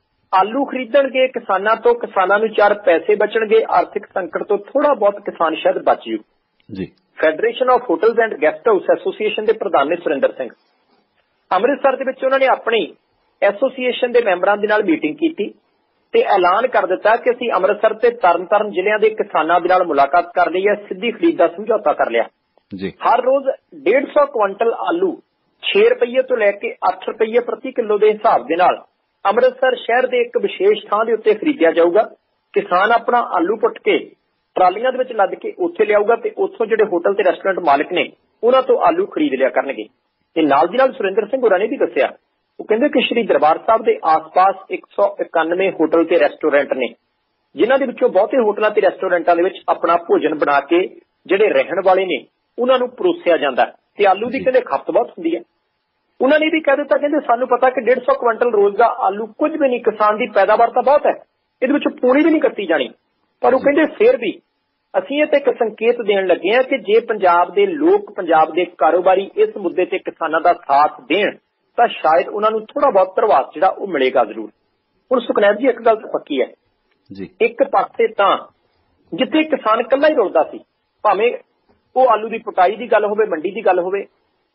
ਆਲੂ ਖਰੀਦਣਗੇ ਕਿਸਾਨਾਂ ਤੋਂ, ਕਿਸਾਨਾਂ ਨੂੰ 4 ਪੈਸੇ ਬਚਣਗੇ, ਆਰਥਿਕ ਸੰਕਟ ਤੋਂ ਥੋੜਾ ਬਹੁਤ ਕਿਸਾਨ ਸ਼ਾਇਦ ਬਚ ਜੂ ਜੀ। Federation of Hotels and Guest House Association ਦੇ ਪ੍ਰਧਾਨ ਨੇ ਸੁਰਿੰਦਰ ਸਿੰਘ, ਅੰਮ੍ਰਿਤਸਰ ਦੇ ਵਿੱਚ ਉਹਨਾਂ ਨੇ ਆਪਣੀ ਐਸੋਸੀਏਸ਼ਨ ਦੇ ਮੈਂਬਰਾਂ ਦੇ ਨਾਲ ਮੀਟਿੰਗ ਕੀਤੀ ਤੇ ਐਲਾਨ ਕਰ ਦਿੱਤਾ ਕਿ ਅਸੀਂ ਅੰਮ੍ਰਿਤਸਰ ਤੇ ਤਰਨਤਾਰਨ ਜ਼ਿਲ੍ਹਿਆਂ ਦੇ ਕਿਸਾਨਾਂ ਦੇ ਨਾਲ ਮੁਲਾਕਾਤ ਕਰ ਲਈ ਹੈ, ਸਿੱਧੀ ਖਰੀਦ ਦਾ ਸਮਝੌਤਾ ਕਰ ਲਿਆ ਜੀ। ਹਰ ਰੋਜ਼ 150 ਕੁਇੰਟਲ ਆਲੂ 6 ਰੁਪਏ ਤੋਂ ਲੈ ਕੇ 8 ਰੁਪਏ ਪ੍ਰਤੀ ਕਿਲੋ ਦੇ ਹਿਸਾਬ ਦੇ ਨਾਲ ਅੰਮ੍ਰਿਤਸਰ ਸ਼ਹਿਰ ਦੇ ਇੱਕ ਵਿਸ਼ੇਸ਼ ਥਾਂ ਦੇ ਉੱਤੇ ਖਰੀਦਿਆ ਜਾਊਗਾ। ਕਿਸਾਨ ਆਪਣਾ ਆਲੂ ਪੁੱਟ ਕੇ ਟਰਾਲੀਆਂ ਦੇ ਵਿੱਚ ਲੱਦ ਕੇ ਉੱਥੇ ਲਿਆਊਗਾ ਤੇ ਉੱਥੋਂ ਜਿਹੜੇ ਹੋਟਲ ਤੇ ਰੈਸਟੋਰੈਂਟ ਮਾਲਕ ਨੇ ਉਹਨਾਂ ਤੋਂ ਆਲੂ ਖਰੀਦ ਲਿਆ ਕਰਨਗੇ। ਤੇ ਨਾਲ ਦੀ ਨਾਲ ਸੁਰਿੰਦਰ ਸਿੰਘ ਹੋਰਾਂ ਨੇ ਵੀ ਦੱਸਿਆ, ਉਹ ਕਹਿੰਦੇ ਕਿ ਸ਼੍ਰੀ ਦਰਬਾਰ ਸਾਹਿਬ ਦੇ ਆਸ-ਪਾਸ 191 ਹੋਟਲ ਤੇ ਰੈਸਟੋਰੈਂਟ ਨੇ, ਜਿਨ੍ਹਾਂ ਦੇ ਵਿੱਚੋਂ ਬਹੁਤੇ ਹੋਟਲਾਂ ਤੇ ਰੈਸਟੋਰੈਂਟਾਂ ਦੇ ਵਿੱਚ ਆਪਣਾ ਭੋਜਨ ਬਣਾ ਕੇ ਜਿਹੜੇ ਰਹਿਣ ਵਾਲੇ ਨੇ ਉਹਨਾਂ ਨੂੰ ਪਰੋਸਿਆ ਜਾਂਦਾ ਤੇ ਆਲੂ ਦੀ ਕਹਿੰਦੇ ਖਪਤ ਬਹੁਤ ਹੁੰਦੀ ਹੈ। ਉਹਨਾਂ ਨੇ ਵੀ ਕਹਿ ਦਿੱਤਾ, ਕਹਿੰਦੇ ਸਾਨੂੰ ਪਤਾ ਕਿ 150 ਕੁਇੰਟਲ ਰੋਜ਼ ਦਾ ਆਲੂ ਕੁਝ ਵੀ ਨਹੀਂ, ਕਿਸਾਨ ਦੀ ਪੈਦਾਵਾਰ ਤਾਂ ਬਹੁਤ ਹੈ, ਇਹਦੇ ਵਿੱਚ ਪੂਣੀ ਵੀ ਨਹੀਂ ਕੱਟੀ ਜਾਣੀ। ਪਰ ਉਹ ਕਹਿੰਦੇ ਫਿਰ ਵੀ ਅਸੀਂ ਇਹ ਤੇ ਇੱਕ ਸੰਕੇਤ ਦੇਣ ਲੱਗੇ ਹਾਂ ਕਿ ਜੇ ਪੰਜਾਬ ਦੇ ਲੋਕ, ਪੰਜਾਬ ਦੇ ਕਾਰੋਬਾਰੀ ਇਸ ਮੁੱਦੇ ਤੇ ਕਿਸਾਨਾਂ ਦਾ ਸਾਥ ਦੇਣ ਤਾਂ ਸ਼ਾਇਦ ਉਹਨਾਂ ਨੂੰ ਥੋੜਾ ਬਹੁਤ ਪ੍ਰਭਾਵ ਜਿਹੜਾ ਉਹ ਮਿਲੇਗਾ ਜ਼ਰੂਰ। ਹੁਣ ਸੁਖਨੈਬ ਜੀ, ਇੱਕ ਗੱਲ ਤਾਂ ਪੱਕੀ ਹੈ ਜੀ, ਇੱਕ ਪਾਸੇ ਤਾਂ ਜਿੱਥੇ ਕਿਸਾਨ ਇਕੱਲਾ ਹੀ ਰੁਲਦਾ ਸੀ, ਭਾਵੇਂ ਉਹ ਆਲੂ ਦੀ ਪਟਾਈ ਦੀ ਗੱਲ ਹੋਵੇ, ਮੰਡੀ ਦੀ ਗੱਲ ਹੋਵੇ,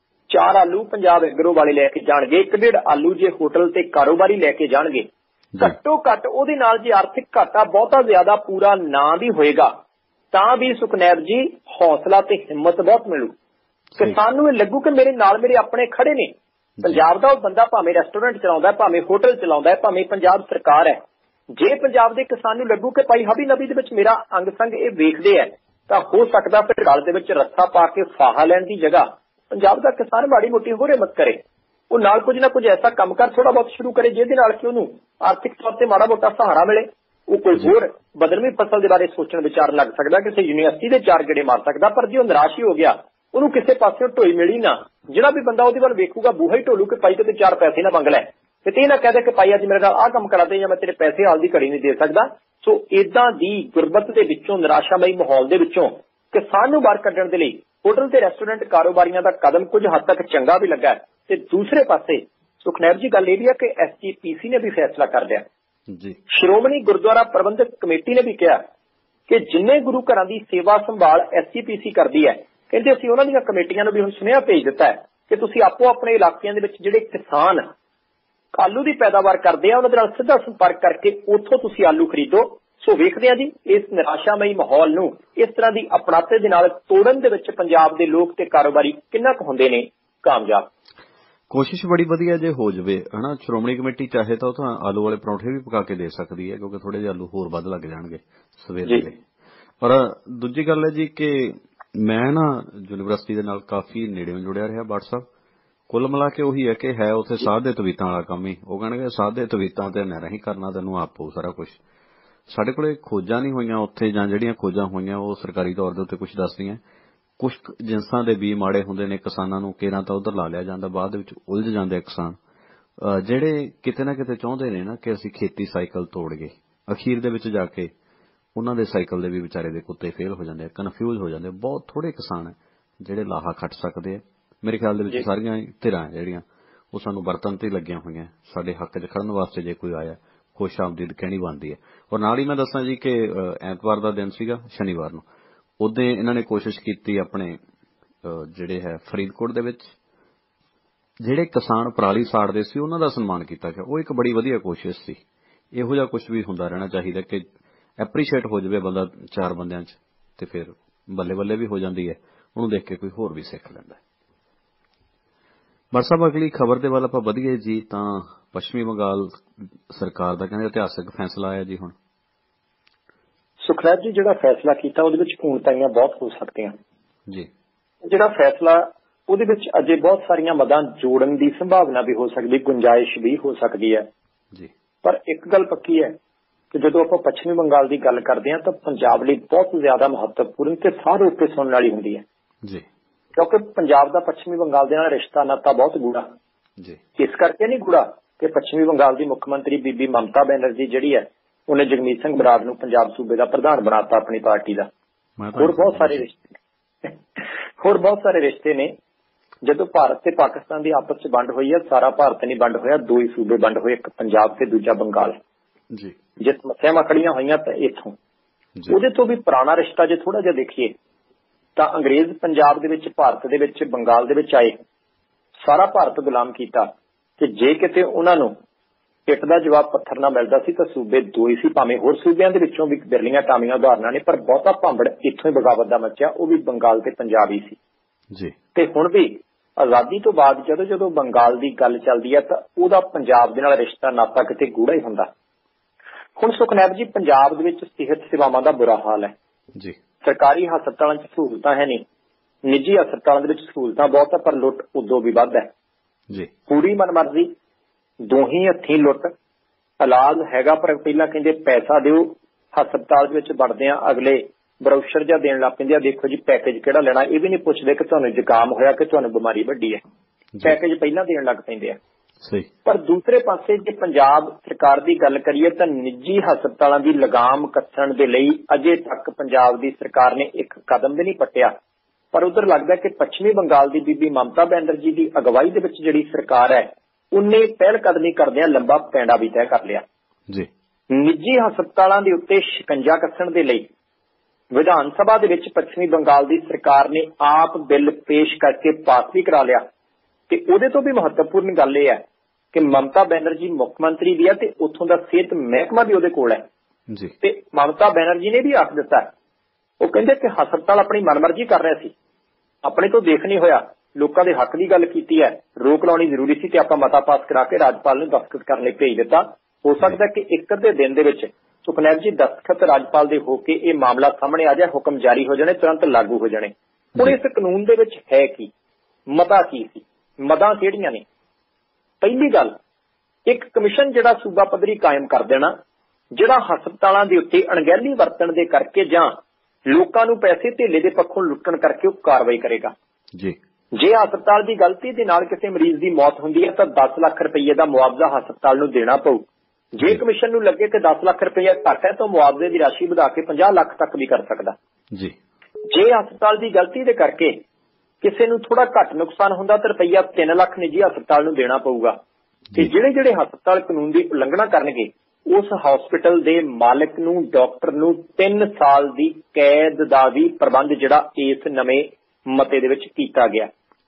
4 ਆਲੂ ਪੰਜਾਬ ਐਗਰੋ ਵਾਲੇ ਲੈ ਕੇ ਜਾਣਗੇ, 1.5 ਆਲੂ ਜੇ ਹੋਟਲ ਤੇ ਕਾਰੋਬਾਰੀ ਲੈ ਕੇ ਜਾਣਗੇ, ਘੱਟੋ ਘੱਟ ਉਹਦੇ ਨਾਲ ਜੇ ਆਰਥਿਕ ਘਾਟਾ ਬਹੁਤਾ ਜ਼ਿਆਦਾ ਪੂਰਾ ਨਾ ਵੀ ਹੋਏਗਾ ਤਾਂ ਵੀ ਸੁਖਨੈਬ ਜੀ ਹੌਸਲਾ ਤੇ ਹਿੰਮਤ ਬਹੁਤ ਮਿਲੂ। ਕਿਸਾਨ ਨੂੰ ਇਹ ਲੱਗੂ ਕਿ ਮੇਰੇ ਨਾਲ ਮੇਰੇ ਆਪਣੇ ਖੜੇ ਨੇ। ਪੰਜਾਬ ਦਾ ਉਹ ਬੰਦਾ ਭਾਵੇਂ ਰੈਸਟੋਰੈਂਟ ਚਲਾਉਂਦਾ, ਭਾਵੇਂ ਹੋਟਲ ਚਲਾਉਂਦਾ, ਭਾਵੇਂ ਪੰਜਾਬ ਸਰਕਾਰ ਹੈ, ਜੇ ਪੰਜਾਬ ਦੇ ਕਿਸਾਨ ਨੂੰ ਲੱਗੂ ਕਿ ਭਾਈ ਹਬੀ ਨਬੀ ਦੇ ਵਿੱਚ ਮੇਰਾ ਅੰਗ ਸੰਗ ਇਹ ਵੇਖਦੇ ਹੈ, ਤਾਂ ਹੋ ਸਕਦਾ ਫਿਰ ਗਲ ਦੇ ਵਿੱਚ ਰੱਸਾ ਪਾ ਕੇ ਫਾਹਾ ਲੈਣ ਦੀ ਜਗ੍ਹਾ ਪੰਜਾਬ ਦਾ ਕਿਸਾਨ ਮਾੜੀ ਮੋਟੀ ਹੋਰ ਹਿੰਮਤ ਕਰੇ, ਉਹ ਨਾਲ ਕੁਝ ਨਾ ਕੁਝ ਐਸਾ ਕੰਮ ਕਰ ਥੋੜਾ ਬਹੁਤ ਸ਼ੁਰੂ ਕਰੇ ਜਿਹਦੇ ਨਾਲ ਕਿ ਉਹਨੂੰ ਆਰਥਿਕ ਤੌਰ ਤੇ ਮਾੜਾ ਮੋਟਾ ਸਹਾਰਾ ਮਿਲੇ। ਉਹ ਕੋਈ ਹੋਰ ਬਦਲਵੀਂ ਫਸਲ ਦੇ ਬਾਰੇ ਸੋਚਣ ਵਿਚਾਰਨ ਲੱਗ ਸਕਦਾ, ਕਿਸੇ ਯੂਨੀਵਰਸਿਟੀ ਦੇ 4 ਗੇੜੇ ਮਾਰ ਸਕਦਾ, ਪਰ ਜੇ ਉਹ ਨਿਰਾਸ਼ ਹੀ ਹੋ ਗਿਆ, ਉਹਨੂੰ ਕਿਸੇ ਪਾਸਿਓਂ ਢੋਈ ਮਿਲੀ ਨਾ, ਜਿਹੜਾ ਵੀ ਬੰਦਾ ਉਹਦੇ ਵੱਲ ਵੇਖੂਗਾ ਬੂਹਾ ਹੀ ਢੋਲੂ ਕਿ ਭਾਈ ਤੇ 4 ਪੈਸੇ ਨਾ ਮੰਗ ਲੈ, ਕਿਤੇ ਨਾ ਕਹਿ ਦੇ ਕਿ ਭਾਈ ਅੱਜ ਮੇਰੇ ਨਾਲ ਆਹ ਕੰਮ ਕਰਾ ਦੇ ਜਾਂ ਮੈਂ ਤੇਰੇ ਪੈਸੇ ਹਾਲ ਦੀ ਘੜੀ ਨਹੀਂ ਦੇ ਸਕਦਾ। ਸੋ ਏਦਾਂ ਦੀ ਗੁਰਬਤ ਦੇ ਵਿੱਚੋਂ, ਨਿਰਾਸ਼ਾਮਈ ਮਾਹੌਲ ਦੇ ਵਿੱਚੋਂ ਕਿਸਾਨ ਨੂੰ ਬਾਹਰ ਕੱਢਣ ਦੇ ਲਈ ਹੋਟਲ ਤੇ ਰੈਸਟੋਰੈਂਟ ਕਾਰੋਬਾਰੀਆਂ ਦਾ ਕਦਮ ਕੁਝ ਹੱਦ ਤੱਕ ਚੰਗਾ ਵੀ ਲੱਗਾ। ਤੇ ਦੂਸਰੇ ਪਾਸੇ ਸੁਖਨੈਬ ਜੀ ਗੱਲ ਇਹ ਵੀ ਹੈ ਕਿ SGPC ਨੇ ਵੀ ਫੈਸਲਾ ਕਰ ਲਿਆ ਜੀ। ਸ਼੍ਰੋਮਣੀ ਗੁਰਦੁਆਰਾ ਪ੍ਰਬੰਧਕ ਕਮੇਟੀ ਨੇ ਵੀ ਕਿਹਾ ਕਿ ਜਿੰਨੇ ਗੁਰੂ ਘਰਾਂ ਦੀ ਸੇਵਾ ਸੰਭਾਲ SGPC ਕਰਦੀ ਹੈ, ਕਹਿੰਦੇ ਅਸੀਂ ਉਹਨਾਂ ਦੀਆਂ ਕਮੇਟੀਆਂ ਨੂੰ ਵੀ ਹੁਣ ਸੁਨੇਹਾ ਭੇਜ ਦਿੱਤਾ ਹੈ ਕਿ ਤੁਸੀਂ ਆਪੋ ਆਪਣੇ ਇਲਾਕਿਆਂ ਦੇ ਵਿੱਚ ਜਿਹੜੇ ਕਿਸਾਨ ਆਲੂ ਦੀ ਪੈਦਾਵਾਰ ਕਰਦੇ ਆ ਉਹਨਾਂ ਦੇ ਨਾਲ ਸਿੱਧਾ ਸੰਪਰਕ ਕਰਕੇ ਉੱਥੋਂ ਤੁਸੀਂ ਆਲੂ ਖਰੀਦੋ। ਸੋ ਵੇਖਦੇ ਹਾਂ ਜੀ ਇਸ ਨਿਰਾਸ਼ਾਮਈ ਮਾਹੌਲ ਨੂੰ ਇਸ ਤਰ੍ਹਾਂ ਦੀ ਅਪਣਾਤੇ ਦੇ ਨਾਲ ਤੋੜਨ ਦੇ ਵਿੱਚ ਪੰਜਾਬ ਦੇ ਲੋਕ ਤੇ ਕਾਰੋਬਾਰੀ ਕਿੰਨਾ ਕੁ ਹੁੰਦੇ ਨੇ ਕਾਮਯਾਬ। ਕੋਸ਼ਿਸ਼ ਬੜੀ ਵਧੀਆ ਜੇ ਹੋ ਜਾਵੇ ਹਨਾ। ਸ਼੍ਰੋਮਣੀ ਕਮੇਟੀ ਚਾਹੇ ਤਾਂ ਉਹ ਤਾਂ ਆਲੂ ਵਾਲੇ ਪਰੌਂਠੇ ਵੀ ਪਕਾ ਕੇ ਦੇ ਸਕਦੀ ਹੈ, ਕਿਉਂਕਿ ਥੋੜੇ ਜਿਹੇ ਆਲੂ ਹੋਰ ਵੱਧ ਲੱਗ ਜਾਣਗੇ ਸਵੇਰੇ ਦੇ। ਪਰ ਦੂਜੀ ਗੱਲ ਹੈ ਜੀ ਕਿ ਮੈਂ ਨਾ ਯੂਨੀਵਰਸਿਟੀ ਦੇ ਨਾਲ ਕਾਫੀ ਨੇੜਿਓਂ ਜੁੜਿਆ ਰਿਹਾ WhatsApp। ਕੁੱਲ ਮਿਲਾ ਕੇ ਉਹੀ ਹੈ ਕਿ ਹੈ ਉੱਥੇ ਸਾਧ ਦੇ ਤਵੀਤਾਂ ਵਾਲਾ ਕੰਮ ਹੀ। ਉਹ ਕਹਿਣਗੇ ਸਾਧ ਦੇ ਤਵੀਤਾਂ ਤੇ ਨਾ ਨਹੀਂ ਕਰਨਾ, ਤੈਨੂੰ ਆਪ ਪਊ ਸਾਰਾ ਕੁਝ। ਸਾਡੇ ਕੋਲੇ ਖੋਜਾਂ ਨਹੀਂ ਹੋਈਆਂ ਉੱਥੇ, ਜਾਂ ਜਿਹੜੀਆਂ ਖੋਜਾਂ ਹੋਈਆਂ ਉਹ ਸਰਕਾਰੀ ਤੌਰ ਦੇ ਉੱਤੇ ਕੁਝ ਦੱਸਦੀਆਂ। ਕੁਝ ਜਿਨਸਾਂ ਦੇ ਬੀਜ ਮਾੜੇ ਹੁੰਦੇ ਨੇ, ਕਿਸਾਨਾਂ ਨੂੰ ਕੇਰਾਂ ਤਾਂ ਉਧਰ ਲਾ ਲਿਆ ਜਾਂਦਾ, ਬਾਅਦ ਵਿੱਚ ਉਲਝ ਜਾਂਦੇ ਆ ਕਿਸਾਨ ਜਿਹੜੇ ਕਿਤੇ ਨਾ ਕਿਤੇ ਚਾਹੁੰਦੇ ਨੇ ਨਾ ਕਿ ਅਸੀਂ ਖੇਤੀ ਸਾਈਕਲ ਤੋੜ ਗਏ। ਅਖੀਰ ਦੇ ਵਿੱਚ ਜਾ ਕੇ ਉਹਨਾਂ ਦੇ ਸਾਈਕਲ ਦੇ ਵੀ ਵਿਚਾਰੇ ਦੇ ਕੁੱਤੇ ਫੇਲ ਹੋ ਜਾਂਦੇ ਆ, ਕਨਫਿਊਜ਼ ਹੋ ਜਾਂਦੇ ਆ। ਬਹੁਤ ਥੋੜੇ ਕਿਸਾਨ ਹੈ ਜਿਹੜੇ ਲਾਹਾ ਖੱਟ ਸਕਦੇ ਆ। ਮੇਰੇ ਖਿਆਲ ਦੇ ਵਿੱਚ ਸਾਰੀਆਂ ਧਿਰਾਂ ਜਿਹੜੀਆਂ ਉਹ ਸਾਨੂੰ ਵਰਤਨ ਤੇ ਲੱਗੀਆਂ ਹੋਈਆਂ, ਸਾਡੇ ਹੱਕ 'ਚ ਖੜਨ ਵਾਸਤੇ ਜੇ ਕੋਈ ਆਇਆ ਖੁਸ਼ ਆਮਦੀਦ ਕਹਿਣੀ ਬਣਦੀ ਹੈ। ਔਰ ਨਾਲ ਹੀ ਮੈਂ ਦੱਸਾਂ ਜੀ ਕਿ ਐਤਵਾਰ ਦਾ ਦਿਨ ਸੀਗਾ, ਸ਼ਨੀਵਾਰ ਨੂੰ ਉਦੋਂ ਇਹਨਾਂ ਨੇ ਕੋਸ਼ਿਸ਼ ਕੀਤੀ ਆਪਣੇ ਜਿਹੜੇ ਹੈ ਫਰੀਦਕੋਟ ਦੇ ਵਿੱਚ ਜਿਹੜੇ ਕਿਸਾਨ ਪਰਾਲੀ ਸਾੜਦੇ ਸੀ ਉਹਨਾਂ ਦਾ ਸਨਮਾਨ ਕੀਤਾ ਗਿਆ। ਉਹ ਇੱਕ ਬੜੀ ਵਧੀਆ ਕੋਸ਼ਿਸ਼ ਸੀ। ਇਹੋ ਜਿਹਾ ਕੁਝ ਵੀ ਹੁੰਦਾ ਰਹਿਣਾ ਚਾਹੀਦਾ ਕਿ ਐਪਰੀਸ਼ੀਏਟ ਹੋ ਜਾਵੇ ਬੰਦਾ ਚਾਰ ਬੰਦਿਆਂ 'ਚ, ਤੇ ਫਿਰ ਬੱਲੇ ਬੱਲੇ ਵੀ ਹੋ ਜਾਂਦੀ ਹੈ, ਉਹਨੂੰ ਦੇਖ ਕੇ ਕੋਈ ਹੋਰ ਵੀ ਸਿੱਖ ਲੈਂਦਾ। ਬਸ ਸਾਹਿਬ ਅਗਲੀ ਖਬਰ ਦੇ ਵੱਲ ਆਪਾਂ ਵਧੀਏ ਜੀ। ਤਾਂ ਪੱਛਮੀ ਬੰਗਾਲ ਸਰਕਾਰ ਦਾ ਕਹਿੰਦੇ ਇਤਿਹਾਸਕ ਫੈਸਲਾ ਆਇਆ ਜੀ ਹੁਣ। ਸੁਖਰਾਜ ਜੀ ਜਿਹੜਾ ਫੈਸਲਾ ਕੀਤਾ ਉਹਦੇ ਵਿੱਚ ਪੂਰਨਤਾਈਆਂ ਬਹੁਤ ਹੋ ਸਕਦੀਆਂ ਜੀ। ਜਿਹੜਾ ਫੈਸਲਾ ਉਹਦੇ ਵਿੱਚ ਅਜੇ ਬਹੁਤ ਸਾਰੀਆਂ ਮਦਾਂ ਜੋੜਨ ਦੀ ਸੰਭਾਵਨਾ ਵੀ ਹੋ ਸਕਦੀ, ਗੁੰਜਾਇਸ਼ ਵੀ ਹੋ ਸਕਦੀ ਹੈ ਜੀ। ਪਰ ਇੱਕ ਗੱਲ ਪੱਕੀ ਹੈ ਕਿ ਜਦੋਂ ਆਪਾਂ ਪੱਛਮੀ ਬੰਗਾਲ ਦੀ ਗੱਲ ਕਰਦੇ ਹਾਂ ਤਾਂ ਪੰਜਾਬ ਲਈ ਬਹੁਤ ਜ਼ਿਆਦਾ ਮਹੱਤਵਪੂਰਨ ਤੇ ਸਾਹ ਰੋਕ ਕੇ ਸੁਣਨ ਵਾਲੀ ਹੁੰਦੀ ਹੈ ਜੀ, ਕਿਉਂਕਿ ਪੰਜਾਬ ਦਾ ਪੱਛਮੀ ਬੰਗਾਲ ਦੇ ਨਾਲ ਰਿਸ਼ਤਾ ਨਾਤਾ ਬਹੁਤ ਗੂੜਾ ਜੀ। ਇਸ ਕਰਕੇ ਨਹੀਂ ਗੂੜਾ ਕਿ ਪੱਛਮੀ ਬੰਗਾਲ ਦੀ ਮੁੱਖ ਮੰਤਰੀ ਬੀਬੀ ਮਮਤਾ ਬੈਨਰਜੀ ਜਿਹੜੀ ਹੈ ਉਹਨੇ ਜਗਮੀਤ ਸਿੰਘ ਬਰਾੜ ਨੂੰ ਪੰਜਾਬ ਸੂਬੇ ਦਾ ਪ੍ਰਧਾਨ ਬਣਾਤਾ ਆਪਣੀ ਪਾਰਟੀ ਦਾ। ਹੋਰ ਬਹੁਤ ਸਾਰੇ ਰਿਸ਼ਤੇ ਨੇ। ਜਦੋਂ ਭਾਰਤ ਤੇ ਪਾਕਿਸਤਾਨ ਦੀ ਆਪਸ 'ਚ ਵੰਡ ਹੋਈ ਹੈ, ਸਾਰਾ ਭਾਰਤ ਨਹੀਂ ਵੰਡ ਹੋਇਆ, ਦੋ ਹੀ ਸੂਬੇ ਵੰਡ ਹੋਏ, ਇੱਕ ਪੰਜਾਬ ਤੇ ਦੂਜਾ ਬੰਗਾਲ ਜੀ। ਜੇ ਸਮੱਸਿਆਵਾਂ ਖੜੀਆਂ ਹੋਈਆਂ ਤਾਂ ਇੱਥੋਂ ਉਹਦੇ ਤੋਂ ਵੀ ਪੁਰਾਣਾ ਰਿਸ਼ਤਾ ਜੇ ਥੋੜਾ ਜਿਹਾ ਦੇਖੀਏ ਤਾਂ ਅੰਗਰੇਜ਼ ਪੰਜਾਬ ਦੇ ਵਿੱਚ, ਭਾਰਤ ਦੇ ਵਿੱਚ, ਬੰਗਾਲ ਦੇ ਵਿੱਚ ਆਏ, ਸਾਰਾ ਭਾਰਤ ਗੁਲਾਮ ਕੀਤਾ ਕਿ ਜੇ ਕਿਤੇ ਉਹਨਾਂ ਨੂੰ ਇੱਟ ਦਾ ਜਵਾਬ ਪੱਥਰ ਨਾਲ ਮਿਲਦਾ ਸੀ ਤਾਂ ਸੂਬੇ ਦੋ ਹੀ ਸੀ। ਭਾਵੇਂ ਹੋਰ ਸੂਬਿਆਂ ਦੇ ਵਿੱਚੋਂ ਵੀ ਬਿਰਲੀਆਂ ਟਾਮੀਆਂ ਉਦਾਹਰਨਾਂ ਨੇ, ਪਰ ਬਹੁਤਾ ਭਾਂਬੜ ਇੱਥੋਂ ਹੀ ਬਗਾਵਤ ਦਾ ਮਚਿਆ, ਉਹ ਵੀ ਬੰਗਾਲ ਤੇ ਪੰਜਾਬ ਹੀ ਸੀ ਜੀ। ਤੇ ਹੁਣ ਵੀ ਆਜ਼ਾਦੀ ਤੋਂ ਬਾਅਦ ਜਦੋਂ ਜਦੋਂ ਬੰਗਾਲ ਦੀ ਗੱਲ ਚੱਲਦੀ ਹੈ ਤਾਂ ਉਹਦਾ ਪੰਜਾਬ ਦੇ ਨਾਲ ਰਿਸ਼ਤਾ ਨਾਤਾ ਕਿਤੇ ਗੂੜਾ ਹੀ ਹੁੰਦਾ। ਹੁਣ ਸੁਖਨੈਬ ਜੀ, ਪੰਜਾਬ ਦੇ ਵਿੱਚ ਸਿਹਤ ਸੇਵਾਵਾਂ ਦਾ ਬੁਰਾ ਹਾਲ ਹੈ ਜੀ। ਸਰਕਾਰੀ ਹਸਪਤਾਲਾਂ 'ਚ ਸਹੂਲਤਾਂ ਹੈ ਨਹੀਂ, ਨਿੱਜੀ ਹਸਪਤਾਲਾਂ ਦੇ ਵਿੱਚ ਸਹੂਲਤਾਂ ਬਹੁਤ ਹੈ, ਪਰ ਲੁੱਟ ਉਦੋਂ ਵੀ ਵੱਧ ਹੈ ਜੀ। ਪੂਰੀ ਮਨਮਰਜ਼ੀ, ਦੋਹੀਂ ਹੱਥੀਂ ਲੁੱਟ। ਇਲਾਜ ਹੈਗਾ ਪਰ ਪਹਿਲਾਂ ਕਹਿੰਦੇ ਪੈਸਾ ਦਿਓ, ਹਸਪਤਾਲ ਦੇ ਵਿੱਚ ਵੜਦੇ ਆ ਅਗਲੇ ਬਰਾਊਸ਼ਰ ਜਿਹਾ ਦੇਣ ਲੱਗ ਪੈਂਦੇ ਆ, ਦੇਖੋ ਜੀ ਪੈਕੇਜ ਕਿਹੜਾ ਲੈਣਾ, ਇਹ ਵੀ ਨਹੀਂ ਪੁੱਛਦੇ ਕਿ ਤੁਹਾਨੂੰ ਜ਼ੁਕਾਮ ਹੋਇਆ ਕਿ ਤੁਹਾਨੂੰ ਬਿਮਾਰੀ ਵੱਡੀ ਹੈ, ਪੈਕੇਜ ਪਹਿਲਾਂ ਦੇਣ ਲੱਗ ਪੈਂਦੇ ਆ। ਪਰ ਦੂਸਰੇ ਪਾਸੇ ਜੇ ਪੰਜਾਬ ਸਰਕਾਰ ਦੀ ਗੱਲ ਕਰੀਏ ਤਾਂ ਨਿੱਜੀ ਹਸਪਤਾਲਾਂ ਦੀ ਲਗਾਮ ਕੱਸਣ ਦੇ ਲਈ ਅਜੇ ਤੱਕ ਪੰਜਾਬ ਦੀ ਸਰਕਾਰ ਨੇ ਇੱਕ ਕਦਮ ਵੀ ਨਹੀਂ ਪੱਟਿਆ। ਪਰ ਉਧਰ ਲੱਗਦਾ ਕਿ ਪੱਛਮੀ ਬੰਗਾਲ ਦੀ ਬੀਬੀ ਮਮਤਾ ਬੈਨਰਜੀ ਦੀ ਅਗਵਾਈ ਦੇ ਵਿੱਚ ਜਿਹੜੀ ਸਰਕਾਰ ਹੈ ਉਹਨੇ ਪਹਿਲ ਕਦਮੀ ਕਰਦਿਆਂ ਲੰਬਾ ਪੈਂਡਾ ਵੀ ਤੈਅ ਕਰ ਲਿਆ ਜੀ। ਨਿੱਜੀ ਹਸਪਤਾਲਾਂ ਦੇ ਉੱਤੇ ਸ਼ਿਕੰਜਾ ਕੱਸਣ ਦੇ ਲਈ ਵਿਧਾਨ ਸਭਾ ਦੇ ਵਿੱਚ ਪੱਛਮੀ ਬੰਗਾਲ ਦੀ ਸਰਕਾਰ ਨੇ ਆਪ ਬਿੱਲ ਪੇਸ਼ ਕਰਕੇ ਪਾਸ ਵੀ ਕਰਾ ਲਿਆ। ਤੇ ਉਹਦੇ ਤੋਂ ਵੀ ਮਹੱਤਵਪੂਰਨ ਗੱਲ ਇਹ ਹੈ ਕਿ ਮਮਤਾ ਬੈਨਰਜੀ ਮੁੱਖ ਮੰਤਰੀ ਵੀ ਹੈ ਤੇ ਉੱਥੋਂ ਦਾ ਸਿਹਤ ਮਹਿਕਮਾ ਵੀ ਉਹਦੇ ਕੋਲ ਹੈ ਜੀ। ਤੇ ਮਮਤਾ ਬੈਨਰਜੀ ਨੇ ਵੀ ਆਖ ਦਿੱਤਾ, ਉਹ ਕਹਿੰਦੇ ਕਿ ਹਸਪਤਾਲ ਆਪਣੀ ਮਨਮਰਜ਼ੀ ਕਰ ਰਿਹਾ ਸੀ, ਆਪਣੇ ਤੋਂ ਦੇਖ ਨਹੀਂ ਹੋਇਆ, ਲੋਕਾਂ ਦੇ ਹੱਕ ਦੀ ਗੱਲ ਕੀਤੀ ਹੈ, ਰੋਕ ਲਾਉਣੀ ਜ਼ਰੂਰੀ ਸੀ ਤੇ ਆਪਾਂ ਮਤਾ ਪਾਸ ਕਰਾ ਕੇ ਰਾਜਪਾਲ ਨੂੰ ਦਸਤਖਤ ਕਰਨ ਲਈ ਭੇਜ ਦਿੱਤਾ। ਹੋ ਸਕਦਾ ਕਿ ਇੱਕ ਅੱਧੇ ਦਿਨ ਦੇ ਵਿੱਚ ਸੁਖਨੈਬ ਜੀ ਦਸਤਖਤ ਰਾਜਪਾਲ ਦੇ ਹੋ ਕੇ ਇਹ ਮਾਮਲਾ ਸਾਹਮਣੇ ਆ ਜਾਏ, ਹੁਕਮ ਜਾਰੀ ਹੋ ਜਾਣੇ, ਤੁਰੰਤ ਲਾਗੂ ਹੋ ਜਾਣੇ। ਹੁਣ ਇਸ ਕਾਨੂੰਨ ਦੇ ਵਿੱਚ ਹੈ ਕੀ, ਮਤਾ ਕੀ ਸੀ, ਮਦਾਂ ਕਿਹੜੀਆਂ ਨੇ? ਪਹਿਲੀ ਗੱਲ, ਇੱਕ ਕਮਿਸ਼ਨ ਜਿਹੜਾ ਸੂਬਾ ਪੱਧਰੀ ਕਾਇਮ ਕਰ ਦੇਣਾ, ਜਿਹੜਾ ਹਸਪਤਾਲਾਂ ਦੇ ਉੱਤੇ ਅਣਗਹਿਲੀ ਵਰਤਣ ਦੇ ਕਰਕੇ ਜਾਂ ਲੋਕਾਂ ਨੂੰ ਪੈਸੇ ਧੇਲੇ ਦੇ ਪੱਖੋਂ ਲੁੱਟਣ ਕਰਕੇ ਉਹ ਕਾਰਵਾਈ ਕਰੇਗਾ ਜੀ। ਜੇ ਹਸਪਤਾਲ ਦੀ ਗਲਤੀ ਦੇ ਨਾਲ ਕਿਸੇ ਮਰੀਜ਼ ਦੀ ਮੌਤ ਹੁੰਦੀ ਹੈ ਤਾਂ 10 ਲੱਖ ਰੁਪਏ ਦਾ ਮੁਆਵਜ਼ਾ ਹਸਪਤਾਲ ਨੂੰ ਦੇਣਾ ਪਊ। ਜੇ ਕਮਿਸ਼ਨ ਨੂੰ ਲੱਗੇ ਕਿ 10 ਲੱਖ ਰੁਪਏ ਘੱਟ ਹੈ ਤਾਂ ਮੁਆਵਜ਼ੇ ਦੀ ਰਾਸ਼ੀ ਵਧਾ ਕੇ 50 ਲੱਖ ਤੱਕ ਵੀ ਕਰ ਸਕਦਾ ਜੀ। ਜੇ ਹਸਪਤਾਲ ਦੀ ਗਲਤੀ ਦੇ ਕਰਕੇ ਕਿਸੇ ਨੂੰ ਥੋੜਾ ਘੱਟ ਨੁਕਸਾਨ ਹੁੰਦਾ ਤਾਂ ਰੁਪਈਆ 3 ਲੱਖ ਨਿੱਜੀ ਹਸਪਤਾਲ ਨੂੰ ਦੇਣਾ ਪਊਗਾ। ਤੇ ਜਿਹੜੇ ਹਸਪਤਾਲ ਕਾਨੂੰਨ ਦੀ ਉਲੰਘਣਾ ਕਰਨਗੇ ਉਸ ਹਸਪਤਾਲ ਦੇ ਮਾਲਕ ਨੂੰ, ਡਾਕਟਰ ਨੂੰ 3 ਸਾਲ ਦੀ ਕੈਦ ਦਾ ਵੀ ਪ੍ਰਬੰਧ ਜਿਹੜਾ ਇਸ ਨਵੇਂ ਮਤੇ ਦੇ ਵਿੱਚ ਕੀਤਾ ਗਿਆ।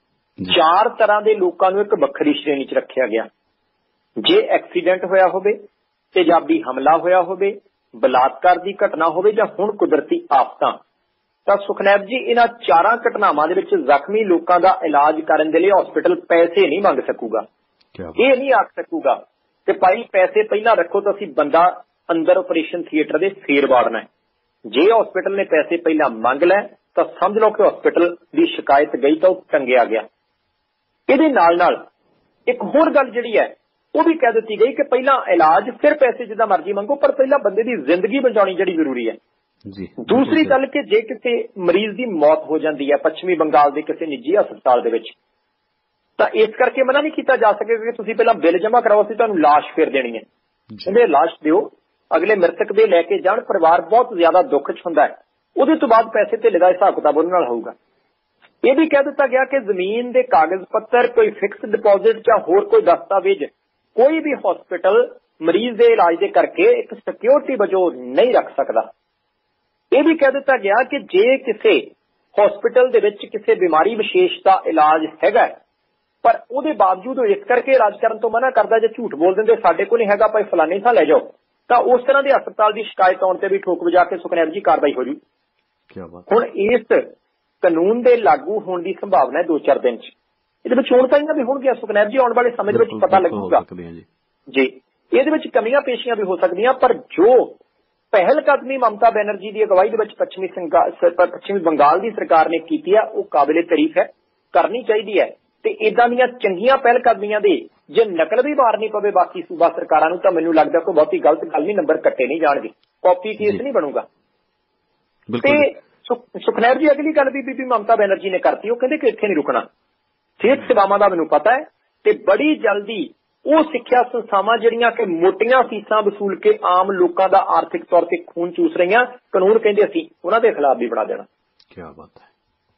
4 ਤਰ੍ਹਾਂ ਦੇ ਲੋਕਾਂ ਨੂੰ ਇੱਕ ਵੱਖਰੀ ਸ਼੍ਰੇਣੀ 'ਚ ਰੱਖਿਆ ਗਿਆ। ਜੇ ਐਕਸੀਡੈਂਟ ਹੋਇਆ ਹੋਵੇ, ਤੇਜ਼ਾਬੀ ਹਮਲਾ ਹੋਇਆ ਹੋਵੇ, ਬਲਾਤਕਾਰ ਦੀ ਘਟਨਾ ਹੋਵੇ ਜਾਂ ਹੁਣ ਕੁਦਰਤੀ ਆਫਤਾਂ, ਤਾਂ ਸੁਖਨੈਬ ਜੀ ਇਹਨਾਂ ਚਾਰਾਂ ਘਟਨਾਵਾਂ ਦੇ ਵਿੱਚ ਜ਼ਖਮੀ ਲੋਕਾਂ ਦਾ ਇਲਾਜ ਕਰਨ ਦੇ ਲਈ ਹਸਪੀਟਲ ਪੈਸੇ ਨਹੀਂ ਮੰਗ ਸਕੂਗਾ। ਇਹ ਨਹੀਂ ਆਖ ਸਕੂਗਾ ਕਿ ਭਾਈ ਪੈਸੇ ਪਹਿਲਾਂ ਰੱਖੋ ਤਾਂ ਅਸੀਂ ਬੰਦਾ ਅੰਦਰ ਆਪਰੇਸ਼ਨ ਥੀਏਟਰ ਦੇ ਫੇਰ ਵਾੜਨਾ। ਜੇ ਹਸਪੀਟਲ ਨੇ ਪੈਸੇ ਪਹਿਲਾਂ ਮੰਗ ਲੈ ਤਾਂ ਸਮਝ ਲਓ ਕਿ ਹਸਪੀਟਲ ਦੀ ਸ਼ਿਕਾਇਤ ਗਈ ਤਾਂ ਉਹ ਟੰਗਿਆ ਗਿਆ। ਇਹਦੇ ਨਾਲ ਨਾਲ ਇੱਕ ਹੋਰ ਗੱਲ ਜਿਹੜੀ ਹੈ ਉਹ ਵੀ ਕਹਿ ਦਿੱਤੀ ਗਈ ਕਿ ਪਹਿਲਾਂ ਇਲਾਜ ਫਿਰ ਪੈਸੇ ਜਿੱਦਾਂ ਮਰਜ਼ੀ ਮੰਗੋ, ਪਰ ਪਹਿਲਾਂ ਬੰਦੇ ਦੀ ਜ਼ਿੰਦਗੀ ਬਚਾਉਣੀ ਜਿਹੜੀ ਜ਼ਰੂਰੀ ਹੈ। ਦੂਸਰੀ ਗੱਲ ਕਿ ਜੇ ਕਿਸੇ ਮਰੀਜ਼ ਦੀ ਮੌਤ ਹੋ ਜਾਂਦੀ ਹੈ ਪੱਛਮੀ ਬੰਗਾਲ ਦੇ ਕਿਸੇ ਨਿੱਜੀ ਹਸਪਤਾਲ ਦੇ ਵਿੱਚ, ਤਾਂ ਇਸ ਕਰਕੇ ਮਨਾ ਨਹੀਂ ਕੀਤਾ ਜਾ ਸਕੇਗਾ ਕਿ ਤੁਸੀਂ ਪਹਿਲਾਂ ਬਿੱਲ ਜਮ੍ਹਾਂ ਕਰਾਓ, ਅਸੀਂ ਤੁਹਾਨੂੰ ਲਾਸ਼ ਫਿਰ ਦੇਣੀ ਹੈ। ਕਹਿੰਦੇ ਲਾਸ਼ ਦਿਓ, ਅਗਲੇ ਮ੍ਰਿਤਕ ਦੇ ਲੈ ਕੇ ਜਾਣ, ਪਰਿਵਾਰ ਬਹੁਤ ਜ਼ਿਆਦਾ ਦੁੱਖ 'ਚ ਹੁੰਦਾ ਹੈ, ਉਹਦੇ ਤੋਂ ਬਾਅਦ ਪੈਸੇ ਧੇਲੇ ਦਾ ਹਿਸਾਬ ਕਿਤਾਬ ਉਹਨਾਂ ਨਾਲ ਹੋਊਗਾ। ਇਹ ਵੀ ਕਹਿ ਦਿੱਤਾ ਗਿਆ ਕਿ ਜ਼ਮੀਨ ਦੇ ਕਾਗਜ਼ ਪੱਤਰ, ਕੋਈ ਫਿਕਸ ਡਿਪੋਜ਼ਿਟ ਜਾਂ ਹੋਰ ਕੋਈ ਦਸਤਾਵੇਜ਼ ਕੋਈ ਵੀ ਹਸਪੀਟਲ ਮਰੀਜ਼ ਦੇ ਇਲਾਜ ਦੇ ਕਰਕੇ ਇੱਕ ਸਿਕਿਉਰਿਟੀ ਵਜੋਂ ਨਹੀਂ ਰੱਖ ਸਕਦਾ। ਇਹ ਵੀ ਕਹਿ ਦਿੱਤਾ ਗਿਆ ਕਿ ਜੇ ਕਿਸੇ ਹਸਪੀਟਲ ਦੇ ਵਿੱਚ ਕਿਸੇ ਬਿਮਾਰੀ ਵਿਸ਼ੇਸ਼ ਦਾ ਇਲਾਜ ਹੈਗਾ ਪਰ ਉਹਦੇ ਬਾਵਜੂਦ ਉਹ ਇਸ ਕਰਕੇ ਇਲਾਜ ਕਰਨ ਤੋਂ ਮਨਾ ਕਰਦਾ, ਜੇ ਝੂਠ ਬੋਲ ਦਿੰਦੇ ਸਾਡੇ ਕੋਲ ਨਹੀਂ ਹੈਗਾ ਭਾਈ ਫਲਾਣੇ ਥਾਂ ਲੈ ਜਾਓ, ਤਾਂ ਉਸ ਤਰ੍ਹਾਂ ਦੇ ਹਸਪਤਾਲ ਦੀ ਸ਼ਿਕਾਇਤ ਆਉਣ ਤੇ ਵੀ ਠੋਕ ਵਜਾ ਕੇ ਸੁਖਨੈਬ ਜੀ ਕਾਰਵਾਈ ਹੋ ਜੂ। ਹੁਣ ਇਸ ਕਾਨੂੰਨ ਦੇ ਲਾਗੂ ਹੋਣ ਦੀ ਸੰਭਾਵਨਾ ਹੈ 2-4 ਦਿਨ 'ਚ। ਇਹਦੇ ਵਿੱਚ ਹੁਣ ਤਾਂ ਵੀ ਹੋਣਗੀਆਂ ਸੁਖਨੈਬ ਜੀ, ਆਉਣ ਵਾਲੇ ਸਮੇਂ ਦੇ ਵਿੱਚ ਪਤਾ ਲੱਗੂਗਾ ਜੀ। ਇਹਦੇ ਵਿੱਚ ਕਮੀਆਂ ਪੇਸ਼ੀਆਂ ਵੀ ਹੋ ਸਕਦੀਆਂ, ਪਰ ਜੋ ਪਹਿਲ ਕਦਮੀ ਮਮਤਾ ਬੈਨਰਜੀ ਦੀ ਅਗਵਾਈ ਦੇ ਵਿੱਚ ਪੱਛਮੀ ਬੰਗਾਲ ਦੀ ਸਰਕਾਰ ਨੇ ਕੀਤੀ ਹੈ ਉਹ ਕਾਬਿਲੇ ਤਾਰੀਫ ਹੈ, ਕਰਨੀ ਚਾਹੀਦੀ ਹੈ। ਤੇ ਇਦਾਂ ਦੀਆਂ ਚੰਗੀਆਂ ਪਹਿਲ ਕਦਮੀਆਂ ਦੇ ਜੇ ਨਕਲ ਵੀ ਮਾਰਨੀ ਪਵੇ ਬਾਕੀ ਸੂਬਾ ਸਰਕਾਰਾਂ ਨੂੰ, ਤਾਂ ਮੈਨੂੰ ਲੱਗਦਾ ਕੋਈ ਬਹੁਤੀ ਗਲਤ ਗੱਲ ਨਹੀਂ, ਨੰਬਰ ਕੱਟੇ ਨਹੀਂ ਜਾਣਗੇ, ਕਾਪੀ ਕੇਸ ਨਹੀਂ ਬਣੂਗਾ। ਤੇ ਸੁਖਨੈਬ ਜੀ ਅਗਲੀ ਗੱਲ ਵੀ ਬੀਬੀ ਮਮਤਾ ਬੈਨਰਜੀ ਨੇ ਕਰਤੀ, ਉਹ ਕਹਿੰਦੇ ਕਿ ਇੱਥੇ ਨਹੀਂ ਰੁਕਣਾ, ਸਿਹਤ ਸੇਵਾਵਾਂ ਦਾ ਮੈਨੂੰ ਪਤਾ ਹੈ ਤੇ ਬੜੀ ਜਲਦੀ ਉਹ ਸਿੱਖਿਆ ਸੰਸਥਾਵਾਂ ਜਿਹੜੀਆਂ ਕਿ ਮੋਟੀਆਂ ਫੀਸਾਂ ਵਸੂਲ ਕੇ ਆਮ ਲੋਕਾਂ ਦਾ ਆਰਥਿਕ ਤੌਰ ਤੇ ਖੂਨ ਚੂਸ ਰਹੀਆਂ, ਕਾਨੂੰਨ ਕਹਿੰਦੇ ਅਸੀਂ ਉਹਨਾਂ ਦੇ ਖਿਲਾਫ ਵੀ ਬਣਾ ਦੇਣਾ। ਕੀ ਬਾਤ ਹੈ।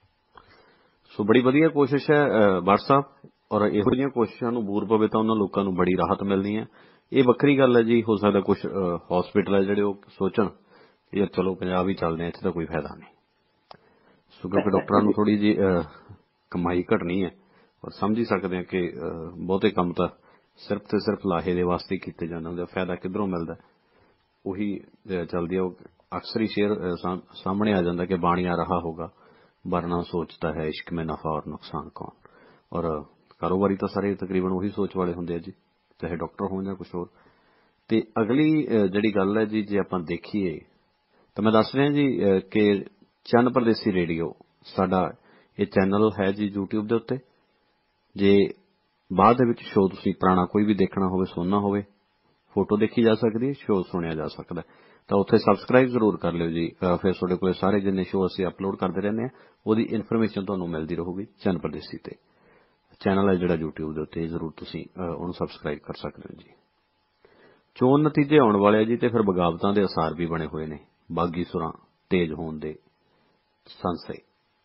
ਸੋ ਬੜੀ ਵਧੀਆ ਕੋਸ਼ਿਸ਼ ਹੈ ਭੱਟ ਸਾਹਿਬ, ਔਰ ਇਹੋ ਜਿਹੀਆਂ ਕੋਸ਼ਿਸ਼ਾਂ ਨੂੰ ਬੂਰ ਪਵੇ ਤਾਂ ਉਹਨਾਂ ਲੋਕਾਂ ਨੂੰ ਬੜੀ ਰਾਹਤ ਮਿਲਣੀ ਹੈ। ਇਹ ਵੱਖਰੀ ਗੱਲ ਹੈ ਜੀ, ਹੋ ਸਕਦਾ ਕੁਝ ਹਸਪੀਟਲ ਹੈ ਜਿਹੜੇ ਉਹ ਸੋਚਣ ਯਾਰ ਚਲੋ ਪੰਜਾਬ ਹੀ ਚੱਲਦੇ ਆ, ਇੱਥੇ ਤਾਂ ਕੋਈ ਫਾਇਦਾ ਨਹੀਂ। ਸੋ ਕਿਉਂਕਿ ਡਾਕਟਰਾਂ ਨੂੰ ਥੋੜੀ ਜਿਹੀ ਕਮਾਈ ਘਟਣੀ ਹੈ, ਔਰ ਸਮਝ ਹੀ ਸਕਦੇ ਹਾਂ ਕਿ ਬਹੁਤੇ ਕੰਮ ਤਾਂ ਸਿਰਫ ਤੇ ਸਿਰਫ ਲਾਹੇ ਦੇ ਵਾਸਤੇ ਕੀਤੇ ਜਾਂਦੇ, ਉਹਦਾ ਫਾਇਦਾ ਕਿੱਧਰੋਂ ਮਿਲਦਾ ਉਹੀ ਚੱਲਦੀ ਹੈ। ਉਹ ਅਕਸਰ ਹੀ ਸ਼ੇਰ ਸਾਹਮਣੇ ਆ ਜਾਂਦਾ ਕਿ ਬਾਣੀਆਂ ਰਹਾ ਹੋਗਾ ਵਰਨਾ ਸੋਚਦਾ ਹੈ ਇਸ਼ਕ में नफा और नुकसान कौन। ਔਰ ਕਾਰੋਬਾਰੀ ਤਾਂ ਸਾਰੇ ਤਕਰੀਬਨ ਉਹੀ ਸੋਚ ਵਾਲੇ ਹੁੰਦੇ ਆ ਜੀ, ਚਾਹੇ ਡਾਕਟਰ ਹੋਣ ਜਾਂ ਕੁਛ ਹੋਰ। ਤੇ ਅਗਲੀ ਜਿਹੜੀ ਗੱਲ ਹੈ ਜੀ, ਜੇ ਆਪਾਂ ਦੇਖੀਏ ਤਾਂ ਮੈਂ ਦੱਸ ਰਿਹਾ ਜੀ ਕਿ ਚੰਨ ਪਰਦੇਸੀ ਰੇਡੀਓ ਸਾਡਾ ਇਹ ਚੈਨਲ ਹੈ ਜੀ YouTube ਦੇ ਉੱਤੇ। ਜੇ ਬਾਅਦ ਦੇ ਵਿੱਚ ਸ਼ੋਅ ਤੁਸੀਂ ਪੁਰਾਣਾ ਕੋਈ ਵੀ ਦੇਖਣਾ ਹੋਵੇ, ਸੁਣਨਾ ਹੋਵੇ, ਫੋਟੋ ਦੇਖੀ ਜਾ ਸਕਦੀ ਹੈ, ਸ਼ੋਅ ਸੁਣਿਆ ਜਾ ਸਕਦਾ, ਤਾਂ ਉੱਥੇ ਸਬਸਕ੍ਰਾਈਬ ਜ਼ਰੂਰ ਕਰ ਲਿਓ ਜੀ। ਫਿਰ ਤੁਹਾਡੇ ਕੋਲ ਸਾਰੇ ਜਿੰਨੇ ਸ਼ੋਅ ਅਸੀਂ ਅਪਲੋਡ ਕਰਦੇ ਰਹਿੰਦੇ ਹਾਂ ਉਹਦੀ ਇਨਫੋਰਮੇਸ਼ਨ ਤੁਹਾਨੂੰ ਮਿਲਦੀ ਰਹੂਗੀ ਚੰਨ ਪਰਦੇਸੀ ਤੇ। ਚੈਨਲ ਹੈ ਜਿਹੜਾ YouTube ਦੇ ਉੱਤੇ, ਜ਼ਰੂਰ ਤੁਸੀਂ ਉਹਨੂੰ ਸਬਸਕ੍ਰਾਈਬ ਕਰ ਸਕਦੇ ਹੋ ਜੀ। ਚੋਣ ਨਤੀਜੇ ਆਉਣ ਵਾਲੇ ਆ ਜੀ, ਤੇ ਫਿਰ ਬਗਾਵਤਾਂ ਦੇ ਅਸਾਰ ਵੀ ਬਣੇ ਹੋਏ ਨੇ, ਬਾਗੀ ਸੁਰਾਂ ਤੇਜ਼ ਹੋਣ ਦੇ ਸੰਸ਼ੇ।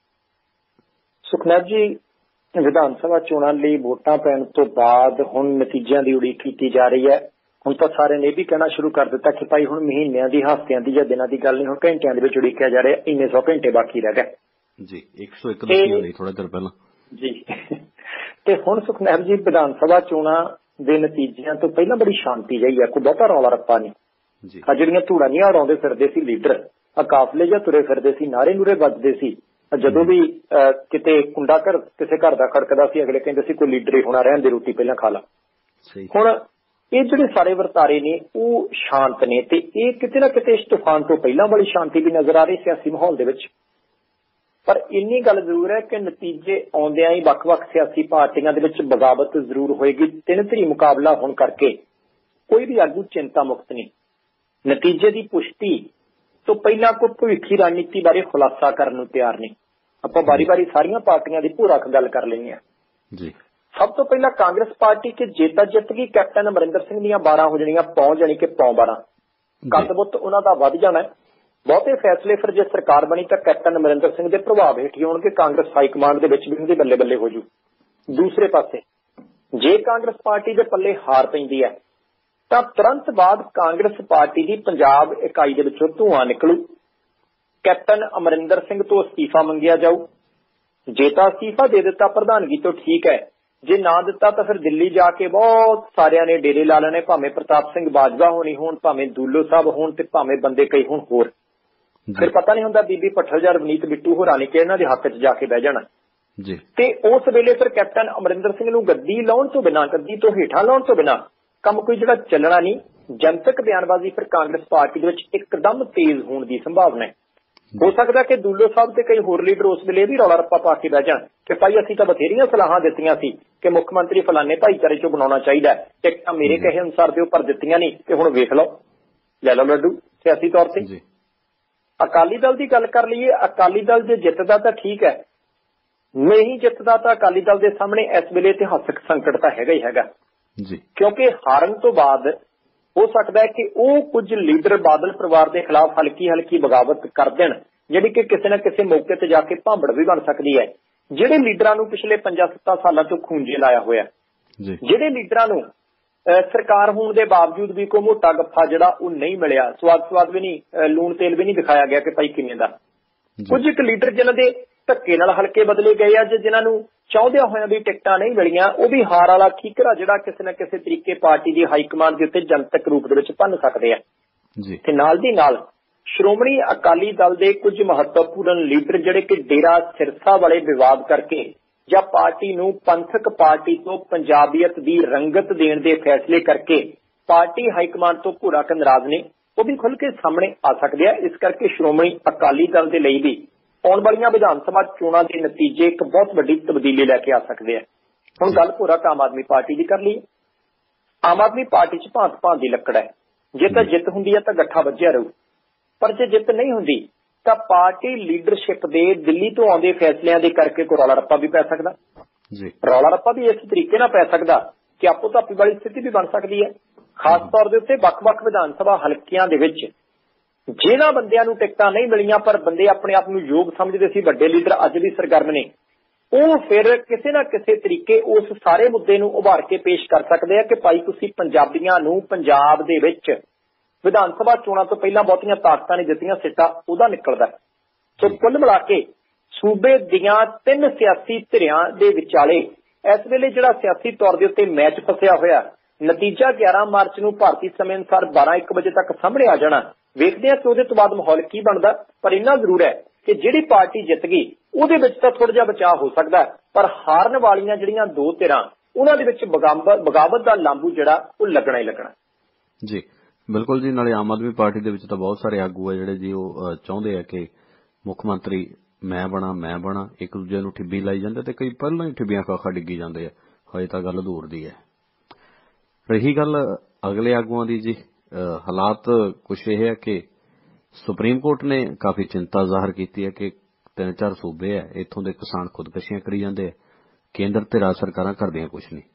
ਸੁਖਨੈਬ ਜੀ, ਵਿਧਾਨ ਸਭਾ ਚੋਣਾਂ ਲਈ ਵੋਟਾਂ ਪੈਣ ਤੋਂ ਬਾਅਦ ਹੁਣ ਨਤੀਜਿਆਂ ਦੀ ਉਡੀਕ ਕੀਤੀ ਜਾ ਰਹੀ ਹੈ। ਹੁਣ ਤਾਂ ਸਾਰਿਆਂ ਨੇ ਇਹ ਵੀ ਕਹਿਣਾ ਸ਼ੁਰੂ ਕਰ ਦਿੱਤਾ ਕਿ ਭਾਈ ਹੁਣ ਮਹੀਨਿਆਂ ਦੀ, ਹਫ਼ਤਿਆਂ ਦੀ ਜਾਂ ਦਿਨਾਂ ਦੀ ਗੱਲ ਨਹੀਂ, ਹੁਣ ਘੰਟਿਆਂ ਦੇ ਵਿੱਚ ਉਡੀਕਿਆ ਜਾ ਰਿਹਾ, ਇੰਨੇ 100 ਘੰਟੇ ਬਾਕੀ ਰਹਿ ਗਏ ਜੀ। 101 ਨਹੀਂ, ਥੋੜਾ ਚਿਰ ਪਹਿਲਾਂ ਜੀ। ਤੇ ਹੁਣ ਸੁਖਨੈਬ ਜੀ, ਵਿਧਾਨ ਸਭਾ ਚੋਣਾਂ ਦੇ ਨਤੀਜਿਆਂ ਤੋਂ ਪਹਿਲਾਂ ਬੜੀ ਸ਼ਾਂਤੀ ਜਿਹੀ ਹੈ, ਕੋਈ ਬਹੁਤਾ ਰੌਲਾ ਰੱਪਾ ਨਹੀਂ। ਆ ਜਿਹੜੀਆਂ ਧੂੜਾਂ ਨਹੀਂ ਉਡਾਉਂਦੇ ਫਿਰਦੇ ਸੀ ਲੀਡਰ, ਕਾਫਲੇ ਜਾਂ ਤੁਰੇ ਫਿਰਦੇ ਸੀ, ਨਾਰੇ ਨੂਰੇ ਵੱਜਦੇ ਸੀ, ਜਦੋਂ ਵੀ ਕਿਤੇ ਕੁੰਡਾ ਕਿਸੇ ਘਰ ਦਾ ਖੜਕਦਾ ਸੀ ਅਗਲੇ ਕਹਿੰਦੇ ਸੀ ਕੋਈ ਲੀਡਰ ਹੀ ਹੋਣਾ, ਰਹਿਣ ਦੇ, ਰੋਟੀ ਪਹਿਲਾਂ ਖਾ ਲਾ। ਹੁਣ ਇਹ ਜਿਹੜੇ ਸਾਰੇ ਵਰਤਾਰੇ ਨੇ ਉਹ ਸ਼ਾਂਤ ਨੇ, ਤੇ ਇਹ ਕਿਤੇ ਨਾ ਕਿਤੇ ਇਸ ਤੂਫਾਨ ਤੋਂ ਪਹਿਲਾਂ ਵਾਲੀ ਸ਼ਾਂਤੀ ਵੀ ਨਜ਼ਰ ਆ ਰਹੀ ਸਿਆਸੀ ਮਾਹੌਲ ਦੇ ਵਿੱਚ। ਪਰ ਇੰਨੀ ਗੱਲ ਜ਼ਰੂਰ ਹੈ ਕਿ ਨਤੀਜੇ ਆਉਂਦਿਆਂ ਹੀ ਵੱਖ-ਵੱਖ ਸਿਆਸੀ ਪਾਰਟੀਆਂ ਦੇ ਵਿੱਚ ਬਗਾਵਤ ਜ਼ਰੂਰ ਹੋਏਗੀ। 3 ਧਿਰੀ ਮੁਕਾਬਲਾ ਹੋਣ ਕਰਕੇ ਕੋਈ ਵੀ ਆਗੂ ਚਿੰਤਾ ਮੁਕਤ ਨਹੀਂ। ਨਤੀਜੇ ਦੀ ਪੁਸ਼ਟੀ ਤੋਂ ਪਹਿਲਾਂ ਕੋਈ ਭਵਿੱਖੀ ਰਣਨੀਤੀ ਬਾਰੇ ਖੁਲਾਸਾ ਕਰਨ ਨੂੰ ਤਿਆਰ ਨਹੀਂ। ਆਪਾਂ ਵਾਰੀ-ਵਾਰੀ ਸਾਰੀਆਂ ਪਾਰਟੀਆਂ ਦੀ ਭੂਰਾ ਗੱਲ ਕਰ ਲੈਂਦੇ ਹਾਂ ਜੀ। ਸਭ ਤੋਂ ਪਹਿਲਾਂ ਕਾਂਗਰਸ ਪਾਰਟੀ ਕਿ ਜੇਤਾ ਜਿੱਤ ਗਈ, ਕੈਪਟਨ ਅਮਰਿੰਦਰ ਸਿੰਘ ਦੀਆਂ 12 ਹੋ ਜਾਣੀਆਂ ਪੌਂ, ਜਾਣੀ ਕਿ ਪੌਂ 12 ਕੱਦ-ਬੁੱਤ ਉਹਨਾਂ ਦਾ ਵੱਧ ਜਾਣਾ। ਬਹੁਤੇ ਫੈਸਲੇ ਫਿਰ ਜੇ ਸਰਕਾਰ ਬਣੀ ਤਾਂ ਕੈਪਟਨ ਅਮਰਿੰਦਰ ਸਿੰਘ ਦੇ ਪ੍ਰਭਾਵ ਹੇਠ ਹੋਣਗੇ, ਕਾਂਗਰਸ ਹਾਈ ਕਮਾਂਡ ਦੇ ਵਿੱਚ ਵੀ ਉਹਦੇ ਬੱਲੇ-ਬੱਲੇ ਹੋ ਜੂ। ਦੂਸਰੇ ਪਾਸੇ ਜੇ ਕਾਂਗਰਸ ਪਾਰਟੀ ਦੇ ਪੱਲੇ ਹਾਰ ਪੈਂਦੀ ਹੈ ਤਾਂ ਤੁਰੰਤ ਬਾਅਦ ਕਾਂਗਰਸ ਪਾਰਟੀ ਦੀ ਪੰਜਾਬ ਇਕਾਈ ਦੇ ਵਿੱਚੋਂ ਧੂੰਆਂ ਨਿਕਲੂ। ਕੈਪਟਨ ਅਮਰਿੰਦਰ ਸਿੰਘ ਤੋਂ ਅਸਤੀਫਾ ਮੰਗਿਆ ਜਾਊ। ਜੇ ਤਾਂ ਅਸਤੀਫਾ ਦੇ ਦਿੱਤਾ ਪ੍ਰਧਾਨਗੀ ਤੋਂ ਠੀਕ ਹੈ, जे ना दिता तो फिर दिल्ली जाके बहुत सारिਆਂ ने डेरे ला लेने, भावें प्रताप सिंह बाजवा होनी होण, भावें दूलो साहब होण ते भावें बंदे कई होण होर। फिर पता नहीं हुंदा बीबी भट्टल या रवनीत बिट्टू होरां ने कि इन्हां दे हक च जाके बह जाना जी। ते उस वेले फिर कैप्टन अमरिंदर सिंह नूं गद्दी लाउण तो बिना, गद्दी तो हेठां लाउण तो बिना काम कोई जिहड़ा चलना नहीं। जनतक बयानबाजी फिर कांग्रेस पार्टी दे विच एकदम तेज होण दी संभावना है। हो सकता कि दूलो साहब ते कई होर लीडर उस वेले भी रौला रप्पा पा के बह जाण कि भाई असीं तां बथेरियां सलाहां दित्तियां सी कि मुख मंत्री फलाने भाईचारे चों बनाउणा चाहीदा, टिकटां मेरे कहे अनुसार दिओ पर दित्तियां नहीं कि हुण वेख लओ, लै लओ लड्डू सियासी तौर ते। अकाली दल की गल कर लीए, अकाली दल जे जितदा तां ठीक है, नहीं जितदा तां अकाली दल के सामने इस वेले इतिहासक संकट तां हैगा ही हैगा जी। क्योंकि हारन तो बाद हो सकता है कि वो कुछ लीडर बादल परिवार के खिलाफ हल्की हल्की बगावत कर देन, जिहड़ी कि किसी न किसी मौके ते जाके भांबड़ भी बन सकती है। जिहड़े लीडरां नूं पिछले 5-7 सालों तो खूंजे लाया होया, जिहड़े लीडरां नूं सरकार होने के बावजूद भी कोई मोटा गप्फा जिहड़ा वो नहीं मिलिया, स्वाद भी नहीं, लूण तेल भी नहीं दिखाया गया कि भाई किवें दा। कुछ एक लीडर जिन्हां दे धक्के नाल हल्के बदले गए आ, जिन्हां नूं चाहुंदे होया भी टिकटां नहीं मिलियां, वो भी हार वाला ठीकरा जिहड़ा किसी न किसी तरीके पार्टी की हाईकमान के उत्ते जनतक रूप दे विच भन्न सकदे आ जी। ते नाल दी नाल श्रोमणी अकाली दल के कुछ महत्वपूर्ण लीडर जिहड़े कि डेरा सिरसा वाले विवाद करके ਜਾਂ पार्टी नूं पंथक पार्टी तो पंजाबीयत की रंगत देण दे फैसले करके पार्टी हाईकमान तो पूरा नाराज ने, वो भी खुल के सामने आ सकते हैं। इस करके श्रोमणी अकाली दल के लिए भी आने वाली विधान सभा चोणां के नतीजे एक बहुत बड़ी तब्दीली लैके आ सकते हैं। हुण गल पूरा आम आदमी पार्टी की कर लीए। आम आदमी पार्टी च भांत भांत की लकड़ है, जे तां जित हुंदी है तां गट्ठा वज्जिया रहू, पर जे जित नहीं हुंदी ਤਾਂ पार्टी लीडरशिप के दिल्ली तो आउंदे फैसलिਆਂ ਦੇ करके कोई रौला रप्पा भी पै सकदा जी। रौला रप्पा भी इस तरीके नाल पै सकदा कि आपो धापी वाली स्थिति भी बन सकती है। खास तौर के उत्ते वख-वख विधान सभा हलकिਆਂ ਦੇ ਵਿੱਚ जिन्हां बंदिਆਂ ਨੂੰ टिकटां नहीं मिलियां पर बंदे अपने आप ਨੂੰ योग समझदे सी, ਵੱਡੇ लीडर अज भी सरगर्म ने, ਉਹ फिर किसी ना किसी तरीके उस सारे मुद्दे ਨੂੰ उभार के पेश कर सकते हैं कि भाई तुसीं पंजाबियां ਨੂੰ पंजाब ਦੇ ਵਿੱਚ विधान सभा चोणां तो पहला बहुतियां ताकतां नहीं दित्तियां, सिट्टा उहदा निकलदा। सो कुल मिला के सूबे दीआं 3 सियासी धिरां दे विचाले इस वेले जिहड़ा सियासी तौर दे उत्ते मैच फसिया होया, नतीजा 11 मार्च नूं भारती समय अनुसार 12-1 बजे तक सामने आ जाना। वेखदे हां कि उहदे तो बाद माहौल की बनदा, पर इन्ना जरूर है कि जिहड़ी पार्टी जित गई उहदे विच तां थोड़ा जिहा बचाव हो सकदा, पर हारन वालियां जिहड़ियां दो धिरां उहनां दे विच बगावत दा लांबू जिहड़ा वो लगना ही लगना जी। बिल्कुल जी। नाले आम आदमी पार्टी दे विच तां बहुत सारे आगू है जिहड़े जी वो चाहुंदे आ कि मुख मंत्री मैं बना, एक दूजे नूं ठिब्बी लाई जांदे ते कई पहलां ही ठिब्बियां खाखा डिग्गी जांदे आ। हजे तां गल दूर दी है। रही गल अगले आगूआं दी जी, हालात कुछ यह है कि सुप्रीम कोर्ट ने काफ़ी चिंता जाहिर की है कि 3-4 सूबे है इत्थों दे किसान खुदकशियां करी जांदे आ, केंद्र ते राज सरकारां करदियां कुछ नहीं।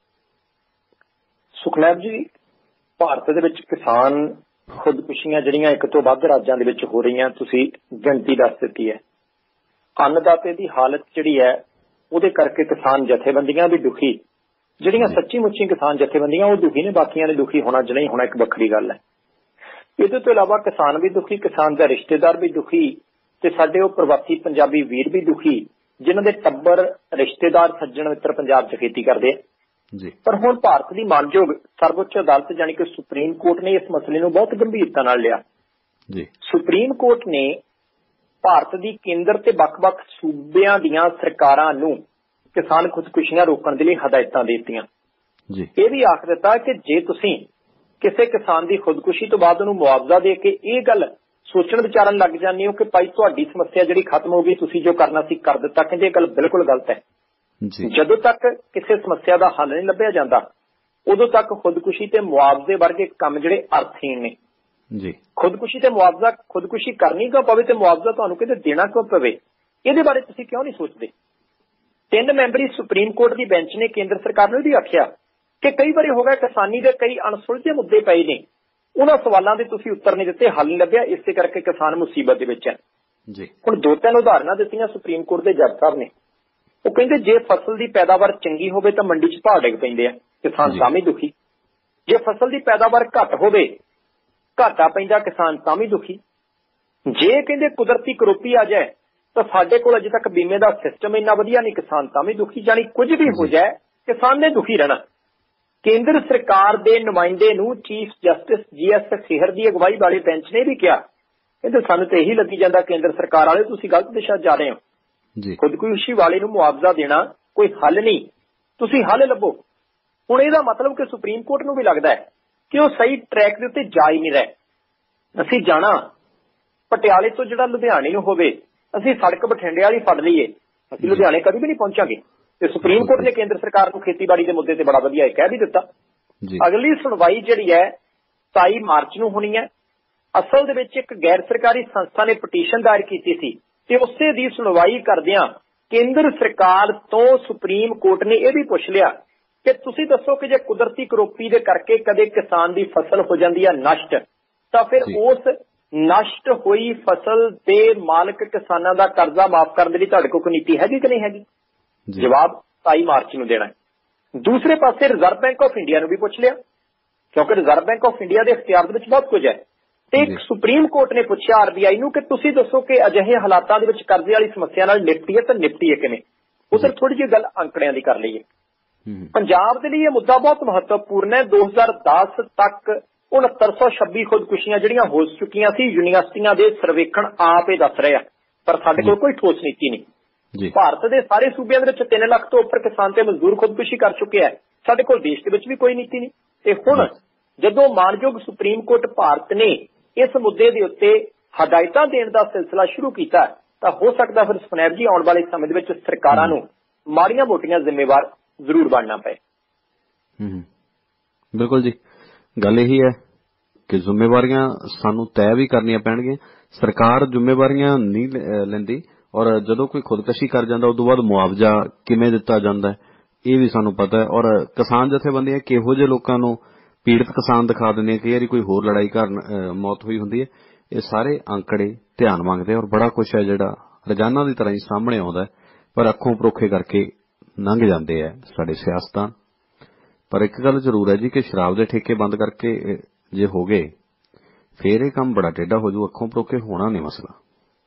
सुखनैब जी, भारत दे विच किसान खुदकुशियां जिहड़ियां एक तो वध राज्यां दे विच हो रहीआं, तुसीं गिणती दस दित्ती है। अन्नदाते दी हालत जिहड़ी है ਉਹਦੇ करके किसान जथेबंदियां भी दुखी, जिहड़ियां सच्ची मुच्ची किसान जथेबंदियां वो दुखी ने, बाकियां ने दुखी होना ज नहीं होना एक वक्खरी गल है। ਇਹਦੇ ਤੋਂ ਇਲਾਵਾ किसान भी दुखी, किसान का रिश्तेदार भी दुखी ते साडे ਉਹ प्रवासी पंजाबी वीर भी दुखी जिन्हां दे टब्बर रिश्तेदार सज्जण मित्र पंजाब च खेती करदे जी। पर हुण भारत की मानयोग सर्वोच्च अदालत यानी कि सुप्रीम कोर्ट ने इस मसले को बहुत गंभीरता नाल लिया जी। सुप्रीम कोर्ट ने भारत की केंद्र ते वख-वख सूबियां दीआं सरकारां नूं किसान खुदकुशियां रोकण दे लई हदायतां दित्तियां जी। ये भी आख दिता कि जे तुसीं किसी किसान की खुदकुशी तो बाद उन्हें मुआवजा दे के ये गल सोचण विचारन लग जाते हो कि भाई तुहाडी समस्या जिहड़ी खत्म हो गई, तुसीं जो करना सी कर दिता, कहंदे गल बिल्कुल गलत है। जदों तक किसी समस्या का हल नहीं लभ्या जाता उदों तक खुदकुशी ते मुआवजे वर्गे काम जिहड़े अर्थहीन ने जी। खुदकुशी ते मुआवजा, खुदकुशी करनी क्यों पवे ते मुआवजा तुहानूं किते देना क्यों पवे, इहदे बारे तुसीं क्यों नहीं सोचदे। 3 मैंबरी सुप्रीम कोर्ट की बेंच ने केंद्र सरकार नूं भी आखिया कि कई बार हो गया किसानी के कई अणसुलझे मुद्दे पए ने, उन्हां सवालों के तुसीं उत्तर नहीं दिते, हल नहीं लभ्या, इस करके किसान मुसीबत दे विच है जी। हुण 2-3 उदाहरणां दित्तियां सुप्रीम कोर्ट के जज साहब ने। वो कहते जे फसल की पैदावार चंगी होवे तां मंडी च भाव डिग पैंदे आ, किसान तां भी दुखी। जे फसल की पैदावार घट होवे, घाटा पैंदा, किसान तां भी दुखी। जे कहते कुदरती करोपी आ जाए तो साडे कोल अजे तक बीमे का सिस्टम इन्ना वधिया नहीं, किसान तां भी दुखी। जानी कुछ भी हो जाए ਕਿਸਾਨ ਨੇ ਦੁਖੀ ਰਹਿਣਾ। ਕੇਂਦਰ ਸਰਕਾਰ ਦੇ ਨੁਮਾਇੰਦੇ ਨੂੰ ਚੀਫ ਜਸਟਿਸ GS ਖੇਹਰ ਦੀ ਅਗਵਾਈ ਵਾਲੇ ਬੈਂਚ ਨੇ ਵੀ ਕਿਹਾ, ਕਹਿੰਦੇ ਸਾਨੂੰ ਤਾਂ ਇਹੀ ਲੱਗੀ ਜਾਂਦਾ ਕੇਂਦਰ ਸਰਕਾਰ ਵਾਲੇ ਤੁਸੀਂ ਗਲਤ ਦਿਸ਼ਾ ਜਾ ਰਹੇ ਹੋ। ਖੁਦਕੁਸ਼ੀ ਵਾਲੇ ਨੂੰ ਮੁਆਵਜ਼ਾ ਦੇਣਾ ਕੋਈ ਹੱਲ ਨਹੀਂ, ਤੁਸੀਂ ਹੱਲ ਲੱਭੋ। ਹੁਣ ਇਹਦਾ ਮਤਲਬ ਕਿ ਸੁਪਰੀਮ ਕੋਰਟ ਨੂੰ ਵੀ ਲੱਗਦਾ ਹੈ ਕਿ ਉਹ ਸਹੀ ਟਰੈਕ ਦੇ ਉੱਤੇ ਜਾ ਹੀ ਨਹੀਂ ਰਹੇ। ਅਸੀਂ ਜਾਣਾ ਪਟਿਆਲੇ ਤੋਂ ਜਿਹੜਾ ਲੁਧਿਆਣੇ ਨੂੰ ਹੋਵੇ, ਅਸੀਂ ਸੜਕ ਬਠਿੰਡੇ ਵਾਲੀ ਫੜ ਲਈਏ, ਅਸੀਂ ਲੁਧਿਆਣੇ ਕਦੀ ਵੀ ਨਹੀਂ ਪਹੁੰਚਾਂਗੇ। ਤੇ ਸੁਪਰੀਮ ਕੋਰਟ ਨੇ ਕੇਂਦਰ ਸਰਕਾਰ ਨੂੰ ਖੇਤੀਬਾੜੀ ਦੇ ਮੁੱਦੇ ਤੇ ਬੜਾ ਵਧੀਆ ਕਹਿ ਵੀ ਦਿੱਤਾ। ਅਗਲੀ ਸੁਣਵਾਈ ਜਿਹੜੀ ਹੈ 27 ਮਾਰਚ ਨੂੰ ਹੋਣੀ ਹੈ। ਅਸਲ ਦੇ ਵਿੱਚ ਇੱਕ ਗੈਰ ਸਰਕਾਰੀ ਸੰਸਥਾ ਨੇ ਪਟੀਸ਼ਨ ਦਾਇਰ ਕੀਤੀ ਸੀ ਤੇ ਉਸੇ ਦੀ ਸੁਣਵਾਈ ਕਰਦਿਆਂ ਕੇਂਦਰ ਸਰਕਾਰ ਤੋਂ ਸੁਪਰੀਮ ਕੋਰਟ ਨੇ ਇਹ ਵੀ ਪੁੱਛ ਲਿਆ ਕਿ ਤੁਸੀਂ ਦੱਸੋ ਕਿ ਜੇ ਕੁਦਰਤੀ ਕਰੋਪੀ ਦੇ ਕਰਕੇ ਕਦੇ ਕਿਸਾਨ ਦੀ ਫਸਲ ਹੋ ਜਾਂਦੀ ਹੈ ਨਸ਼ਟ, ਤਾਂ ਫਿਰ ਉਸ ਨਸ਼ਟ ਹੋਈ ਫਸਲ ਦੇ ਮਾਲਕ ਕਿਸਾਨਾਂ ਦਾ ਕਰਜ਼ਾ ਮਾਫ ਕਰਨ ਦੇ ਲਈ ਤੁਹਾਡੇ ਕੋਲ ਕੋਈ ਨੀਤੀ ਹੈਗੀ ਕਿ ਨਹੀਂ ਹੈਗੀ? ਜਵਾਬ 27 ਮਾਰਚ ਨੂੰ ਦੇਣਾ। ਦੂਸਰੇ ਪਾਸੇ ਰਿਜ਼ਰਵ ਬੈਂਕ ਆਫ ਇੰਡੀਆ ਨੂੰ ਵੀ ਪੁੱਛ ਲਿਆ, ਕਿਉਂਕਿ ਰਿਜ਼ਰਵ ਬੈਂਕ ਆਫ ਇੰਡੀਆ ਦੇ ਇਖਤਿਆਰ ਦੇ ਵਿੱਚ ਬਹੁਤ ਕੁਝ ਹੈ। ਤੇ ਇੱਕ ਸੁਪਰੀਮ ਕੋਰਟ ਨੇ ਪੁੱਛਿਆ RBI ਨੂੰ ਕਿ ਤੁਸੀਂ ਦੱਸੋ ਕਿ ਅਜਿਹੇ ਹਾਲਾਤਾਂ ਦੇ ਵਿੱਚ ਕਰਜ਼ੇ ਵਾਲੀ ਸਮੱਸਿਆ ਨਾਲ ਨਿਪਟੀਏ ਤਾਂ ਨਿਪਟੀਏ ਕਿਵੇਂ। ਉਧਰ ਥੋੜੀ ਜਿਹੀ ਗੱਲ ਅੰਕੜਿਆਂ ਦੀ ਕਰ ਲਈਏ। ਪੰਜਾਬ ਦੇ ਲਈ ਇਹ ਮੁੱਦਾ ਬਹੁਤ ਮਹੱਤਵਪੂਰਨ ਹੈ। 2010 ਤੱਕ 6926 ਖੁਦਕੁਸ਼ੀਆਂ ਜਿਹੜੀਆਂ ਹੋ ਚੁੱਕੀਆਂ ਸੀ, ਯੂਨੀਵਰਸਿਟੀਆਂ ਦੇ ਸਰਵੇਖਣ ਆਪ ਇਹ ਦੱਸ ਰਹੇ ਆ, ਪਰ ਸਾਡੇ ਕੋਲ ਕੋਈ ਠੋਸ ਨੀਤੀ ਨਹੀਂ। ਭਾਰਤ ਦੇ ਸਾਰੇ ਸੂਬਿਆਂ ਦੇ ਵਿੱਚ 3 ਲੱਖ ਤੋਂ ਉੱਪਰ ਕਿਸਾਨ ਤੇ ਮਜ਼ਦੂਰ ਖੁਦਕੁਸ਼ੀ ਕਰ ਚੁੱਕੇ ਹੈ, ਸਾਡੇ ਕੋਲ ਦੇਸ਼ ਦੇ ਵਿੱਚ ਵੀ ਕੋਈ ਨੀਤੀ ਨਹੀਂ। ਤੇ ਹੁਣ ਜਦੋਂ ਮਾਨਯੋਗ ਸੁਪਰੀਮ ਕੋਰਟ ਭਾਰਤ ਨੇ ਇਸ ਮੁੱਦੇ ਦੇ ਉੱਤੇ ਹਦਾਇਤਾਂ ਦੇਣ ਦਾ ਸਿਲਸਿਲਾ ਸ਼ੁਰੂ ਕੀਤਾ, ਤਾਂ ਹੋ ਸਕਦਾ ਫਿਰ ਸੁਨਹਿਰ ਜੀ ਆਉਣ ਵਾਲੇ ਸਮੇਂ ਦੇ ਵਿੱਚ ਸਰਕਾਰਾਂ ਨੂੰ ਮਾੜੀਆਂ ਮੋਟੀਆਂ ਜ਼ਿੰਮੇਵਾਰ ਜ਼ਰੂਰ ਬਣਨਾ ਪਏ। ਬਿਲਕੁਲ ਜੀ, ਗੱਲ ਇਹੀ ਹੈ ਕਿ ਜ਼ਿੰਮੇਵਾਰੀਆਂ ਸਾਨੂੰ ਤੈਅ ਵੀ ਕਰਨੀਆਂ ਪੈਣਗੀਆਂ। ਸਰਕਾਰ ਜ਼ਿੰਮੇਵਾਰੀਆਂ ਨਹੀਂ ਲੈਂਦੀ, ਔਰ ਜਦੋਂ ਕੋਈ ਖੁਦਕੁਸ਼ੀ ਕਰ ਜਾਂਦਾ ਉਦੋਂ ਬਾਅਦ ਮੁਆਵਜ਼ਾ ਕਿਵੇਂ ਦਿੱਤਾ ਜਾਂਦਾ ਇਹ ਵੀ ਸਾਨੂੰ ਪਤਾ ਹੈ। ਔਰ ਕਿਸਾਨ ਜਥੇਬੰਦੀਆਂ ਕਿਹੋ ਜਿਹੇ ਲੋਕਾਂ ਨੂੰ ਪੀੜਤ ਕਿਸਾਨ ਦਿਖਾ ਦਿੰਦੀਆਂ, ਕਈ ਵਾਰੀ ਕੋਈ ਹੋਰ ਲੜਾਈ ਕਾਰਨ ਮੌਤ ਹੋਈ ਹੁੰਦੀ ਹੈ। ਇਹ ਸਾਰੇ ਅੰਕੜੇ ਧਿਆਨ ਮੰਗਦੇ ਔਰ ਬੜਾ ਕੁਛ ਹੈ ਜਿਹੜਾ ਰੋਜ਼ਾਨਾ ਦੀ ਤਰ੍ਹਾਂ ਹੀ ਸਾਹਮਣੇ ਆਉਂਦਾ, ਪਰ ਅੱਖੋਂ ਪਰੋਖੇ ਕਰਕੇ ਲੰਘ ਜਾਂਦੇ ਹੈ ਸਾਡੇ ਸਿਆਸਤਦਾਨ। ਪਰ ਇੱਕ ਗੱਲ ਜ਼ਰੂਰ ਹੈ ਜੀ ਕਿ ਸ਼ਰਾਬ ਦੇ ਠੇਕੇ ਬੰਦ ਕਰਕੇ ਜੇ ਹੋ ਗਏ ਫੇਰ ਇਹ ਕੰਮ ਬੜਾ ਟੇਢਾ ਹੋ ਜੂ, ਅੱਖੋਂ ਪਰੋਖੇ ਹੋਣਾ ਨਹੀਂ ਮਸਲਾ।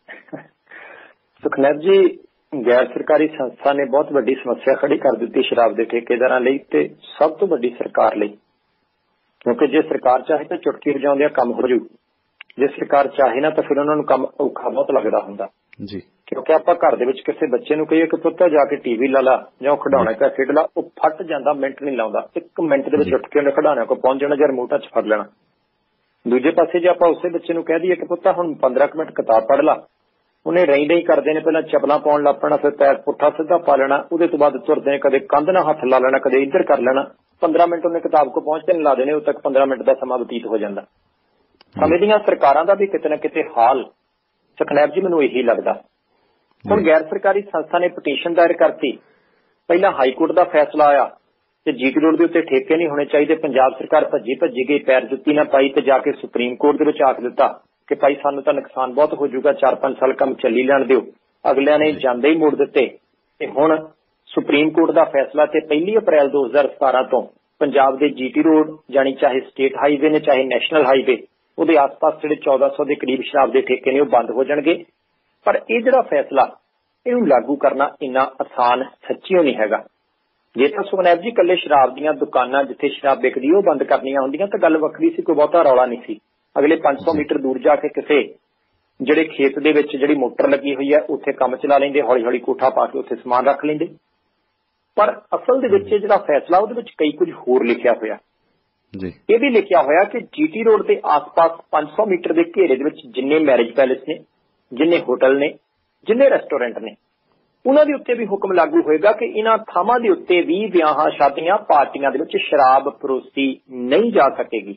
ਸੁਖਨੈਬ ਜੀ, ਗੈਰ ਸਰਕਾਰੀ ਸੰਸਥਾ ਨੇ ਬਹੁਤ ਵੱਡੀ ਸਮੱਸਿਆ ਖੜੀ ਕਰ ਦਿੱਤੀ ਸ਼ਰਾਬ ਦੇ ਠੇਕੇਦਾਰਾਂ ਲਈ ਤੇ ਸਭ ਤੋਂ ਵੱਡੀ ਸਰਕਾਰ ਲਈ, ਕਿਉਂਕਿ ਜੇ ਸਰਕਾਰ ਚਾਹੇ ਤਾਂ ਚੁਟਕੀ ਵਜਾਉਂਦਿਆਂ ਕੰਮ ਹੋ ਜੂ, ਜੇ ਸਰਕਾਰ ਚਾਹੇ ਨਾ ਤਾਂ ਫਿਰ ਉਹਨਾਂ ਨੂੰ ਕੰਮ ਔਖਾ ਬਹੁਤ ਲੱਗਦਾ ਹੁੰਦਾ ਜੀ। ਕਿਉਂਕਿ ਆਪਾਂ ਘਰ ਦੇ ਵਿੱਚ ਕਿਸੇ ਬੱਚੇ ਨੂੰ ਕਹੀਏ ਕਿ ਪੁੱਤ ਜਾ ਕੇ TV ਲਾ ਲਾ ਜਾਂ ਖਿਡੌਣਾ ਕਾ ਖੇਡ ਲਾ, ਉਹ ਫੱਟ ਜਾਂਦਾ, ਮਿੰਟ ਨਹੀਂ ਲਾਉਂਦਾ, 1 ਮਿੰਟ ਦੇ ਵਿੱਚ ਉੱਠ ਕੇ ਉਹਨੇ ਖਿਡੌਣਿਆਂ ਕੋਲ ਪਹੁੰਚ ਜਾਣਾ ਜਾਂ ਰਿਮੋਟ 'ਚ ਫੜ ਲੈਣਾ। ਦੂਜੇ ਪਾਸੇ ਜੇ ਆਪਾਂ ਉਸੇ ਬੱਚੇ ਨੂੰ ਕਹਿ ਦਈਏ ਕਿ ਪੁੱਤ ਹੁਣ 15 ਮਿੰਟ ਕਿਤਾਬ ਪੜ੍ਹ ਲਾ, ਉਹਨੇ ਰਹੀਂ ਕਰਦੇ ਨੇ, ਪਹਿਲਾਂ ਚੱਪਲਾਂ ਪਾਉਣ ਲੱਗ ਪੈਣਾ, ਫਿਰ ਪੈਰ ਪੁੱਠਾ ਸਿੱਧਾ ਪਾ ਲੈਣਾ, ਉਹਦੇ ਤੋਂ ਬਾਅਦ ਤੁਰਦੇ ਨੇ ਕਦੇ ਕੰਧ ਨਾਲ ਹੱਥ ਲਾ ਲੈਣਾ, ਕਦੇ ਇੱਧਰ ਕਰ ਲੈਣਾ। 15 ਮਿੰਟ ਉਹਨੇ ਕਿਤਾਬ ਕੋਲ ਪਹੁੰਚਦੇ ਨੇ ਲਾ ਦੇਣੇ, ਉਦੋਂ ਤੱਕ 15 ਮਿੰਟ ਦਾ ਸਮਾਂ ਬਤੀਤ ਹੋ ਜਾਂਦਾ। ਸਮੇਂ ਦੀਆਂ ਸਰਕਾਰਾਂ ਦਾ ਵੀ ਕਿਤੇ ਨਾ ਕਿਤੇ ਹਾਲ ਸੁਖਨੈਬ ਜੀ ਮੈਨੂੰ ਇਹੀ ਲੱਗਦਾ। ਹੁਣ ਗੈਰ ਸਰਕਾਰੀ ਸੰਸਥਾ ਨੇ ਪਟੀਸ਼ਨ ਦਾਇਰ ਕਰਤੀ, ਪਹਿਲਾਂ ਹਾਈ ਕੋਰਟ ਦਾ ਫੈਸਲਾ ਆਇਆ ਤੇ GT ਰੋਡ ਦੇ ਉੱਤੇ ਠੇਕੇ ਨਹੀਂ ਹੋਣੇ ਚਾਹੀਦੇ। ਪੰਜਾਬ ਸਰਕਾਰ ਭੱਜੀ ਗਈ, ਪੈਰ ਜੁੱਤੀ ਨਾ ਪਾਈ ਤੇ ਜਾ ਕੇ ਸੁਪਰੀਮ ਕੋਰਟ ਦੇ ਵਿੱਚ ਆਖ ਦਿੱਤਾ ਕਿ ਭਾਈ ਸਾਨੂੰ ਤਾਂ ਨੁਕਸਾਨ ਬਹੁਤ ਹੋ ਜਾਊਗਾ, 4-5 ਸਾਲ ਕੰਮ ਚੱਲੀ ਲੈਣ ਦਿਓ। ਅਗਲਿਆਂ ਨੇ ਜਾਂਦੇ ਹੀ ਮੋੜ ਦਿੱਤੇ ਤੇ ਹੁਣ ਸੁਪਰੀਮ ਕੋਰਟ ਦਾ ਫੈਸਲਾ ਤੇ 1 ਅਪ੍ਰੈਲ 2017 ਤੋਂ ਪੰਜਾਬ ਦੇ GT ਰੋਡ ਜਾਣੀ ਚਾਹੇ ਸਟੇਟ ਹਾਈਵੇ ਨੇ ਚਾਹੇ ਨੈਸ਼ਨਲ ਹਾਈਵੇ, ਉਹਦੇ ਆਸ-ਪਾਸ ਜਿਹੜੇ 1400 ਦੇ ਕਰੀਬ ਸ਼ਰਾਬ ਦੇ ਠੇਕੇ ਨੇ ਉਹ ਬੰਦ ਹੋ ਜਾਣਗੇ। ਪਰ ਇਹ ਜਿਹੜਾ ਫੈਸਲਾ ਇਹਨੂੰ ਲਾਗੂ ਕਰਨਾ ਇੰਨਾ ਆਸਾਨ ਸੱਚੀਓ ਨਹੀਂ ਹੈਗਾ। ਜੇ ਤਾਂ ਸੁਖਨੈਬ ਜੀ ਇਕੱਲੇ ਸ਼ਰਾਬ ਦੀਆਂ ਦੁਕਾਨਾਂ ਜਿੱਥੇ ਸ਼ਰਾਬ ਵਿਕਦੀ ਉਹ ਬੰਦ ਕਰਨੀਆਂ ਹੁੰਦੀਆਂ ਤਾਂ ਗੱਲ ਵੱਖਰੀ ਸੀ, ਕੋਈ ਬਹੁਤਾ ਰੌਲਾ ਨਹੀਂ ਸੀ। ਅਗਲੇ 500 ਮੀਟਰ ਦੂਰ ਜਾ ਕੇ ਕਿਸੇ ਜਿਹੜੇ ਖੇਤ ਦੇ ਵਿੱਚ ਜਿਹੜੀ ਮੋਟਰ ਲੱਗੀ ਹੋਈ ਹੈ ਉੱਥੇ ਕੰਮ ਚਲਾ ਲੈਂਦੇ, ਹੌਲੀ ਹੌਲੀ ਕੋਠਾ ਪਾ ਕੇ ਉੱਥੇ ਸਮਾਨ ਰੱਖ ਲੈਂਦੇ। ਪਰ ਅਸਲ ਦੇ ਵਿੱਚ ਜਿਹੜਾ ਫੈਸਲਾ ਉਹਦੇ ਵਿੱਚ ਕਈ ਕੁਝ ਹੋਰ ਲਿਖਿਆ ਹੋਇਆ ਜੀ। ਇਹ ਵੀ ਲਿਖਿਆ ਹੋਇਆ ਕਿ GT ਰੋਡ ਦੇ ਆਸ-ਪਾਸ 500 ਮੀਟਰ ਦੇ ਘੇਰੇ ਦੇ ਵਿੱਚ ਜਿੰਨੇ ਮੈਰਿਜ ਪੈਲੇਸ ਨੇ, ਜਿੰਨੇ ਹੋਟਲ ਨੇ, ਜਿੰਨੇ ਰੈਸਟੋਰੈਂਟ ਨੇ, ਉਹਨਾਂ ਦੇ ਉੱਤੇ ਵੀ ਹੁਕਮ ਲਾਗੂ ਹੋਏਗਾ ਕਿ ਇਹਨਾਂ ਥਾਵਾਂ ਦੇ ਉੱਤੇ ਵੀ ਵਿਆਹਾਂ ਸ਼ਾਦੀਆਂ ਪਾਰਟੀਆਂ ਦੇ ਵਿੱਚ ਸ਼ਰਾਬ ਪਰੋਸੀ ਨਹੀਂ ਜਾ ਸਕੇਗੀ।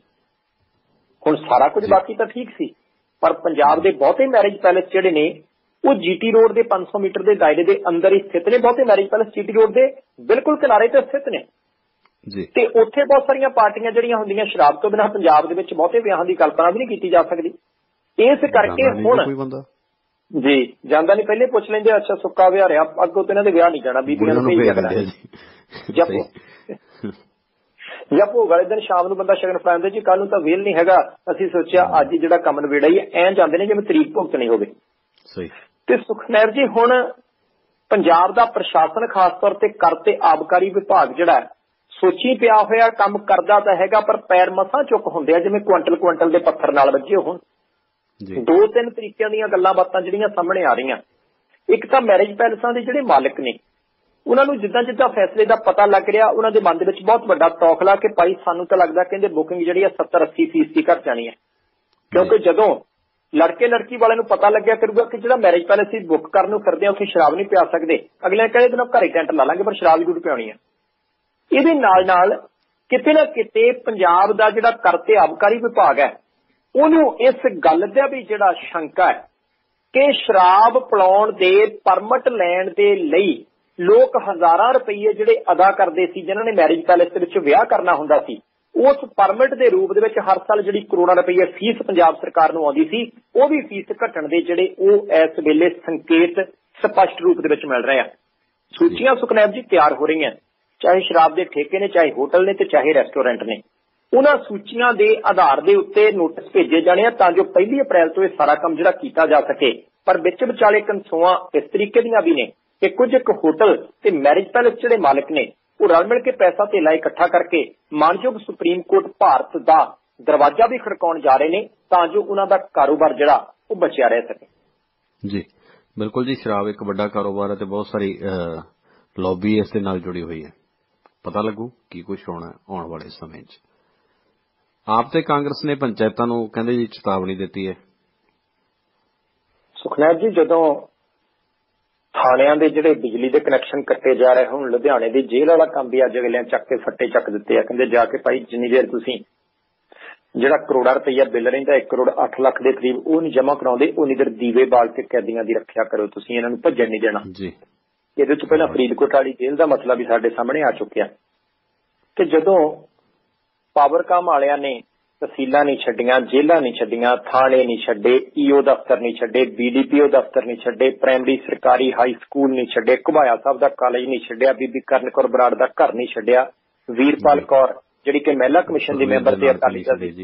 ਹੁਣ ਸਾਰਾ ਕੁਝ ਬਾਕੀ ਤਾਂ ਠੀਕ ਸੀ, ਪਰ ਪੰਜਾਬ ਦੇ ਬਹੁਤੇ ਮੈਰਿਜ ਪੈਲੇਸ ਜਿਹੜੇ ਨੇ ਉਹ GT ਰੋਡ ਦੇ 500 ਮੀਟਰ ਦੇ ਦਾਇਰੇ ਦੇ ਅੰਦਰ ਹੀ ਸਥਿਤ ਨੇ। ਬਹੁਤੇ ਮੈਰਿਜ ਪੈਲੇਸ GT ਰੋਡ ਦੇ ਬਿਲਕੁਲ ਕਿਨਾਰੇ ਤੇ ਸਥਿਤ ਨੇ ਜੀ। ਤੇ ਉੱਥੇ ਬਹੁਤ ਸਾਰੀਆਂ ਪਾਰਟੀਆਂ ਜਿਹੜੀਆਂ ਹੁੰਦੀਆਂ ਸ਼ਰਾਬ ਤੋਂ ਬਿਨਾਂ ਪੰਜਾਬ ਦੇ ਵਿੱਚ ਬਹੁਤੇ ਵਿਆਹਾਂ ਦੀ ਕਲਪਨਾ ਵੀ ਨਹੀਂ ਕੀਤੀ ਜਾ ਸਕਦੀ। ਇਸ ਕਰਕੇ ਹੁਣ ਜੀ ਜਾਂਦਾ ਨਹੀਂ, ਪਹਿਲੇ ਪੁੱਛ ਲੈਂਦੇ ਅੱਛਾ ਸੁੱਕਾ ਵਿਆਹ ਰਿਹਾ, ਅੱਗੋਂ ਤੇ ਇਹਨਾਂ ਦੇ ਵਿਆਹ ਨਹੀਂ ਜਾਣਾ, ਬੀਬੀਆਂ ਨੂੰ ਭੇਜ ਜਾਣਾ ਜਾਂ ਭੋਗ ਵਾਲੇ ਦਿਨ ਸ਼ਾਮ ਨੂੰ ਬੰਦਾ ਸ਼ਗਨ ਫੜਾ ਦਿੰਦਾ ਜੀ ਕੱਲ ਨੂੰ ਤਾਂ ਵੇਲ ਨਹੀਂ ਹੈਗਾ, ਅਸੀਂ ਸੋਚਿਆ ਅੱਜ ਹੀ ਜਿਹੜਾ ਕੰਮ ਨਵੇੜਾ ਹੀ ਐਂ ਜਾਂਦੇ ਨੇ ਜਿਵੇਂ ਤਰੀਕ ਭੁਗਤਣੀ ਹੋਵੇ। ਤੇ ਸੁਖਨੈਬ ਜੀ ਹੁਣ ਪੰਜਾਬ ਦਾ ਪ੍ਰਸ਼ਾਸਨ ਖਾਸ ਤੌਰ ਤੇ ਕਰ ਤੇ ਆਬਕਾਰੀ ਵਿਭਾਗ ਜਿਹੜਾ ਸੋਚੀ ਪਿਆ ਹੋਇਆ ਕੰਮ ਕਰਦਾ ਤਾਂ ਹੈਗਾ, ਪਰ ਪੈਰ ਮਸਾਂ ਚੁੱਕ ਹੁੰਦੇ ਆ ਜਿਵੇਂ ਕੁਆਂਟਲ ਦੇ ਪੱਥਰ ਨਾਲ ਵੱਜੇ ਹੋਣ। ਦੋ ਤਿੰਨ ਤਰੀਕਿਆਂ ਦੀਆਂ ਗੱਲਾਂ ਬਾਤਾਂ ਜਿਹੜੀਆਂ ਸਾਹਮਣੇ ਆ ਰਹੀਆਂ। ਇੱਕ ਤਾਂ ਮੈਰਿਜ ਪੈਲਸਾਂ ਦੇ ਜਿਹੜੇ ਮਾਲਕ ਨੇ ਉਹਨਾਂ ਨੂੰ ਜਿੱਦਾਂ ਜਿੱਦਾਂ ਫੈਸਲੇ ਦਾ ਪਤਾ ਲੱਗ ਰਿਹਾ ਉਹਨਾਂ ਦੇ ਮਨ ਦੇ ਵਿੱਚ ਬਹੁਤ ਵੱਡਾ ਤੌਖਲਾ ਕਿ ਭਾਈ ਸਾਨੂੰ ਤਾਂ ਲੱਗਦਾ ਕਹਿੰਦੇ ਬੁਕਿੰਗ ਜਿਹੜੀ ਆ 70-80% ਘੱਟ ਜਾਣੀ ਹੈ, ਕਿਉਂਕਿ ਜਦੋਂ ਲੜਕੇ ਲੜਕੀ ਵਾਲਿਆਂ ਨੂੰ ਪਤਾ ਲੱਗਿਆ ਕਰੂਗਾ ਕਿ ਜਿਹੜਾ ਮੈਰਿਜ ਪੈਲਸ ਅਸੀਂ ਬੁੱਕ ਕਰਨ ਨੂੰ ਫਿਰਦੇ ਆ ਉੱਥੇ ਸ਼ਰਾਬ ਨਹੀਂ ਪਿਆ ਸਕਦੇ, ਅਗਲੇ ਕਹਿੰਦੇ ਦਿਨੋਂ ਘਰੇ ਟੈਂਟ ਲਾ ਲਾਂਗੇ ਪਰ ਸ਼ਰਾਬ ਜ਼ਰੂਰ ਪਿਆਉਣੀ ਹੈ। ਇਹਦੇ ਨਾਲ ਕਿਤੇ ਨਾ ਕਿਤੇ ਪੰਜਾਬ ਦਾ ਜਿਹੜਾ ਕਰ ਤੇ ਆਬਕਾਰੀ ਵਿਭਾਗ ਹੈ ਉਹਨੂੰ ਇਸ ਗੱਲ ਦਾ ਵੀ ਜਿਹੜਾ ਸ਼ੰਕਾ ਹੈ ਕਿ ਸ਼ਰਾਬ ਪਿਲਾਉਣ ਦੇ ਪਰਮਿਟ ਲੈਣ ਦੇ ਲਈ ਲੋਕ ਹਜ਼ਾਰਾਂ ਰੁਪਏ ਜਿਹੜੇ ਅਦਾ ਕਰਦੇ ਸੀ ਜਿਨ੍ਹਾਂ ਨੇ ਮੈਰਿਜ ਪੈਲਸ ਦੇ ਵਿੱਚ ਵਿਆਹ ਕਰਨਾ ਹੁੰਦਾ ਸੀ, ਉਸ ਪਰਮਿਟ ਦੇ ਰੂਪ ਦੇ ਵਿੱਚ ਹਰ ਸਾਲ ਜਿਹੜੀ ਕਰੋੜਾਂ ਰੁਪਏ ਫੀਸ ਪੰਜਾਬ ਸਰਕਾਰ ਨੂੰ ਆਉਂਦੀ ਸੀ ਉਹ ਵੀ ਫੀਸ ਘਟਣ ਦੇ ਜਿਹੜੇ ਉਹ ਇਸ ਵੇਲੇ ਸੰਕੇਤ ਸਪਸ਼ਟ ਰੂਪ ਦੇ ਵਿੱਚ ਮਿਲ ਰਹੇ ਆ। ਸੂਚੀਆਂ ਸੁਖਨੈਬ ਜੀ ਤਿਆਰ ਹੋ ਰਹੀਆਂ, ਚਾਹੇ ਸ਼ਰਾਬ ਦੇ ਠੇਕੇ ਨੇ, ਚਾਹੇ ਹੋਟਲ ਨੇ ਤੇ ਚਾਹੇ ਰੈਸਟੋਰੈਂਟ ਨੇ। ਉਹਨਾਂ ਸੂਚੀਆਂ ਦੇ ਆਧਾਰ ਦੇ ਉੱਤੇ ਨੋਟਿਸ ਭੇਜੇ ਜਾਣੇ ਆ ਤਾਂ ਜੋ 1 ਅਪ੍ਰੈਲ ਤੋਂ ਇਹ ਸਾਰਾ ਕੰਮ ਜਿਹੜਾ ਕੀਤਾ ਜਾ ਸਕੇ। ਪਰ ਵਿੱਚ ਵਿਚਾਲੇ ਕਨਸੋਆਂ ਇਸ ਤਰੀਕੇ ਦੀਆਂ ਵੀ ਨੇ ਕਿ ਕੁਝ ਇੱਕ ਹੋਟਲ ਤੇ ਮੈਰਿਜ ਪੈਲਸ ਜਿਹੜੇ ਮਾਲਕ ਨੇ ਉਹ ਰਲ ਮਿਲ ਕੇ ਪੈਸਾ ਧੇਲਾ ਇਕੱਠਾ ਕਰਕੇ ਮਾਨਯੋਗ ਸੁਪਰੀਮ ਕੋਰਟ ਭਾਰਤ ਦਾ ਦਰਵਾਜ਼ਾ ਵੀ ਖੜਕਾਉਣ ਜਾ ਰਹੇ ਨੇ ਤਾਂ ਜੋ ਉਹਨਾਂ ਦਾ ਕਾਰੋਬਾਰ ਜਿਹੜਾ ਉਹ ਬਚਿਆ ਰਹਿ ਸਕੇ। ਜੀ ਬਿਲਕੁਲ ਜੀ, ਸ਼ਰਾਬ ਇੱਕ ਵੱਡਾ ਕਾਰੋਬਾਰ ਹੈ ਤੇ ਬਹੁਤ ਸਾਰੀ ਲੌਬੀ ਇਸ ਦੇ ਨਾਲ ਜੁੜੀ ਹੋਈ ਹੈ। ਪਤਾ ਲੱਗੂ ਕੀ ਕੁਝ ਹੋਣਾ ਆਉਣ ਵਾਲੇ ਸਮੇਂ 'ਚ। ਆਪ ਤੇ ਕਾਂਗਰਸ ਨੇ ਪੰਚਾਇਤਾਂ ਨੂੰ ਕਹਿੰਦੇ ਜੀ ਚੇਤਾਵਨੀ ਦਿੱਤੀ ਹੈ। ਸੁਖਨੈਬ ਜੀ, ਜਦੋਂ ਥਾਣਿਆਂ ਦੇ ਜਿਹੜੇ ਬਿਜਲੀ ਦੇ ਕਨੈਕਸ਼ਨ ਕੱਟੇ ਜਾ ਰਹੇ ਹੁਣ ਲੁਧਿਆਣੇ ਦੀ ਜੇਲ੍ਹ ਵਾਲਾ ਕੰਮ ਵੀ ਅੱਜ ਅਗਲਿਆਂ ਚੱਕ ਕੇ ਫੱਟੇ ਚੱਕ ਦਿੱਤੇ ਆ। ਕਹਿੰਦੇ ਜਾ ਕੇ ਭਾਈ ਜਿੰਨੀ ਦੇਰ ਤੁਸੀਂ ਜਿਹੜਾ ਕਰੋੜਾਂ ਰੁਪਈਆ ਬਿੱਲ ਰਹਿੰਦਾ 1 ਕਰੋੜ 8 ਲੱਖ ਦੇ ਕਰੀਬ ਉਹ ਨਹੀਂ ਜਮ੍ਹਾਂ ਕਰਾਉਂਦੇ, ਉਨੀ ਦੇਰ ਦੀਵੇ ਬਾਲ ਕੇ ਕੈਦੀਆਂ ਦੀ ਰੱਖਿਆ ਕਰੋ, ਤੁਸੀਂ ਇਹਨਾਂ ਨੂੰ ਭੱਜਣ ਨਹੀਂ ਦੇਣਾ ਜੀ। ਇਹਦੇ ਤੋਂ ਪਹਿਲਾਂ ਫਰੀਦਕੋਟ ਵਾਲੀ ਜੇਲ੍ਹ ਦਾ ਮਸਲਾ ਵੀ ਸਾਡੇ ਸਾਹਮਣੇ ਆ ਚੁੱਕਿਆ ਕਿ ਜਦੋਂ ਪਾਵਰਕਾਮ ਵਾਲਿਆਂ ਨੇ ਤਹਿਸੀਲਾਂ ਨਹੀਂ ਛੱਡੀਆਂ, ਜੇਲ੍ਹਾਂ ਨਹੀਂ ਛੱਡੀਆਂ, ਥਾਣੇ ਨਹੀਂ ਛੱਡੇ, ਈਓ ਦਫ਼ਤਰ ਨਹੀਂ ਛੱਡੇ, BDPO ਦਫ਼ਤਰ ਨਹੀਂ ਛੱਡੇ, ਪ੍ਰਾਇਮਰੀ ਸਰਕਾਰੀ ਹਾਈ ਸਕੂਲ ਨਹੀਂ ਛੱਡੇ, ਘੁਬਾਇਆ ਸਾਹਿਬ ਦਾ ਕਾਲਜ ਨਹੀਂ ਛੱਡਿਆ, ਬੀਬੀ ਕਰਨ ਕੌਰ ਬਰਾੜ ਦਾ ਘਰ ਨਹੀਂ ਛੱਡਿਆ, ਵੀਰਪਾਲ ਕੌਰ ਜਿਹੜੀ ਕਿ ਮਹਿਲਾ ਕਮਿਸ਼ਨ ਦੀ ਮੈਂਬਰ ਤੇ ਅਕਾਲੀ ਦਲ ਦੀ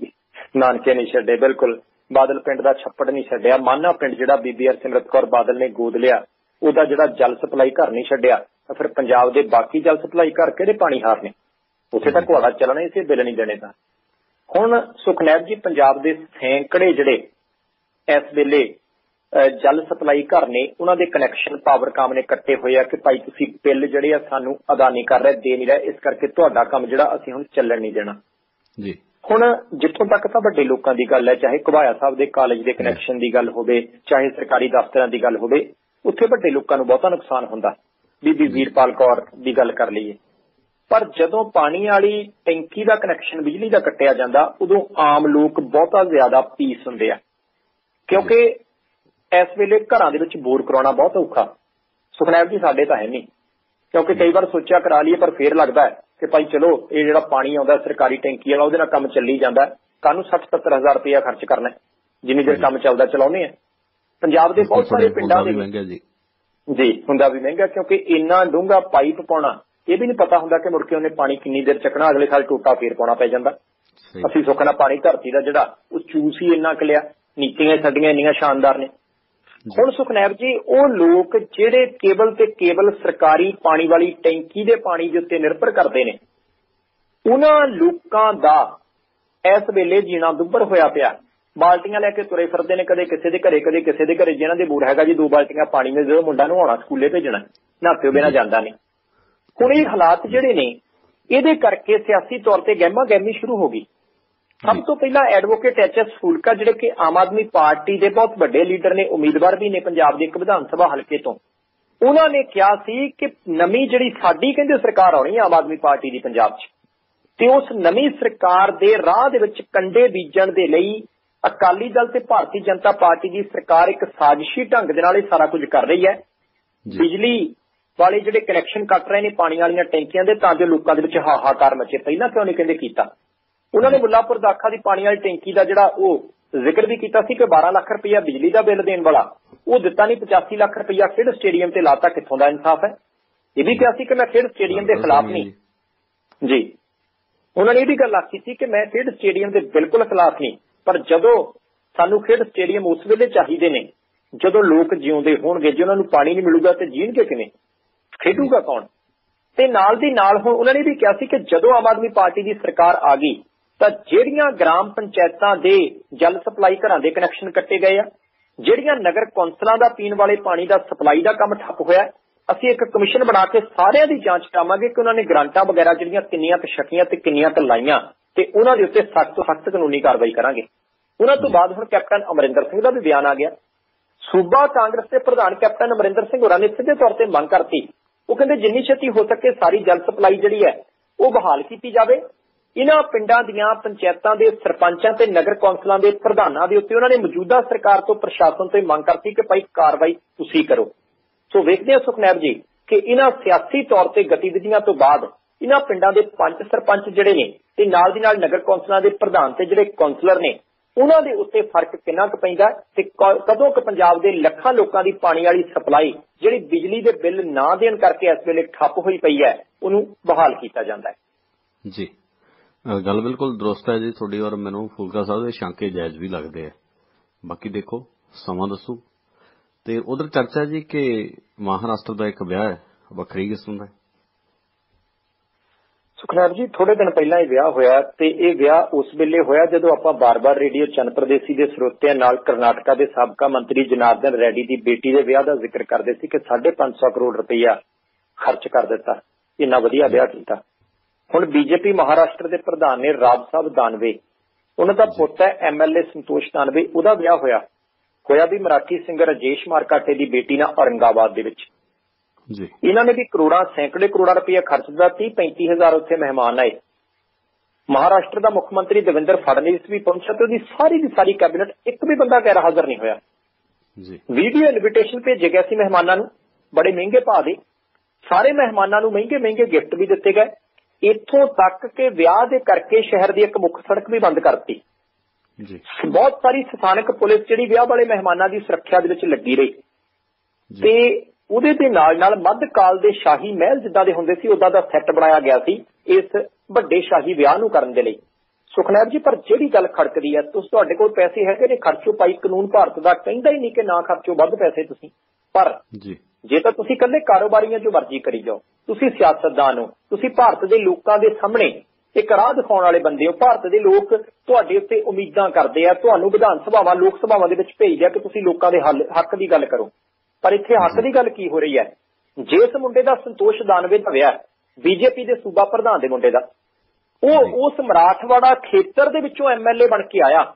ਨਾਨਕੇ ਨਹੀਂ ਛੱਡੇ, ਬਿਲਕੁਲ ਬਾਦਲ ਪਿੰਡ ਦਾ ਛੱਪੜ ਨਹੀਂ ਛੱਡਿਆ, ਮਾਨਾ ਪਿੰਡ ਜਿਹੜਾ ਬੀਬੀ ਹਰਸਿਮਰਤ ਕੌਰ ਬਾਦਲ ਨੇ ਗੋਦ ਲਿਆ ਉਹਦਾ ਜਿਹੜਾ ਜਲ ਸਪਲਾਈ ਘਰ ਨਹੀਂ ਛੱਡਿਆ, ਤਾਂ ਫਿਰ ਪੰਜਾਬ ਦੇ ਬਾਕੀ ਜਲ ਸਪਲਾਈ ਘਰ ਕਿਹੜੇ ਪਾਣੀ ਹਾਰ ਨੇ? ਉੱਥੇ ਤਾਂ ਘੋੜਾ ਚੱਲਣਾ ਇਸੇ ਬਿੱਲ ਨਹੀਂ ਦੇਣੇ ਤਾਂ। ਹੁਣ ਸੁਖਨੈਬ ਜੀ, ਪੰਜਾਬ ਦੇ ਸੈਂਕੜੇ ਜਿਹੜੇ ਇਸ ਵੇਲੇ ਜਲ ਸਪਲਾਈ ਘਰ ਨੇ ਉਹਨਾਂ ਦੇ ਕਨੈਕਸ਼ਨ ਪਾਵਰਕਾਮ ਨੇ ਕੱਟੇ ਹੋਏ ਆ ਕਿ ਭਾਈ ਤੁਸੀਂ ਬਿੱਲ ਜਿਹੜੇ ਆ ਸਾਨੂੰ ਅਦਾ ਨਹੀਂ ਕਰ ਰਹੇ, ਦੇ ਨਹੀਂ ਰਹੇ, ਇਸ ਕਰਕੇ ਤੁਹਾਡਾ ਕੰਮ ਜਿਹੜਾ ਅਸੀਂ ਹੁਣ ਚੱਲਣ ਨਹੀਂ ਦੇਣਾ ਜੀ। ਹੁਣ ਜਿੱਥੋਂ ਤੱਕ ਤਾਂ ਵੱਡੇ ਲੋਕਾਂ ਦੀ ਗੱਲ ਹੈ, ਚਾਹੇ ਘੁਬਾਇਆ ਸਾਹਿਬ ਦੇ ਕਾਲਜ ਦੇ ਕਨੈਕਸ਼ਨ ਦੀ ਗੱਲ ਹੋਵੇ, ਚਾਹੇ ਸਰਕਾਰੀ ਦਫ਼ਤਰਾਂ ਦੀ ਗੱਲ ਹੋਵੇ, ਉੱਥੇ ਵੱਡੇ ਲੋਕਾਂ ਨੂੰ ਬਹੁਤਾ ਨੁਕਸਾਨ ਹੁੰਦਾ। ਬੀਬੀ ਵੀਰਪਾਲ ਕੌਰ ਦੀ ਗੱਲ ਕਰ ਲਈਏ, ਪਰ ਜਦੋਂ ਪਾਣੀ ਵਾਲੀ ਟੈਂਕੀ ਦਾ ਕਨੈਕਸ਼ਨ ਬਿਜਲੀ ਦਾ ਕੱਟਿਆ ਜਾਂਦਾ ਉਦੋਂ ਆਮ ਲੋਕ ਬਹੁਤਾ ਜ਼ਿਆਦਾ ਪੀਸ ਹੁੰਦੇ ਆ, ਕਿਉਂਕਿ ਇਸ ਵੇਲੇ ਘਰਾਂ ਦੇ ਵਿੱਚ ਬੋਰ ਕਰਾਉਣਾ ਬਹੁਤ ਔਖਾ। ਸੁਖਨੈਬ ਜੀ, ਸਾਡੇ ਤਾਂ ਹੈ ਨਹੀਂ, ਕਿਉਂਕਿ ਕਈ ਵਾਰ ਸੋਚਿਆ ਕਰਾ ਲਈਏ ਪਰ ਫੇਰ ਲੱਗਦਾ ਹੈ ਕਿ ਭਾਈ ਚਲੋ ਇਹ ਜਿਹੜਾ ਪਾਣੀ ਆਉਂਦਾ ਸਰਕਾਰੀ ਟੈਂਕੀ ਵਾਲਾ ਉਹਦੇ ਨਾਲ ਕੰਮ ਚੱਲੀ ਜਾਂਦਾ, ਕਾਹਨੂੰ 60-70 ਹਜ਼ਾਰ ਰੁਪਇਆ ਖਰਚ ਕਰਨਾ, ਜਿੰਨੀ ਦੇਰ ਕੰਮ ਚੱਲਦਾ ਚਲਾਉਂਦੇ ਆ। ਪੰਜਾਬ ਦੇ ਬਹੁਤ ਸਾਰੇ ਪਿੰਡਾਂ ਦੇ ਜੀ ਹੁੰਦਾ ਵੀ ਮਹਿੰਗਾ, ਕਿਉਂਕਿ ਇੰਨਾ ਡੂੰਘਾ ਪਾਈਪ ਪਾਉਣਾ ਇਹ ਵੀ ਨਹੀਂ ਪਤਾ ਹੁੰਦਾ ਕਿ ਮੁੜ ਕੇ ਉਹਨੇ ਪਾਣੀ ਕਿੰਨੀ ਦੇਰ ਚੱਕਣਾ, ਅਗਲੇ ਸਾਲ ਟੋਟਾ ਫੇਰ ਪਾਉਣਾ ਪੈ ਜਾਂਦਾ। ਅਸੀਂ ਸੁੱਖ ਨਾਲ ਪਾਣੀ ਧਰਤੀ ਦਾ ਜਿਹੜਾ ਉਹ ਚੂਸ ਹੀ ਇੰਨਾ ਕਲਿਆ, ਨੀਤੀਆਂ ਸਾਡੀਆਂ ਇੰਨੀਆਂ ਸ਼ਾਨਦਾਰ ਨੇ। ਹੁਣ ਸੁਖਨੈਬ ਜੀ, ਉਹ ਲੋਕ ਜਿਹੜੇ ਕੇਵਲ ਤੇ ਕੇਵਲ ਸਰਕਾਰੀ ਪਾਣੀ ਵਾਲੀ ਟੈਂਕੀ ਦੇ ਪਾਣੀ ਦੇ ਉੱਤੇ ਨਿਰਭਰ ਕਰਦੇ ਨੇ, ਉਹਨਾਂ ਲੋਕਾਂ ਦਾ ਇਸ ਵੇਲੇ ਜੀਣਾ ਦੁੱਭਰ ਹੋਇਆ ਪਿਆ। ਬਾਲਟੀਆਂ ਲੈ ਕੇ ਤੁਰੇ ਫਿਰਦੇ ਨੇ, ਕਦੇ ਕਿਸੇ ਦੇ ਘਰੇ ਕਦੇ ਕਿਸੇ ਦੇ ਘਰੇ। ਜਿਹਨਾਂ ਦੇ ਬੋਰ ਹੈਗਾ ਜੀ 2 ਬਾਲਟੀਆਂ ਪਾਣੀ ਨੇ, ਜਦੋਂ ਮੁੰਡਾ ਨਹਾਉਣਾ ਸਕੂਲੇ ਭੇਜਣਾ, ਨਹਾਤੇ ਬਿਨਾਂ ਜਾਂਦਾ ਨਹੀਂ। ਹੁਣ ਇਹ ਹਾਲਾਤ ਜਿਹੜੇ ਨੇ ਇਹਦੇ ਕਰਕੇ ਸਿਆਸੀ ਤੌਰ ਤੇ ਗਹਿਮਾ ਗਹਿਮੀ ਸ਼ੁਰੂ ਹੋ ਗਈ। ਸਭ ਤੋਂ ਪਹਿਲਾਂ ਐਡਵੋਕੇਟ HS ਫੂਲਕਾ ਜਿਹੜੇ ਕਿ ਆਮ ਆਦਮੀ ਪਾਰਟੀ ਦੇ ਬਹੁਤ ਵੱਡੇ ਲੀਡਰ ਨੇ, ਉਮੀਦਵਾਰ ਵੀ ਨੇ ਪੰਜਾਬ ਦੇ ਇੱਕ ਵਿਧਾਨ ਸਭਾ ਹਲਕੇ ਤੋਂ, ਉਹਨਾਂ ਨੇ ਕਿਹਾ ਸੀ ਕਿ ਨਵੀਂ ਜਿਹੜੀ ਸਾਡੀ ਕਹਿੰਦੇ ਸਰਕਾਰ ਆਉਣੀ ਆਮ ਆਦਮੀ ਪਾਰਟੀ ਦੀ ਪੰਜਾਬ 'ਚ, ਤੇ ਉਸ ਨਵੀਂ ਸਰਕਾਰ ਦੇ ਰਾਹ ਦੇ ਵਿੱਚ ਕੰਡੇ ਬੀਜਣ ਦੇ ਲਈ ਅਕਾਲੀ ਦਲ ਤੇ ਭਾਰਤੀ ਜਨਤਾ ਪਾਰਟੀ ਦੀ ਸਰਕਾਰ ਇੱਕ ਸਾਜ਼ਿਸ਼ੀ ਢੰਗ ਦੇ ਨਾਲ ਇਹ ਸਾਰਾ ਕੁਝ ਕਰ ਰਹੀ ਹੈ। ਬਿਜਲੀ ਵਾਲੇ ਜਿਹੜੇ ਕਨੈਕਸ਼ਨ ਕੱਟ ਰਹੇ ਨੇ ਪਾਣੀ ਵਾਲੀਆਂ ਟੈਂਕੀਆਂ ਦੇ, ਤਾਂ ਜੋ ਲੋਕਾਂ ਦੇ ਵਿੱਚ ਹਾਹਾਕਾਰ ਮਚੇ। ਪਹਿਲਾਂ ਕਿਉਂ ਨਹੀਂ ਕਹਿੰਦੇ ਕੀਤਾ? ਉਹਨਾਂ ਨੇ ਮੁੱਲਾਪੁਰ ਦਾਖਾ ਦੀ ਪਾਣੀ ਵਾਲੀ ਟੈਂਕੀ ਦਾ ਜਿਹੜਾ ਉਹ ਜ਼ਿਕਰ ਵੀ ਕੀਤਾ ਸੀ ਕਿ 12 ਲੱਖ ਰੁਪਇਆ ਬਿਜਲੀ ਦਾ ਬਿੱਲ ਦੇਣ ਵਾਲਾ ਉਹ ਦਿੱਤਾ ਨਹੀਂ, 85 ਲੱਖ ਰੁਪਇਆ ਖੇਡ ਸਟੇਡੀਅਮ ਤੇ ਲਾਤਾ। ਕਿੱਥੋਂ ਦਾ ਇਨਸਾਫ ਹੈ? ਇਹ ਵੀ ਕਿਹਾ ਸੀ ਕਿ ਮੈਂ ਖੇਡ ਸਟੇਡੀਅਮ ਦੇ ਖਿਲਾਫ ਨਹੀਂ ਜੀ। ਉਹਨਾਂ ਨੇ ਇਹ ਵੀ ਗੱਲ ਆਖੀ ਸੀ ਕਿ ਮੈਂ ਖੇਡ ਸਟੇਡੀਅਮ ਦੇ ਬਿਲਕੁਲ ਖਿਲਾਫ ਨਹੀਂ, ਪਰ ਜਦੋਂ ਸਾਨੂੰ ਖੇਡ ਸਟੇਡੀਅਮ ਉਸ ਵੇਲੇ ਚਾਹੀਦੇ ਨੇ ਜਦੋਂ ਲੋਕ ਜਿਉਂਦੇ ਹੋਣਗੇ, ਜੇ ਉਹਨਾਂ ਨੂੰ ਪਾਣੀ ਨਹੀਂ ਮਿਲੂਗਾ ਤੇ ਜੀਣਗੇ ਕਿਵੇਂ, ਖੇਡੂਗਾ ਕੌਣ? ਤੇ ਨਾਲ ਦੀ ਨਾਲ ਹੁਣ ਉਹਨਾਂ ਨੇ ਵੀ ਕਿਹਾ ਸੀ ਕਿ ਜਦੋਂ ਆਮ ਆਦਮੀ ਪਾਰਟੀ ਦੀ ਸਰਕਾਰ ਆ ਗਈ ਤਾਂ ਜਿਹੜੀਆਂ ਗ੍ਰਾਮ ਪੰਚਾਇਤਾਂ ਦੇ ਜਲ ਸਪਲਾਈ ਘਰਾਂ ਦੇ ਕਨੈਕਸ਼ਨ ਕੱਟੇ ਗਏ ਆ, ਜਿਹੜੀਆਂ ਨਗਰ ਕੌਂਸਲਾਂ ਦਾ ਪੀਣ ਵਾਲੇ ਪਾਣੀ ਦਾ ਸਪਲਾਈ ਦਾ ਕੰਮ ਠੱਪ ਹੋਇਆ, ਅਸੀਂ ਇੱਕ ਕਮਿਸ਼ਨ ਬਣਾ ਕੇ ਸਾਰਿਆਂ ਦੀ ਜਾਂਚ ਕਰਾਵਾਂਗੇ ਕਿ ਉਹਨਾਂ ਨੇ ਗ੍ਰਾਂਟਾਂ ਵਗੈਰਾ ਜਿਹੜੀਆਂ ਕਿੰਨੀਆਂ ਕੁ ਛਕੀਆਂ ਤੇ ਕਿੰਨੀਆਂ ਕੁ ਲਾਈਆਂ, ਤੇ ਉਹਨਾਂ ਦੇ ਉੱਤੇ ਸਖਤ ਤੋਂ ਸਖਤ ਕਾਨੂੰਨੀ ਕਾਰਵਾਈ ਕਰਾਂਗੇ। ਉਹਨਾਂ ਤੋਂ ਬਾਅਦ ਹੁਣ ਕੈਪਟਨ ਅਮਰਿੰਦਰ ਸਿੰਘ ਦਾ ਵੀ ਬਿਆਨ ਆ ਗਿਆ। ਸੂਬਾ ਕਾਂਗਰਸ ਦੇ ਪ੍ਰਧਾਨ ਕੈਪਟਨ ਅਮਰਿੰਦਰ ਸਿੰਘ ਹੋਰਾਂ ਨੇ ਸਿੱਧੇ ਤੌਰ ਤੇ ਮੰਗ ਕਰਤੀ। ਉਹ ਕਹਿੰਦੇ ਜਿੰਨੀ ਛੇਤੀ ਹੋ ਸਕੇ ਸਾਰੀ ਜਲ ਸਪਲਾਈ ਜਿਹੜੀ ਹੈ ਉਹ ਬਹਾਲ ਕੀਤੀ ਜਾਵੇ। ਇਹਨਾਂ ਪਿੰਡਾਂ ਦੀਆਂ ਪੰਚਾਇਤਾਂ ਦੇ ਸਰਪੰਚਾਂ ਤੇ ਨਗਰ ਕੌਂਸਲਾਂ ਦੇ ਪ੍ਰਧਾਨਾਂ ਦੇ ਉੱਤੇ ਉਹਨਾਂ ਨੇ ਮੌਜੂਦਾ ਸਰਕਾਰ ਤੋਂ, ਪ੍ਰਸ਼ਾਸਨ ਤੋਂ ਮੰਗ ਕਰਤੀ ਕਿ ਭਾਈ ਕਾਰਵਾਈ ਤੁਸੀਂ ਕਰੋ। ਸੋ ਵੇਖਦੇ ਹਾਂ ਸੁਖਨੈਬ ਜੀ ਕਿ ਇਹਨਾਂ ਸਿਆਸੀ ਤੌਰ ਤੇ ਗਤੀਵਿਧੀਆਂ ਤੋਂ ਬਾਅਦ ਇਹਨਾਂ ਪਿੰਡਾਂ ਦੇ ਪੰਚ ਸਰਪੰਚ ਜਿਹੜੇ ਨੇ ਤੇ ਨਾਲ ਦੀ ਨਾਲ ਨਗਰ ਕੌਂਸਲਾਂ ਦੇ ਪ੍ਰਧਾਨ ਤੇ ਜਿਹੜੇ ਕੌਂਸਲਰ ਨੇ, ਉਹਨਾਂ ਦੇ ਉੱਤੇ ਫਰਕ ਕਿੰਨਾ ਕੁ ਪੈਂਦਾ ਤੇ ਕਦੋਂ ਕੁ ਪੰਜਾਬ ਦੇ ਲੱਖਾਂ ਲੋਕਾਂ ਦੀ ਪਾਣੀ ਵਾਲੀ ਸਪਲਾਈ ਜਿਹੜੀ ਬਿਜਲੀ ਦੇ ਬਿੱਲ ਨਾ ਦੇਣ ਕਰਕੇ ਇਸ ਵੇਲੇ ਠੱਪ ਹੋਈ ਪਈ ਹੈ, ਉਹਨੂੰ ਬਹਾਲ ਕੀਤਾ ਜਾਂਦਾ ਹੈ। ਜੀ, ਗੱਲ ਬਿਲਕੁਲ ਦਰੁਸਤ ਹੈ ਜੀ ਤੁਹਾਡੀ, ਔਰ ਮੈਨੂੰ ਫੂਲਕਾ ਸਾਹਿਬ ਦੇ ਸ਼ੰਕੇ ਜਾਇਜ਼ ਵੀ ਲੱਗਦੇ ਆ। ਬਾਕੀ ਦੇਖੋ ਸਮਾਂ ਦੱਸੂ। ਤੇ ਉਧਰ ਚਰਚਾ ਜੀ ਕਿ ਮਹਾਰਾਸ਼ਟਰ ਦਾ ਇੱਕ ਵਿਆਹ ਹੈ, ਵੱਖਰੀ ਕਿਸਮ ਦਾ। ਸੁਖਨਾਬ ਜੀ, ਥੋੜੇ ਦਿਨ ਪਹਿਲਾਂ ਇਹ ਵਿਆਹ ਹੋਇਆ ਤੇ ਇਹ ਵਿਆਹ ਉਸ ਵੇਲੇ ਹੋਇਆ ਜਦੋਂ ਆਪਾਂ ਬਾਰ-ਬਾਰ ਰੇਡੀਓ ਚੰਨ ਪ੍ਰਦੇਸੀ ਦੇ ਸਰੋਤਿਆਂ ਨਾਲ ਕਰਨਾਟਕਾ ਦੇ ਸਾਬਕਾ ਮੰਤਰੀ ਜਨਾਰਦਨ ਰੈਡੀ ਦੀ ਬੇਟੀ ਦੇ ਵਿਆਹ ਦਾ ਜ਼ਿਕਰ ਕਰਦੇ ਸੀ ਕਿ 550 ਕਰੋੜ ਰੁਪਈਆ ਖਰਚ ਕਰ ਦਿੱਤਾ, ਇੰਨਾ ਵਧੀਆ ਵਿਆਹ ਕੀਤਾ। ਹੁਣ ਬੀਜੇਪੀ ਮਹਾਰਾਸ਼ਟਰ ਦੇ ਪ੍ਰਧਾਨ ਨੇ ਰਾਜ ਸਾਹਿਬ ਦਾਨਵੇ, ਉਹਨਾਂ ਦਾ ਪੁੱਤ ਹੈ MLA ਸੰਤੋਸ਼ ਦਾਨਵੇ, ਉਹਦਾ ਵਿਆਹ ਹੋਇਆ ਵੀ ਮਰਾਠੀ ਸਿੰਗਰ ਰਾਜੇਸ਼ ਮਾਰਕਾਟੇ ਦੀ ਬੇਟੀ ਨਾਲ ਔਰੰਗਾਬਾਦ ਦੇ ਵਿੱਚ। ਇਹਨਾਂ ਨੇ ਵੀ ਕਰੋੜਾਂ, ਸੈਂਕੜੇ ਕਰੋੜਾਂ ਰੁਪਇਆ ਖਰਚ ਦਿੱਤਾ। 30-35 ਹਜ਼ਾਰ ਉੱਥੇ ਮਹਿਮਾਨ ਆਏ। ਮਹਾਰਾਸ਼ਟਰ ਦਾ ਮੁੱਖ ਮੰਤਰੀ ਦੇਵੇਂਦਰ ਫੜਨਵੀਸ ਵੀ ਪਹੁੰਚਿਆ ਤੇ ਉਹਦੀ ਸਾਰੀ ਦੀ ਸਾਰੀ ਕੈਬਨਿਟ, ਇੱਕ ਵੀ ਬੰਦਾ ਗੈਰ ਹਾਜ਼ਰ ਨਹੀਂ ਹੋਇਆ। ਵੀਡੀਓ ਇਨਵੀਟੇਸ਼ਨ ਭੇਜੇ ਗਏ ਸੀ ਮਹਿਮਾਨਾਂ ਨੂੰ, ਬੜੇ ਮਹਿੰਗੇ ਭਾਅ ਦੇ। ਸਾਰੇ ਮਹਿਮਾਨਾਂ ਨੂੰ ਮਹਿੰਗੇ ਗਿਫਟ ਵੀ ਦਿੱਤੇ ਗਏ, ਇੱਥੋਂ ਤੱਕ ਕਿ ਵਿਆਹ ਦੇ ਕਰਕੇ ਸ਼ਹਿਰ ਦੀ ਇੱਕ ਮੁੱਖ ਸੜਕ ਵੀ ਬੰਦ ਕਰਤੀ। ਬਹੁਤ ਸਾਰੀ ਸਥਾਨਕ ਪੁਲਿਸ ਜਿਹੜੀ ਵਿਆਹ ਵਾਲੇ ਮਹਿਮਾਨਾਂ ਦੀ ਸੁਰੱਖਿਆ ਦੇ ਵਿੱਚ ਲੱਗੀ ਰਹੀ ਤੇ ਉਹਦੇ ਦੇ ਨਾਲ ਮੱਧਕਾਲ ਦੇ ਸ਼ਾਹੀ ਮਹਿਲ ਜਿੱਦਾਂ ਦੇ ਹੁੰਦੇ ਸੀ ਉਦਾਂ ਦਾ ਸੈੱਟ ਬਣਾਇਆ ਗਿਆ ਸੀ ਇਸ ਵੱਡੇ ਸ਼ਾਹੀ ਵਿਆਹ ਨੂੰ ਕਰਨ ਦੇ ਲਈ। ਸੁਖਨੈਬ ਜੀ, ਪਰ ਜਿਹੜੀ ਗੱਲ ਖੜਕਦੀ ਹੈ, ਤੁਹਾਡੇ ਕੋਲ ਪੈਸੇ ਹੈਗੇ ਨੇ, ਖਰਚੋ ਭਾਈ। ਕਾਨੂੰਨ ਭਾਰਤ ਦਾ ਕਹਿੰਦਾ ਹੀ ਨਹੀਂ ਕਿ ਨਾ ਖਰਚੋ ਵੱਧ ਪੈਸੇ ਤੁਸੀਂ, ਪਰ ਜੇ ਤਾਂ ਤੁਸੀਂ ਇਕੱਲੇ ਕਾਰੋਬਾਰੀਆਂ ਜੋ ਮਰਜ਼ੀ ਕਰੀ ਜਾਓ, ਤੁਸੀਂ ਸਿਆਸਤਦਾਨ ਹੋ, ਤੁਸੀਂ ਭਾਰਤ ਦੇ ਲੋਕਾਂ ਦੇ ਸਾਹਮਣੇ ਇੱਕ ਰਾਹ ਦਿਖਾਉਣ ਵਾਲੇ ਬੰਦੇ ਹੋ। ਭਾਰਤ ਦੇ ਲੋਕ ਤੁਹਾਡੇ ਉੱਤੇ ਉਮੀਦਾਂ ਕਰਦੇ ਆ, ਤੁਹਾਨੂੰ ਵਿਧਾਨ ਸਭਾਵਾਂ, ਲੋਕ ਸਭਾਵਾਂ ਦੇ ਵਿੱਚ ਭੇਜਦੇ ਆ ਕਿ ਤੁਸੀਂ ਲੋਕਾਂ ਦੇ ਹੱਕ ਦੀ ਗੱਲ ਕਰੋ। ਪਰ ਇੱਥੇ ਹੱਕ ਦੀ ਗੱਲ ਕੀ ਹੋ ਰਹੀ ਹੈ? ਜਿਸ ਮੁੰਡੇ ਦਾ ਸੰਤੋਸ਼ ਦਾਨਵੇ ਦਾ ਵਿਆਹ ਬੀਜੇਪੀ ਦੇ ਸੂਬਾ ਪ੍ਰਧਾਨ ਦੇ ਮੁੰਡੇ ਦਾ, ਉਹ ਉਸ ਮਰਾਠਵਾੜਾ ਖੇਤਰ ਦੇ ਵਿੱਚੋਂ MLA ਬਣ ਕੇ ਆਇਆ।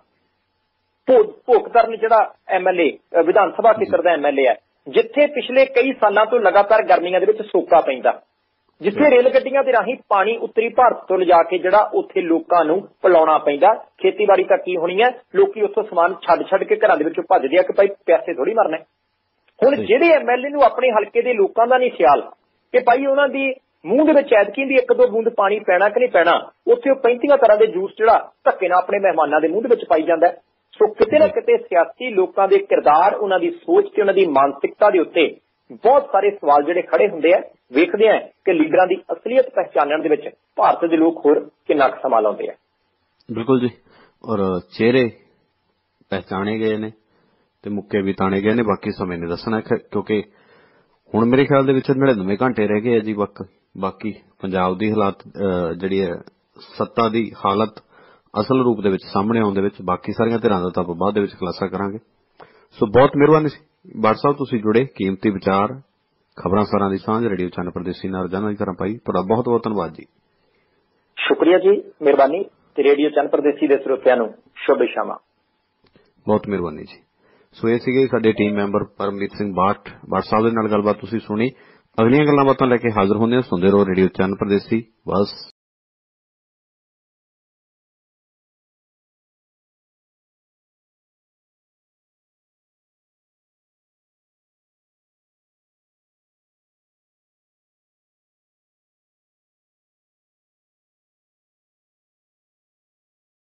ਭੋਗਤਰਨ ਜਿਹੜਾ MLA ਵਿਧਾਨ ਸਭਾ ਖੇਤਰ ਦਾ MLA ਹੈ, ਜਿੱਥੇ ਪਿਛਲੇ ਕਈ ਸਾਲਾਂ ਤੋਂ ਲਗਾਤਾਰ ਗਰਮੀਆਂ ਦੇ ਵਿੱਚ ਸੋਕਾ ਪੈਂਦਾ, ਜਿੱਥੇ ਰੇਲ ਗੱਡੀਆਂ ਦੇ ਰਾਹੀਂ ਪਾਣੀ ਉੱਤਰੀ ਭਾਰਤ ਤੋਂ ਲਿਜਾ ਕੇ ਜਿਹੜਾ ਉੱਥੇ ਲੋਕਾਂ ਨੂੰ ਪਿਲਾਉਣਾ ਪੈਂਦਾ। ਖੇਤੀਬਾੜੀ ਤਾਂ ਕੀ ਹੋਣੀ ਹੈ, ਲੋਕੀ ਉੱਥੋਂ ਸਮਾਨ ਛੱਡ ਕੇ ਘਰਾਂ ਦੇ ਵਿੱਚੋਂ ਭੱਜਦੇ ਆ ਕਿ ਭਾਈ ਪੈਸੇ ਥੋੜੀ ਮਰਨੇ। ਹੁਣ ਜਿਹੜੇ MLA ਨੂੰ ਆਪਣੇ ਹਲਕੇ ਦੇ ਲੋਕਾਂ ਦਾ ਨਹੀਂ ਖਿਆਲ ਕਿ ਭਾਈ ਉਹਨਾਂ ਦੀ ਮੂੰਹ ਦੇ ਵਿੱਚ ਐਤਕੀ ਦੀ 1-2 ਬੂੰਦ ਪਾਣੀ ਪੈਣਾ ਕਿ ਨਹੀਂ ਪੈਣਾ, ਉੱਥੇ ਉਹ 35 ਤਰ੍ਹਾਂ ਦੇ ਜੂਸ ਜਿਹੜਾ ਧੱਕੇ ਨਾਲ ਆਪਣੇ ਮਹਿਮਾਨਾਂ ਦੇ ਮੂੰਹ ਦੇ ਵਿੱਚ ਪਾਈ ਜਾਂਦਾ। ਸੋ ਕਿਤੇ ਨਾ ਕਿਤੇ ਸਿਆਸੀ ਲੋਕਾਂ ਦੇ ਕਿਰਦਾਰ, ਉਹਨਾਂ ਦੀ ਸੋਚ ਤੇ ਉਹਨਾਂ ਦੀ ਮਾਨਸਿਕਤਾ ਦੇ ਉੱਤੇ ਬਹੁਤ ਸਾਰੇ ਸਵਾਲ ਜਿਹੜੇ ਖੜੇ ਹੁੰਦੇ ਆ। ਵੇਖਦੇ ਆ ਕਿ ਲੀਡਰਾਂ ਦੀ ਅਸਲੀਅਤ ਪਹਿਚਾਨਣ ਦੇ ਵਿੱਚ ਭਾਰਤ ਦੇ ਲੋਕ ਹੋਰ ਕਿੰਨਾ ਕੁ ਸਮਾਂ ਲਾਉਂਦੇ ਆ। ਬਿਲਕੁਲ ਜੀ, ਔਰ ਚਿਹਰੇ ਪਹਿਚਾਣੇ ਗਏ ਨੇ ਤੇ ਮੁੱਕੇ ਵੀ ਤਾਣੇ ਗਏ ਨੇ। ਬਾਕੀ ਸਮੇਂ ਨੇ ਦੱਸਣਾ, ਕਿਉਂਕਿ ਹੁਣ ਮੇਰੇ ਖਿਆਲ ਦੇ ਵਿੱਚ 99 ਘੰਟੇ ਰਹਿ ਗਏ ਆ ਜੀ। ਬਾਕੀ ਪੰਜਾਬ ਦੀ ਹਾਲਾਤ ਜਿਹੜੀ ਹੈ, ਸੱਤਾ ਦੀ ਹਾਲਤ ਅਸਲ ਰੂਪ ਦੇ ਵਿੱਚ ਸਾਹਮਣੇ ਆਉਣ ਦੇ ਵਿੱਚ ਬਾਕੀ ਸਾਰੀਆਂ ਧਿਰਾਂ ਦਾ ਤਾਂ ਆਪਾਂ ਬਾਅਦ ਦੇ ਵਿੱਚ ਖੁਲਾਸਾ ਕਰਾਂਗੇ। ਸੋ ਬਹੁਤ ਮਿਹਰਬਾਨੀ ਸੀ ਬਾਠ ਸਾਹਿਬ, ਤੁਸੀਂ ਜੁੜੇ, ਕੀਮਤੀ ਵਿਚਾਰ, ਖਬਰਾਂ ਸਾਰਾਂ ਦੀ ਸਾਂਝ ਰੇਡੀਓ ਚੰਨ ਪ੍ਰਦੇਸੀ ਨਾਲ ਰੋਜ਼ਾਨਾ ਦੀ ਤਰ੍ਹਾਂ ਪਾਈ। ਤੁਹਾਡਾ ਬਹੁਤ ਬਹੁਤ ਧੰਨਵਾਦ ਜੀ। ਸ਼ੁਕਰੀਆ ਜੀ, ਮਿਹਰਬਾਨੀ। ਤੇ ਰੇਡੀਓ ਚੰਨ ਪ੍ਰਦੇਸੀ ਦੇ ਸਰੋਤਿਆਂ ਨੂੰ ਸ਼ੁਭ ਸ਼ਾਮਾਂ। ਬਹੁਤ ਮਿਹਰਬਾਨੀ ਜੀ। ਸੋ ਇਹ ਸੀਗੇ ਸਾਡੇ ਟੀਮ ਮੈਂਬਰ ਪਰਮਜੀਤ ਸਿੰਘ ਬਾਠ ਸਾਹਿਬ ਦੇ ਨਾਲ ਗੱਲਬਾਤ ਤੁਸੀਂ ਸੁਣੀ। ਅਗਲੀਆਂ ਗੱਲਾਂ ਬਾਤਾਂ ਲੈ ਕੇ ਹਾਜ਼ਰ ਹੁੰਦੇ ਹਾਂ। ਸੁਣਦੇ ਰਹੋ ਰੇਡੀਓ ਚੰਨ ਪ੍ਰਦੇਸੀ। ਬਸ